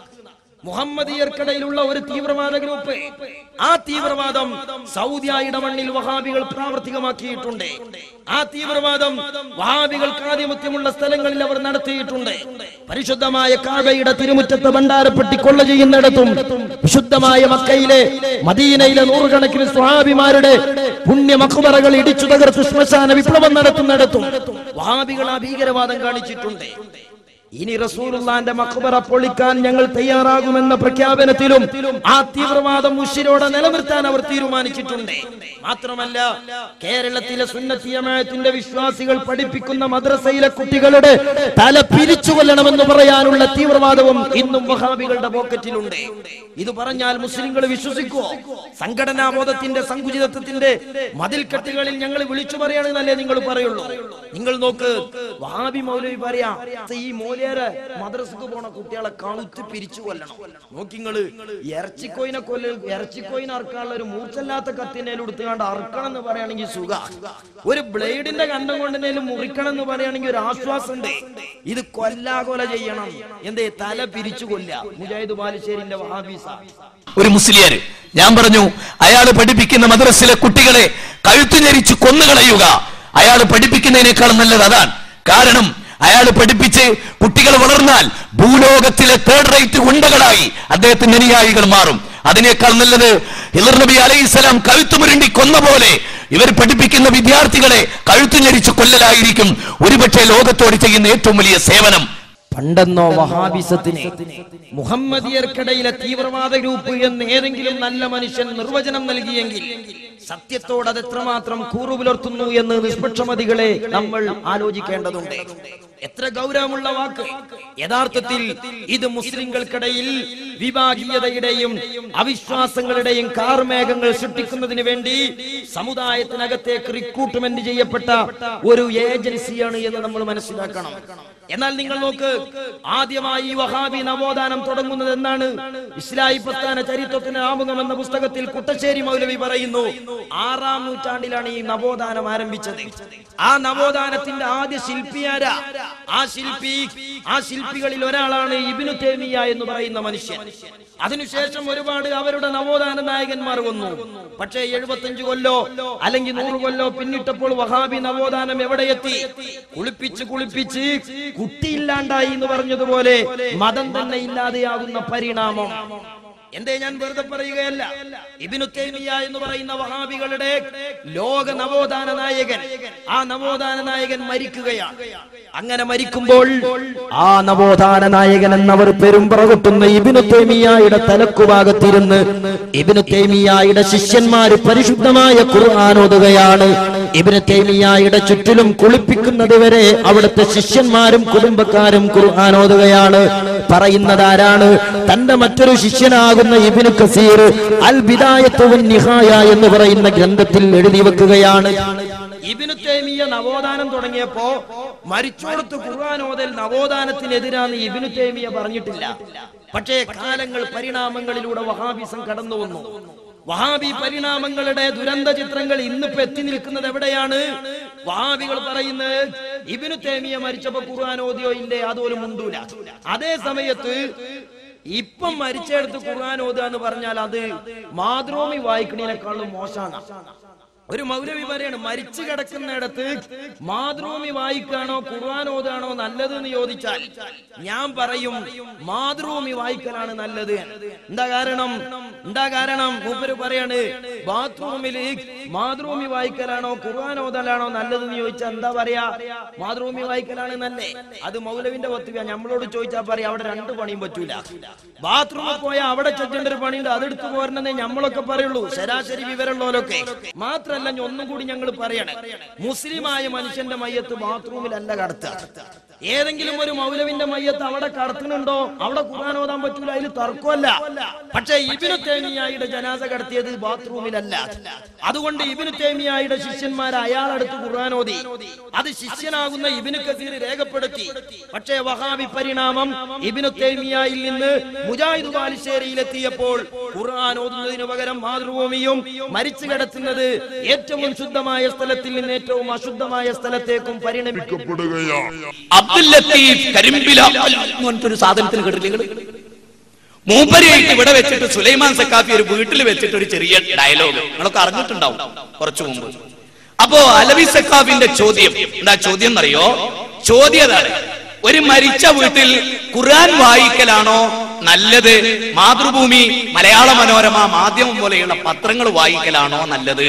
മുഹമ്മദിയർക്കിടയിലുള്ള ഒരു തീവ്രവാദ ഗ്രൂപ്പ്. ആ തീവ്രവാദം സൗദിയുടെ മണ്ണിൽ വഹാബികൾ പ്രാവർത്തികമാക്കിയിട്ടുണ്ട്. ആ തീവ്രവാദം വഹാബികൾക്ക് ആധിപത്യമുള്ള സ്ഥലങ്ങളിൽ അവർ നടത്തിയിട്ടുണ്ട്. പരിശുദ്ധമായ കാബയുടെ തിരുമുറ്റത്ത് ഭണ്ഡാരപ്പെട്ടി കൊള്ള ചെയ്യുന്നിടത്തും വിശുദ്ധമായ മക്കയിലെ മദീനയിലെ നൂറുകണക്കിന് സ്വഹാബിമാരുടെ പുണ്യ മഖ്ബറകൾ ഇടിച്ചു തകർത്ത് ശ്മശാന വിപ്ലവം നടത്തുന്നിടത്തും വഹാബികൾ ആ ഭീകരവാദം കാണിച്ചിട്ടുണ്ട്. ഇനി റസൂലുള്ളാന്റെ മഖ്ബറ പൊളിക്കാൻ ഞങ്ങൾ തയ്യാറാകുമെന്ന പ്രഖ്യാപനത്തിലും ആ തീവ്രവാദം ഉശിരോടെ നിലനിർത്താൻ അവർ തീരുമാനിച്ചിട്ടുണ്ട്. മാത്രമല്ല, കേരളത്തിലെ സുന്നത്തി ജമാഅത്തിന്റെ വിശ്വാസികൾ പഠിപ്പിക്കുന്ന മദ്രസയിലെ കുട്ടികളുടെ തല പിരിച്ചു കൊല്ലണമെന്ന് പറയാനുള്ള തീവ്രവാദവും ഇന്നും വഹാബികളുടെ പോക്കറ്റിലുണ്ട്. ഇത് പറഞ്ഞാൽ മുസ്ലിങ്ങൾ വിശ്വസിക്കുമോ? സംഘടനാ ബോധത്തിന്റെ സങ്കുചിതത്വത്തിന്റെ മതിൽക്കെട്ടുകളിൽ ഞങ്ങൾ വിളിച്ചു പറയാണെന്നല്ലേ നിങ്ങൾ പറയുള്ളൂ? നിങ്ങൾ നോക്ക്, വഹാബി മൗലവി പറയാ ഈ മദ്രസക്ക് പോണ കുട്ടികളെ കഴുത്ത് പിരിച്ചു കൊല്ലണം. നോക്കിങ്ങള് ഇറച്ചിക്കോയിനെ അറക്കാനുള്ള ഒരു മൂർച്ചല്ലാത്ത കത്തിനേലും എടുത്തുകൊണ്ട് അറക്കണം എന്ന് പറയുകയാണെങ്കിൽ സുഖ. ഒരു ബ്ലേഡിന്റെ കണ്ടം കൊണ്ടിനേലും മുറിക്കണം എന്ന് പറയുകയാണെങ്കിൽ ഒരു ആശ്വാസം ഉണ്ട്. ഇത് കൊല്ലാകൊല ചെയ്യണം. എന്തേ? തല പിരിച്ചു കൊല്ല. മുജാഹിദ് ബാലുശ്ശേരിന്റെ വഹാബീസ ഒരു മുസ്ലിയാര് ഞാൻ പറഞ്ഞു, അയാൾ പഠിപ്പിക്കുന്ന മദ്രസയിലെ കുട്ടികളെ കഴുത്തു ഞെരിച്ച് കൊന്നുകളയുക. അയാൾ പഠിപ്പിക്കുന്നതിനേക്കാൾ നല്ലത് അതാണ്. കാരണം അയാൾ പഠിപ്പിച്ച് കുട്ടികൾ വളർന്നാൽ ഭൂലോകത്തിലെ 3rd റേറ്റ് ഗുണ്ടകളായി അദ്ദേഹത്തിന്റെ അനുയായികൾ മാറും. അതിനേക്കാൾ നല്ലത് ഹിളർ നബി അലൈഹിസ്സലാം കഴുത്തുമുരുണ്ടി കൊന്ന പോലെ ഇവർ പഠിപ്പിക്കുന്ന വിദ്യാർത്ഥികളെ കഴുത്തു ഞെരിച്ച് കൊല്ലലായിരിക്കും ഒരുപക്ഷെ ലോകത്തോട് ചെയ്യുന്ന ഏറ്റവും വലിയ സേവനം. പണ്ടെന്നോ വഹാബിസത്തിന് മുഹമ്മദിയർക്കിടയിലെ തീവ്രവാദ ഗ്രൂപ്പ് എന്ന് ഏതെങ്കിലും നല്ല മനുഷ്യൻ നിർവചനം നൽകിയെങ്കിൽ സത്യത്തോട് അത് എത്രമാത്രം കൂറുപുലർത്തുന്നു എന്ന് നിഷ്പക്ഷമതികളെ നമ്മൾ ആലോചിക്കേണ്ടതുണ്ട്. എത്ര ഗൗരവമുള്ള വാക്ക്! യഥാർത്ഥത്തിൽ ഇത് മുസ്ലിങ്ങൾക്കിടയിൽ വിഭാഗീയതയുടെയും അവിശ്വാസങ്ങളുടെയും കാർമേഘങ്ങൾ സൃഷ്ടിക്കുന്നതിന് വേണ്ടി സമുദായത്തിനകത്തേക്ക് റിക്രൂട്ട്മെന്റ് ചെയ്യപ്പെട്ട ഒരു ഏജൻസിയാണ് എന്ന് നമ്മൾ മനസ്സിലാക്കണം. എന്നാൽ നിങ്ങൾ നോക്ക്, ആദ്യമായി വഹാബി നവോത്ഥാനം തുടങ്ങുന്നത് എന്നാണ്? ഇസ്ലാഹി പ്രസ്ഥാന ചരിത്രത്തിന് ആമുഖം എന്ന പുസ്തകത്തിൽ കുട്ടശ്ശേരി മൗലവി പറയുന്നു, 6-ാം നൂറ്റാണ്ടിലാണ് ഈ നവോത്ഥാനം ആരംഭിച്ചത്. ആ നവോത്ഥാനത്തിന്റെ ആദ്യ ശില്പിയാരാ? ആ ശില്പികളിൽ ഒരാളാണ് ഇബ്നു തൈമിയ്യ എന്ന് പറയുന്ന മനുഷ്യൻ. അതിനുശേഷം ഒരുപാട് അവരുടെ നവോത്ഥാന നായകന്മാർ വന്നു. പക്ഷേ 75 കൊല്ലോ അല്ലെങ്കിൽ 100 കൊല്ലോ പിന്നിട്ടപ്പോൾ വഹാബി നവോത്ഥാനം എവിടെ എത്തി? കുളിപ്പിച്ച് കുട്ടിയില്ലാണ്ടായി എന്ന് പറഞ്ഞതുപോലെ മതം തന്നെ ഇല്ലാതെയാകുന്ന പരിണാമം. എന്തേ ഞാൻ വെറുതെ പറയുകയല്ല. ഇബ്നു തൈമിയ്യ എന്ന് പറയുന്ന വഹാബികളുടെ ലോക നവോത്ഥാന നായകൻ, ആ നവോത്ഥാന നായകൻ മരിക്കുകയാണ്. അങ്ങനെ മരിക്കുമ്പോൾ ആ നവോത്ഥാന നായകൻ എന്നവർ പെരുമ്പറകൊട്ടുന്ന ഇബ്നു തൈമിയ്യയുടെ തലക്കുഭാഗത്തിരുന്ന് ഇബ്നു തൈമിയ്യയുടെ ശിഷ്യന്മാര് പരിശുദ്ധമായ ഖുർആൻ ഓതുകയാണ്. ഇബ്നു തൈമിയ്യയുടെ ചുറ്റിലും കുളിപ്പിക്കുന്നത് വരെ അവിടുത്തെ ശിഷ്യന്മാരും കുടുംബക്കാരും ഖുർആൻ ഓതുകയാണ്. പറയുന്നത് ആരാണ്? തന്റെ മറ്റൊരു ശിഷ്യനാകുന്ന ഇബ്നു കസീർ അൽ ബിദായത്തു വൻ നിഹായ എന്ന് പറയുന്ന ഗ്രന്ഥത്തിൽ എഴുതി വെക്കുകയാണ്. ഇബ്നു തൈമിയ്യ നവോത്ഥാനം തുടങ്ങിയപ്പോ മരിച്ചോടത്ത് ഖുർആൻ ഓതൽ നവോത്ഥാനത്തിനെതിരാന്ന് ഇബ്നു തൈമിയ്യ പറഞ്ഞിട്ടില്ല. പക്ഷേ കാലങ്ങൾ പരിണാമങ്ങളിലൂടെ വഹാബിസം കടന്നു വന്നു. വഹാബി പരിണാമങ്ങളുടെ ദുരന്ത ചിത്രങ്ങൾ ഇന്നിപ്പോ എത്തി നിൽക്കുന്നത് എവിടെയാണ്? വഹാബികൾ പറയുന്നത് ഇബ്നു തൈമിയ്യ മരിച്ചപ്പോ ഖുർആൻ ഓതിയോ ഇല്ലേ, അതുപോലും മുണ്ടൂല. അതേ സമയത്ത് ഇപ്പം മരിച്ചെടുത്ത് ഖുർആൻ ഓതുക എന്ന് പറഞ്ഞാൽ അത് മാതൃഭൂമി വായിക്കണേക്കാളും മോശമാണ്. ഒരു മൗലവി പറയാണ്, മരിച്ചു കിടക്കുന്നിടത്ത് മാതൃഭൂമി വായിക്കാണോ ഖുർആൻ ഓതാണോ നല്ലത് എന്ന് ചോദിച്ചാൽ ഞാൻ പറയും മാതൃഭൂമി വായിക്കലാണ് നല്ലത്. എന്താ കാരണം? മൂപ്പര് പറയാണ്, ബാത്റൂമില് മാതൃഭൂമി വായിക്കലാണോ ഖുർആൻ ഓതലാണോ നല്ലതെന്ന് ചോദിച്ചാൽ എന്താ പറയാ? മാതൃഭൂമി വായിക്കലാണ് നല്ലേ. അത് മൗലവിന്റെ വസ്തുവ. നമ്മളോട് ചോദിച്ചാൽ പറയാം അവിടെ 2 പണിയും പറ്റൂല. ബാത്റൂമിൽ പോയാൽ അവിടെ ചെറ്റേണ്ട ഒരു പണിയുണ്ട്, അതെടുത്ത് പോരണേ നമ്മളൊക്കെ പറയുള്ളൂ, ശരാശരി വിവരമുള്ളവരൊക്കെ. മാത്രല്ല ഒന്നും കൂടി ഞങ്ങൾ പറയണേ, മുസ്ലിമായ മനുഷ്യന്റെ മയ്യത്ത് ബാത്റൂമിലല്ല കടത്തുക. ഏതെങ്കിലും ഒരു മൗലവിന്റെ മയ്യത്ത് അവിടെ കടത്തുന്നുണ്ടോ? അവിടെ ഖുർആൻ ഓതാൻ പറ്റൂല, അതിൽ തർക്കമല്ല. പക്ഷേ ഇബ്നു തൈമിയ്യയുടെ ജനാസ കടത്തിയത് ബാത്റൂമിലല്ല. അതുകൊണ്ട് ഇബ്നു തൈമിയ്യയുടെ ശിഷ്യന്മാർ അയാളടുത്ത് ഖുർആൻ ഓതി. അത് ശിഷ്യനാകുന്ന ഇബ്നു കസീർ രേഖപ്പെടുത്തി. പക്ഷേ വഹാബി പരിണാമം ഇബ്നു തൈമിയ്യയിൽ നിന്ന് മുജാഹിദ് ബാലുശ്ശേരിയിലെത്തിയപ്പോൾ ഖുർആൻ ഓതുന്നതിന് പകരം മാതൃഭൂമിയും മരിച്ചു കിടത്തുന്നത് ഏറ്റവും ശുദ്ധമായ സ്ഥലത്തിൽ നിന്ന് ഏറ്റവും അശുദ്ധമായ സ്ഥലത്തേക്കും പരിണമിക്കപ്പെടുകയാണ്. അബ്ദുൽ ലത്തീഫ് കരിമ്പിലാൽ എന്നൊരു സാധനത്തിന് കേട്ടില്ലേ? മൂപ്പരിയായിട്ട് ഇവിടെ വെച്ചിട്ട് സുലൈമാൻ സക്കാഫി ഒരു വീട്ടിൽ വെച്ചിട്ട് ഒരു ചെറിയ ഡയലോഗ് നിങ്ങളൊക്കെ അറിഞ്ഞിട്ടുണ്ടാവും കുറച്ചു മുമ്പ്. അപ്പോ അലവി സക്കാഫിന്റെ ചോദ്യം എന്താ? ചോദ്യം എന്നറിയോ? ചോദ്യതാണ്, ഒരു മരിച്ച വീട്ടിൽ ഖുർആൻ വായിക്കലാണോ നല്ലത്, മാതൃഭൂമി, മലയാള മനോരമ, മാധ്യമം പോലെയുള്ള പത്രങ്ങൾ വായിക്കലാണോ നല്ലത്?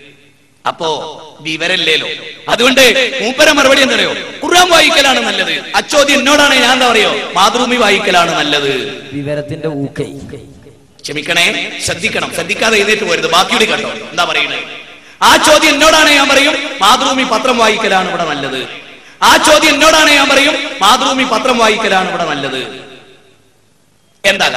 അപ്പോ വിവരല്ലേലോ. അതുകൊണ്ട് മൂപ്പര മറുപടി എന്തറിയോ? ഖുർആൻ വായിക്കലാണ് നല്ലത്. അച്ചോദ്യം എന്നോടാണ്, ഞാൻ എന്താ പറയോ? മാതൃഭൂമി വായിക്കലാണ് നല്ലത്. വിവരത്തിന്റെ ഊക്കൈ. ക്ഷമിക്കണേ, ശ്രദ്ധിക്കണം, ശ്രദ്ധിക്കാതെ എഴുന്നേറ്റ് പോരുത്. ബാക്കിയോട് കേട്ടോ എന്താ പറയുന്നത്. ആ ചോദ്യം എന്നോടാണ്, ഞാൻ പറയും മാതൃഭൂമി പത്രം വായിക്കലാണ് ഇവിടെ നല്ലത്. ആ ചോദ്യം എന്നോടാണ്, ഞാൻ പറയും മാതൃഭൂമി പത്രം വായിക്കലാണ് ഇവിടെ നല്ലത്. എന്താ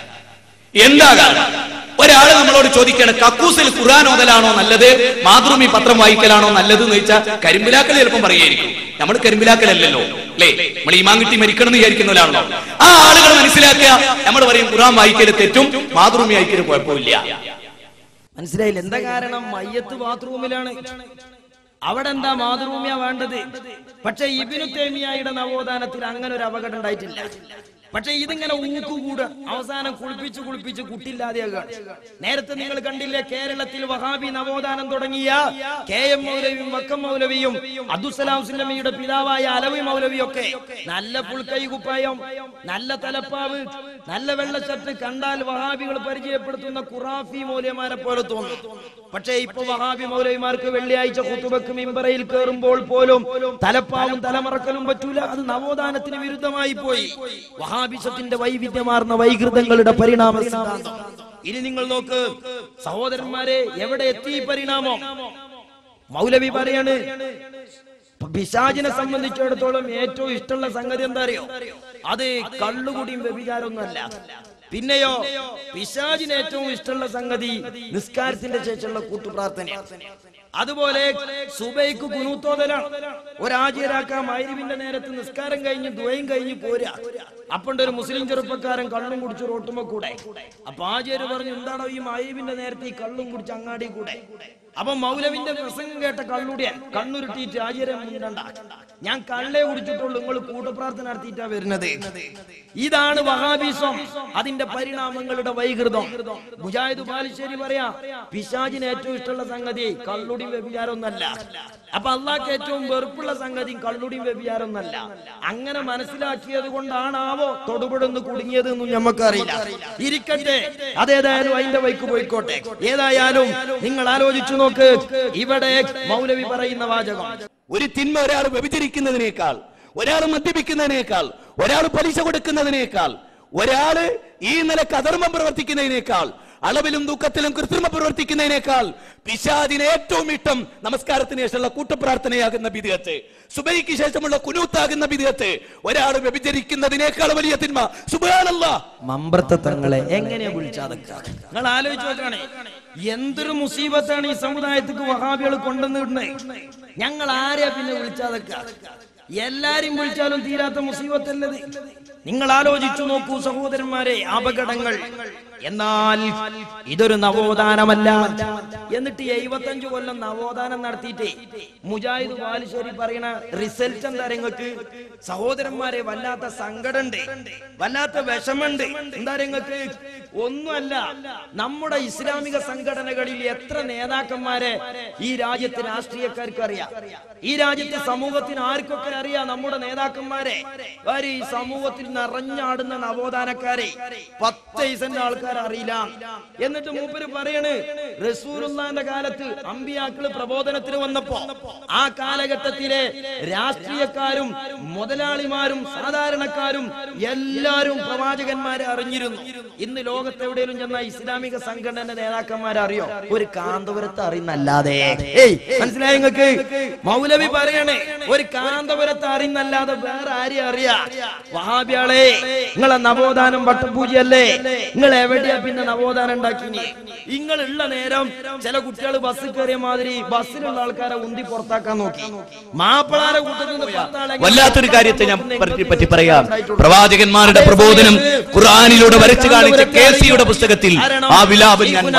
കാരണം? ഒരാള് നമ്മളോട് ചോദിക്കാണ്, കക്കൂസിൽ ഖുർആൻ ഓതലാണോ നല്ലത്, മാതൃഭൂമി പത്രം വായിക്കലാണോ നല്ലത് എന്ന് ചോദിച്ചാൽ കരിമ്പിലാക്കൽ ചിലപ്പം പറയായിരിക്കും. നമ്മൾ കരിമ്പിലാക്കലല്ലോ അല്ലേ, നമ്മൾ ഈമാൻ കിട്ടി മരിക്കണം എന്ന് വിചാരിക്കുന്നവരാണല്ലോ. ആ ആളുകൾ മനസ്സിലാക്കുക, നമ്മൾ പറയും ഖുർആൻ വായിക്കല് തെറ്റും, മാതൃഭൂമി വായിക്കല് കുഴപ്പമില്ല. മനസ്സിലായില്ല? എന്താ കാരണം? മയ്യത്ത് ബാത്റൂമിലാണ്, അവിടെ എന്താ മാതൃഭൂമിയാ വേണ്ടത്? പക്ഷെ ഇബ്നു തൈമിയ്യയുടെ നവോത്ഥാനത്തിൽ അങ്ങനെ ഒരു അപകടം ഉണ്ടായിട്ടില്ല. പക്ഷെ ഇതിങ്ങനെ ഊക്കുകൂട, അവസാനം കുളിപ്പിച്ച് കുട്ടില്ലാതെയാകാണ്. നേരത്തെ നിങ്ങൾ കണ്ടില്ലേ, കേരളത്തിൽ വഹാബി നവോത്ഥാനം തുടങ്ങിയ KM മൗലവിയും വക്കം മൗലവിയും അബ്ദുസ്സലാം സുല്ലമിയുടെ പിതാവായ അലവി മൗലവിയൊക്കെ നല്ല പുൽക്കൈ കുപ്പായം, നല്ല തലപ്പാവ്, നല്ല വെള്ളച്ചട്ട് കണ്ടാൽ വഹാബികൾ പരിചയപ്പെടുത്തുന്ന ഖുറാഫി മൗലവിമാരെ പോലെ തോന്നും. പക്ഷേ ഇപ്പൊ വഹാബി മൗലവിമാർക്ക് വെള്ളിയാഴ്ച ഖുതുബക്ക് മിമ്പറയിൽ കയറുമ്പോൾ പോലും തലപ്പാവും തലമറക്കലും പറ്റൂല. അത് നവോത്ഥാനത്തിന് വിരുദ്ധമായി പോയി. വഹാബിസത്തിന്റെ വൈവിധ്യമാർന്ന വൈകൃതങ്ങളുടെ പരിണാമ സിദ്ധാന്തം. ഇനി നിങ്ങൾ നോക്ക്, സഹോദരന്മാരെ, എവിടെ എത്തി പരിണാമം? മൗലവി പറയാണ്, പിശാചിനെ സംബന്ധിച്ചിടത്തോളം ഏറ്റവും ഇഷ്ടമുള്ള സംഗതി എന്താ അറിയോ? അത് കള്ളുകുടിയും വ്യഭിചാരമൊന്നുമല്ല. പിന്നെയോ, പിശാചിന് ഏറ്റവും ഇഷ്ടമുള്ള സംഗതി നിസ്കാരത്തിന്റെ ശേഷമുള്ള കൂട്ടുപ്രാർത്ഥനയാണ്. അതുപോലെ സുബൈക്ക് കുനൂത്തോതലാണ്. ഒരാജിയരാക്കാൻ മഗ്‌രിബിന്റെ നേരത്ത് നിസ്കാരം കഴിഞ്ഞ് ദുആയും കഴിഞ്ഞ് പോരാ. അപ്പണ്ട് ഒരു മുസ്ലിം ചെറുപ്പക്കാരൻ കള്ളും കുടിച്ച് റോട്ടുമ്പോ കൂടെ. അപ്പൊ ആജിയര് പറഞ്ഞു, എന്താണോ ഈ മഗ്‌രിബിന്റെ നേരത്തെ ഈ കള്ളും കുടിച്ച് അങ്ങാടി കൂടെ? അപ്പൊ മൗലവിന്റെ പ്രസംഗം കേട്ട കള്ളുടിയാൻ കണ്ണുരുട്ടിയിട്ട് ആജിയരെ മുണ്ടണ്ട, ഞാൻ കള്ളേ കുടിച്ചിട്ടുള്ളൂ, നിങ്ങൾ കൂട്ടപ്രാർത്ഥന നടത്തിയിട്ടാ വരുന്നത്. ഇതാണ് വഹാബിസം, അതിന്റെ പരിണാമങ്ങളുടെ വൈകൃതം. മുജാഹിദ് ബാലുശ്ശേരി പറയാ, പിശാചിന് ഏറ്റവും ഇഷ്ടമുള്ള സംഗതി കള്ളുടിയും വ്യഭിചാരമൊന്നല്ല. അപ്പൊ അള്ളാഹ്ക്ക് ഏറ്റവും വെറുപ്പുള്ള സംഗതി കള്ളുടിയും വ്യഭിചാരമൊന്നല്ല. അങ്ങനെ മനസ്സിലാക്കിയത് കൊണ്ടാണാവോ തൊടുപെടുന്ന് കുടുങ്ങിയത് എന്നും നമുക്കറിയില്ല. ഇരിക്കട്ടെ, അതേതായാലും അതിന്റെ വൈക്ക് പോയിക്കോട്ടെ. ഏതായാലും നിങ്ങൾ ആലോചിച്ചു നോക്ക്, ഇവിടെ മൗലവി പറയുന്ന വാചകം, ഒരു തിന്മ ഒരാൾ വ്യഭിചരിക്കുന്നതിനേക്കാൾ, ഒരാൾ മദ്യപിക്കുന്നതിനേക്കാൾ, ഒരാൾ പലിശ കൊടുക്കുന്നതിനേക്കാൾ, ഒരാള് ഈ നിലക്ക് അധർമ്മം പ്രവർത്തിക്കുന്നതിനേക്കാൾ, അളവിലും തൂക്കത്തിലും കൃത്രിമം പ്രവർത്തിക്കുന്നതിനേക്കാൾ പിശാചിന് ഏറ്റവും ഇഷ്ടം നമസ്കാരത്തിന് ശേഷമുള്ള കൂട്ടപ്രാർത്ഥനയാകുന്ന ബിദ്അത്ത്, സുബൈക്ക് ശേഷമുള്ള കുനൂത്താകുന്ന ബിദ്അത്ത്. ഒരാൾ വ്യഭിചരിക്കുന്നതിനേക്കാൾ വലിയ തിന്മ. സുബ്ഹാനല്ലാഹ്. മമ്പ്രത്തങ്ങളെ എങ്ങനെയാ വിളിച്ചാതൊക്കെ നിങ്ങൾ ആലോചിച്ച് നോക്കണേ. എന്തൊരു മുസീബത്താണ് ഈ സമുദായത്തിക്ക് വഹാബികൾ കൊണ്ടുവന്നിടുന്നത്. ഞങ്ങൾ ആരെയാ പിന്നെ വിളിച്ചാതൊക്കെ? എല്ലാരും വിളിച്ചാലും തീരാത്ത മുസീബത്തല്ലത്. നിങ്ങൾ ആലോചിച്ചു നോക്കൂ സഹോദരന്മാരെ, അപകടങ്ങൾ. എന്നാൽ ഇതൊരു നവോത്ഥാനമല്ല. എന്നിട്ട് 75 കൊല്ലം നവോത്ഥാനം നടത്തിയിട്ടേ മുജാഹിദ് ബാലുശ്ശേരി പറയുന്ന റിസൾട്ട് എന്താ നിങ്ങൾക്ക്? സഹോദരന്മാരെ, വല്ലാത്ത സങ്കടമുണ്ട്, വല്ലാത്ത വിഷമുണ്ട്. എന്താ നിങ്ങൾക്ക്? ഒന്നുമല്ല, നമ്മുടെ ഇസ്ലാമിക സംഘടനകളിൽ എത്ര നേതാക്കന്മാരെ ഈ രാജ്യത്തെ രാഷ്ട്രീയക്കാർക്ക് അറിയാം, ഈ രാജ്യത്തെ സമൂഹത്തിന് ആർക്കൊക്കെ അറിയാം നമ്മുടെ നേതാക്കന്മാരെ. ഈ സമൂഹത്തിൽ നിറഞ്ഞാടുന്ന നവോത്ഥാനക്കാരെ 10 ആൾക്കാർ അറിയില്ല. എന്നിട്ട് മൂപ്പര് പറയണ്, റസൂലുള്ളാഹിന്റെ കാലത്ത് അമ്പിയാക്കള് പ്രബോധനത്തിന് വന്നപ്പോ ആ കാലഘട്ടത്തിലെ രാഷ്ട്രീയക്കാരും മുതലാളിമാരും സാധാരണക്കാരും എല്ലാരും പ്രവാചകന്മാരെ അറിഞ്ഞിരുന്നു. ഇന്ന് ലോകത്ത് എവിടെയും ചെന്ന ഇസ്ലാമിക സംഘടന നേതാക്കന്മാരെ അറിയോ? ഒരു കാന്തപുരത്ത് അറിയുന്നല്ലാതെ. മനസ്സിലായി നിങ്ങൾക്ക്? മൗലവി പറയണേ, ഒരു കാന്തപുരത്ത് അറിയുന്നല്ലാതെ വേറെ ആരെയും അറിയാ? വഹാബിയാളെ, നിങ്ങളെ നവോത്ഥാനം വട്ടപൂജയല്ലേ? നിങ്ങൾ എവിടെയാ പിന്നെ നവോത്ഥാനം ഉണ്ടാക്കിനി? നിങ്ങളുള്ള നേരം ചില കുട്ടികൾ ബസ്സിൽ കയറിയ മാതിരി ബസ്സിലുള്ള ആൾക്കാരെ ഉന്തി പുറത്താക്കാൻ നോക്കി. മാപ്പിളാരെ കൂട്ടത്തിൽ വല്ലാത്തൊരു കാര്യത്തെ ഞാൻ പറ്റി പറയാം. പ്രവാചകന്മാരുടെ പ്രബോധനം ഖുർആനിലൂടെ വരച്ചു കാണിച്ച കേസിയുടെ പുസ്തകത്തിൽ ആ വിലാപം ഞാൻ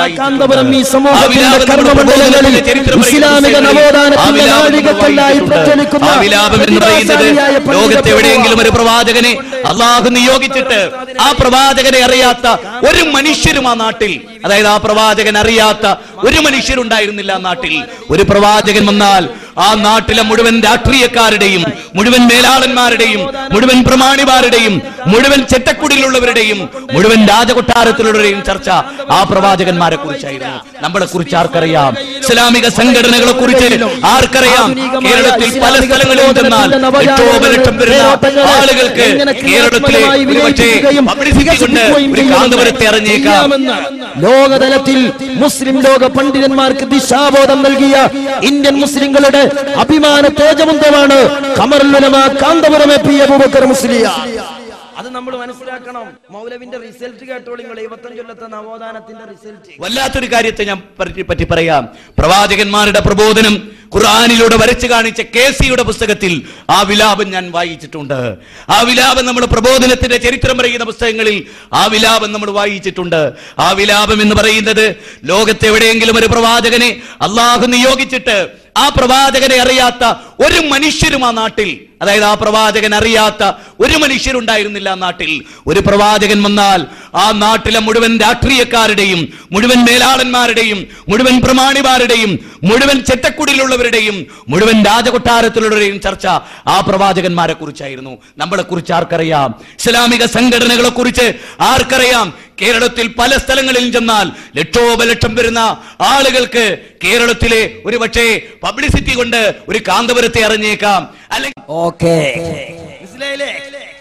ആ വിലാപം എന്ന് പറയുന്നത് ലോകത്തെവിടെയെങ്കിലും ഒരു പ്രവാചകനെ അള്ളാഹു നിയോഗിച്ചിട്ട് ആ പ്രവാചകനെ അറിയാത്ത ഒരു മനുഷ്യരും ആ നാട്ടിൽ, അതായത് ആ പ്രവാചകൻ അറിയാത്ത ഒരു മനുഷ്യരുണ്ടായിരുന്നില്ല ആ നാട്ടിൽ. ഒരു പ്രവാചകൻ വന്നാൽ ആ നാട്ടിലെ മുഴുവൻ രാഷ്ട്രീയക്കാരുടെയും മുഴുവൻ മേലാളന്മാരുടെയും മുഴുവൻ പ്രമാണിമാരുടെയും മുഴുവൻ ചെറ്റക്കുടിയിലുള്ളവരുടെയും മുഴുവൻ രാജകൊട്ടാരത്തിലുള്ളവരുടെയും ചർച്ച ആ പ്രവാചകന്മാരെ കുറിച്ചായിരുന്നു. നമ്മളെ കുറിച്ച് ആർക്കറിയാം? ഇസ്ലാമിക സംഘടനകളെ കുറിച്ച് ആർക്കറിയാം? കേരളത്തിൽ പല സ്ഥലങ്ങളിലും ചെന്നാൽ ലക്ഷോപലക്ഷം വരുന്ന ആളുകൾക്ക് കേരളത്തിലെ പബ്ലിസിറ്റി കൊണ്ട് ഒരു കാന്തപുരത്തെ അറിഞ്ഞേക്കാം. ലോകതലത്തിൽ മുസ്ലിം ലോക പണ്ഡിതന്മാർക്ക് ദിശാബോധം നൽകിയ ഇന്ത്യൻ മുസ്ലിങ്ങളുടെ അഭിമാന തേജമുന്തമാണ് ഖമറുൽ ഉലമ കാന്തപുരം പി അബൂബക്കർ മുസ്ലിയാർ. അത് നമ്മൾ മനസ്സിലാക്കണം. മൗലവിന്റെ റിസൾട്ട് കേട്ടോളൂ നിങ്ങൾ. 75 കൊല്ലത്തെ നവോത്ഥാനത്തിന്റെ റിസൾട്ട്. വല്ലാത്തൊരു കാര്യത്തെ ഞാൻ പറ്റി പറയാം. പ്രവാചകന്മാരുടെ പ്രബോധനം ഖുർആനിലൂടെ വരച്ചു കാണിച്ച കേസിയുടെ പുസ്തകത്തിൽ ആ വിലാപം ഞാൻ വായിച്ചിട്ടുണ്ട്. ആ വിലാപം നമ്മൾ പ്രബോധനത്തിന്റെ ചരിത്രം പറയുന്ന പുസ്തകങ്ങളിൽ ആ വിലാപം നമ്മൾ വായിച്ചിട്ടുണ്ട്. ആ വിലാപം എന്ന് പറയുന്നത് ലോകത്തെവിടെയെങ്കിലും ഒരു പ്രവാചകനെ അള്ളാഹു നിയോഗിച്ചിട്ട് ആ പ്രവാചകനെ അറിയാത്ത ഒരു മനുഷ്യരും ആ നാട്ടിൽ, അതായത് ആ പ്രവാചകൻ അറിയാത്ത ഒരു മനുഷ്യരുണ്ടായിരുന്നില്ല ആ നാട്ടിൽ. ഒരു പ്രവാചകൻ വന്നാൽ ആ നാട്ടിലെ മുഴുവൻ രാഷ്ട്രീയക്കാരുടെയും മുഴുവൻ മേലാളന്മാരുടെയും മുഴുവൻ പ്രമാണിമാരുടെയും മുഴുവൻ ചെറ്റക്കുടിയിലുള്ളവരുടെയും മുഴുവൻ രാജകൊട്ടാരത്തിലുള്ളവരുടെയും ചർച്ച ആ പ്രവാചകന്മാരെ കുറിച്ചായിരുന്നു. നമ്മളെ കുറിച്ച് ആർക്കറിയാം? ഇസ്ലാമിക സംഘടനകളെ കുറിച്ച് ആർക്കറിയാം? കേരളത്തിൽ പല സ്ഥലങ്ങളിലും ചെന്നാൽ ലക്ഷോപലക്ഷം വരുന്ന ആളുകൾക്ക് കേരളത്തിലെ ഒരു പക്ഷേ പബ്ലിസിറ്റി കൊണ്ട് ഒരു കാന്തപുരത്തെ അറിഞ്ഞേക്കാം. അല്ലെങ്കിൽ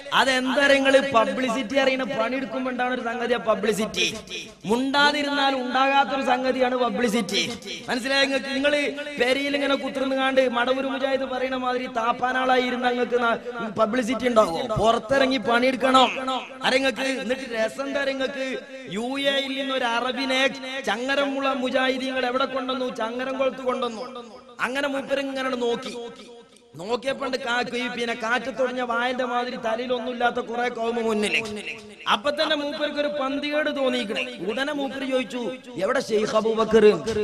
അതെന്താ നിങ്ങള് പബ്ലിസിറ്റി അറിയുന്ന പണിയെടുക്കുമ്പോ ഉണ്ടാവുന്ന ഒരു സംഗതിയാണ് പബ്ലിസിറ്റി. മുണ്ടാതിരുന്നാൽ ഉണ്ടാകാത്തൊരു സംഗതിയാണ് പബ്ലിസിറ്റി. മനസ്സിലായ നിങ്ങൾക്ക്? നിങ്ങള് പെരിയിൽ ഇങ്ങനെ കുത്തിരുന്നുകാണ്ട് മടവൂർ മുജാഹിദ് പറയുന്ന മാതിരി താപ്പാനാളായി ഇരുന്ന നിങ്ങൾക്ക് പബ്ലിസിറ്റി ഉണ്ടാവും. പുറത്തിറങ്ങി പണിയെടുക്കണം അരങ്ങൾക്ക്. എന്നിട്ട് രസം തരങ്ങൾക്ക് UAE-ൽ നിന്ന് ഒരു അറബിനെ ചങ്ങരമുള്ള മുജാഹിദീങ്ങൾ എവിടെ കൊണ്ടുവന്നു? ചങ്ങരംകുളത്ത് കൊണ്ടുവന്നു. അങ്ങനെ മൂപ്പരിങ്ങനെ നോക്കിയപ്പോണ്ട് പിന്നെ കാറ്റത്തൊടിഞ്ഞ വായന്റെ മാതിരി തലയിലൊന്നും ഇല്ലാത്ത കുറെ കൗമ മുന്നില്. അപ്പൊ തന്നെ മൂപ്പർക്ക് ഒരു പന്തികേട് തോന്നിക്കണേ. ഉടനെ മൂപ്പര് ചോദിച്ചു, എവിടെ ഷെയ്ഖ് അബൂബക്കർ?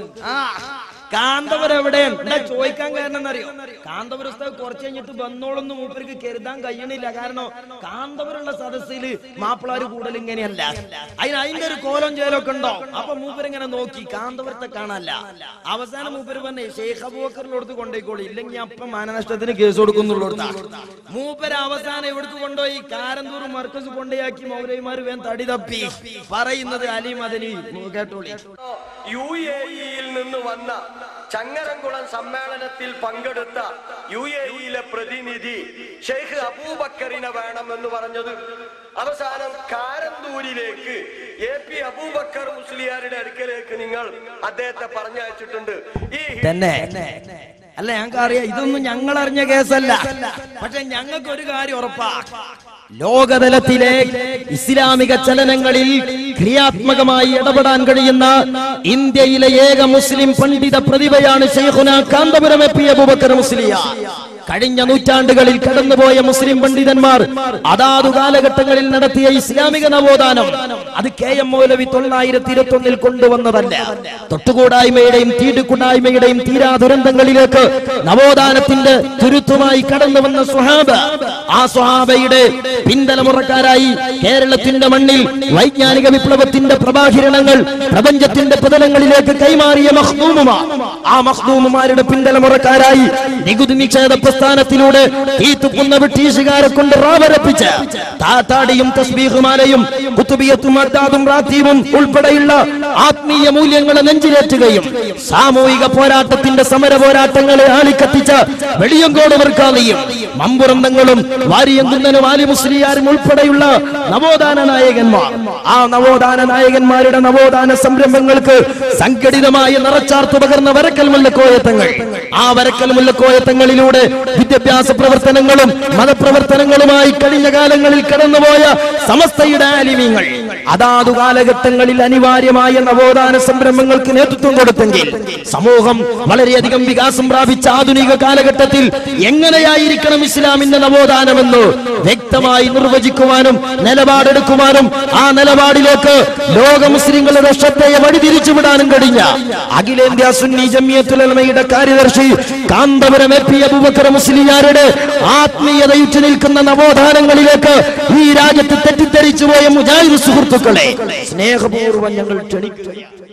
കാന്തപുരം എവിടെ? എന്താ ചോദിക്കാൻ കാരണം എന്നറിയോ? കാന്തപുരം കുറച്ച് കഴിഞ്ഞിട്ട് വന്നോളൊന്നും മൂപ്പർക്ക് കരുതാൻ കഴിയണില്ല. കാരണം കാന്തപുരമുള്ള സദസ്സിൽ മാപ്പിളാര് കൂടുതൽ ഇങ്ങനെയല്ല. അതിന്റെ ഒരു കോലം ചേലൊക്കെ ഉണ്ടോ? അപ്പൊ മൂപ്പരിങ്ങനെ നോക്കി, കാന്തപുരത്തെ കാണാനല്ല. അവസാനം മൂപ്പര് പറഞ്ഞേ, ഷെയ്ഖ് അബൂബക്കറിനോടത്ത് കൊണ്ടുപോയിക്കോളി, ഇല്ലെങ്കിൽ അപ്പം മാനനഷ്ടത്തിന് കേസ് കൊടുക്കുന്നുള്ളൂ. മൂപ്പര് അവസാനം എവിടേക്ക് കൊണ്ടുപോയി? കാരന്തൂർ മർക്കസ് കൊണ്ടുപോയാക്കി മൗലവിമാര് വേൻ തടി തപ്പി. പറയുന്നത് അലി മദനി കേട്ടോളി. UAE-ൽ നിന്ന് വന്ന ചങ്ങരംകുളം സമ്മേളനത്തിൽ പങ്കെടുത്ത UAE-ലെ പ്രതിനിധി ഷെയ്ഖ് അബൂബക്കറിനെ വേണമെന്ന് പറഞ്ഞത് അവസാനം കാരന്തൂരിലേക്ക് AP അബൂബക്കർ മുസ്ലിയാരുടെ അടുക്കലേക്ക് നിങ്ങൾ അദ്ദേഹത്തെ പറഞ്ഞയച്ചിട്ടുണ്ട്. ഈ തന്നെ അല്ല, ഞങ്ങൾക്ക് അറിയാം, ഇതൊന്നും ഞങ്ങൾ അറിഞ്ഞ കേസല്ല. പക്ഷെ ഞങ്ങൾക്ക് ഒരു കാര്യം ഉറപ്പാ, ലോകതലത്തിലെ ഇസ്ലാമിക ചലനങ്ങളിൽ ക്രിയാത്മകമായി ഇടപെടാൻ കഴിയുന്ന ഇന്ത്യയിലെ ഏക മുസ്ലിം പണ്ഡിത പ്രതിഭയാണ് ശൈഖുനാ കാന്തപുരം AP അബൂബക്കർ മുസ്ലിയാർ. കഴിഞ്ഞ നൂറ്റാണ്ടുകളിൽ കടന്നുപോയ മുസ്ലിം പണ്ഡിതന്മാർ അതാതു കാലഘട്ടങ്ങളിൽ നടത്തിയ ഇസ്ലാമിക നവോത്ഥാനം അത് KM മൗലവി 921 കൊണ്ടുവന്നതല്ല. തൊട്ടുകൂടായ്മയുടെയും തീടുകൂടായ്മയുടെയും തീരാ ദുരന്തങ്ങളിലേക്ക് നവോത്ഥാനത്തിന്റെ തുരുത്തുമായി കടന്നു വന്ന സ്വഹാബ, ആ സ്വഹാബയുടെ പിന്തലമുറക്കാരായി കേരളത്തിന്റെ മണ്ണിൽ വൈജ്ഞാനിക വിപ്ലവത്തിന്റെ പ്രഭാകിരണങ്ങൾ പ്രപഞ്ചത്തിന്റെ പതലങ്ങളിലേക്ക് കൈമാറിയ മഖ്ദൂമുമാർ, ആ മഖ്ദൂമുമാരുടെ പിന്തലമുറക്കാരായി നികുതി നിഷേധ സ്ഥാനത്തിലൂടെ ഈ തുപ്പുന്ന ബ്രിട്ടീഷുകാരെ കൊണ്ട് റാവരപ്പിച്ച് താത്താടിയും തസ്ബീഹുമാലയും കുത്തുബിയത്തും അദ്ദാദും റാത്തീബും ഉൾപ്പെടെയുള്ള ആത്മീയ മൂല്യങ്ങളെ നെഞ്ചിലേറ്റുകയും സാമൂഹിക പോരാട്ടത്തിന്റെ സമര പോരാട്ടങ്ങളെ ആളിക്കത്തിച്ച വെളിയങ്കോട് വർക്കാളിയും മമ്പുറന്തങ്ങളും വാരിയങ്കുന്നനും ആലി മുസ്ലിയാരും ഉൾപ്പെടെയുള്ള നവോത്ഥാന നായകന്മാർ, ആ നവോത്ഥാന നായകന്മാരുടെ നവോത്ഥാന സംരംഭങ്ങൾക്ക് സംഘടിതമായ നിറച്ചാർത്തു പകർന്ന വരക്കൽ മുല്ലക്കോയത്തങ്ങൾ, ആ വരക്കൽ മുല്ലക്കോയത്തങ്ങളിലൂടെ വിദ്യാഭ്യാസ പ്രവർത്തനങ്ങളും മതപ്രവർത്തനങ്ങളുമായി കഴിഞ്ഞ കാലങ്ങളിൽ കടന്നുപോയ സമസ്തയുടെ ആലിമീങ്ങൾ അതാതു കാലഘട്ടങ്ങളിൽ അനിവാര്യമായ നവോത്ഥാന സംരംഭങ്ങൾക്ക് നേതൃത്വം കൊടുത്തെങ്കിൽ സമൂഹം വളരെയധികം വികാസം പ്രാപിച്ച ആധുനിക കാലഘട്ടത്തിൽ എങ്ങനെയായിരിക്കണം ഇസ്ലാമിന്റെ നവോത്ഥാനമെന്ന് വ്യക്തമായി നിർവചിക്കുവാനും നിലപാടെടുക്കുവാനും ആ നിലപാടിലേക്ക് ലോക മുസ്ലിങ്ങളുടെ ശ്രദ്ധയെ വഴിതിരിച്ചുവിടാനും കഴിഞ്ഞ അഖിലേന്ത്യാ സുന്നി ജമിയത്തുൽ ഉലമയുടെ കാര്യദർശി കാന്തപുരം AP അബൂബക്കർ മുസ്ലിയാരുടെ ആത്മീയതയുറ്റു നിൽക്കുന്ന നവോത്ഥാനങ്ങളിലേക്ക് ഈ രാജ്യത്ത് തെറ്റിദ്ധരിച്ചു പോയ മുജാഹിദ് സുഹൃത്തുക്കളെ സ്നേഹപൂർവ്വം ഞങ്ങൾ ക്ഷണിക്കുകയാണ്.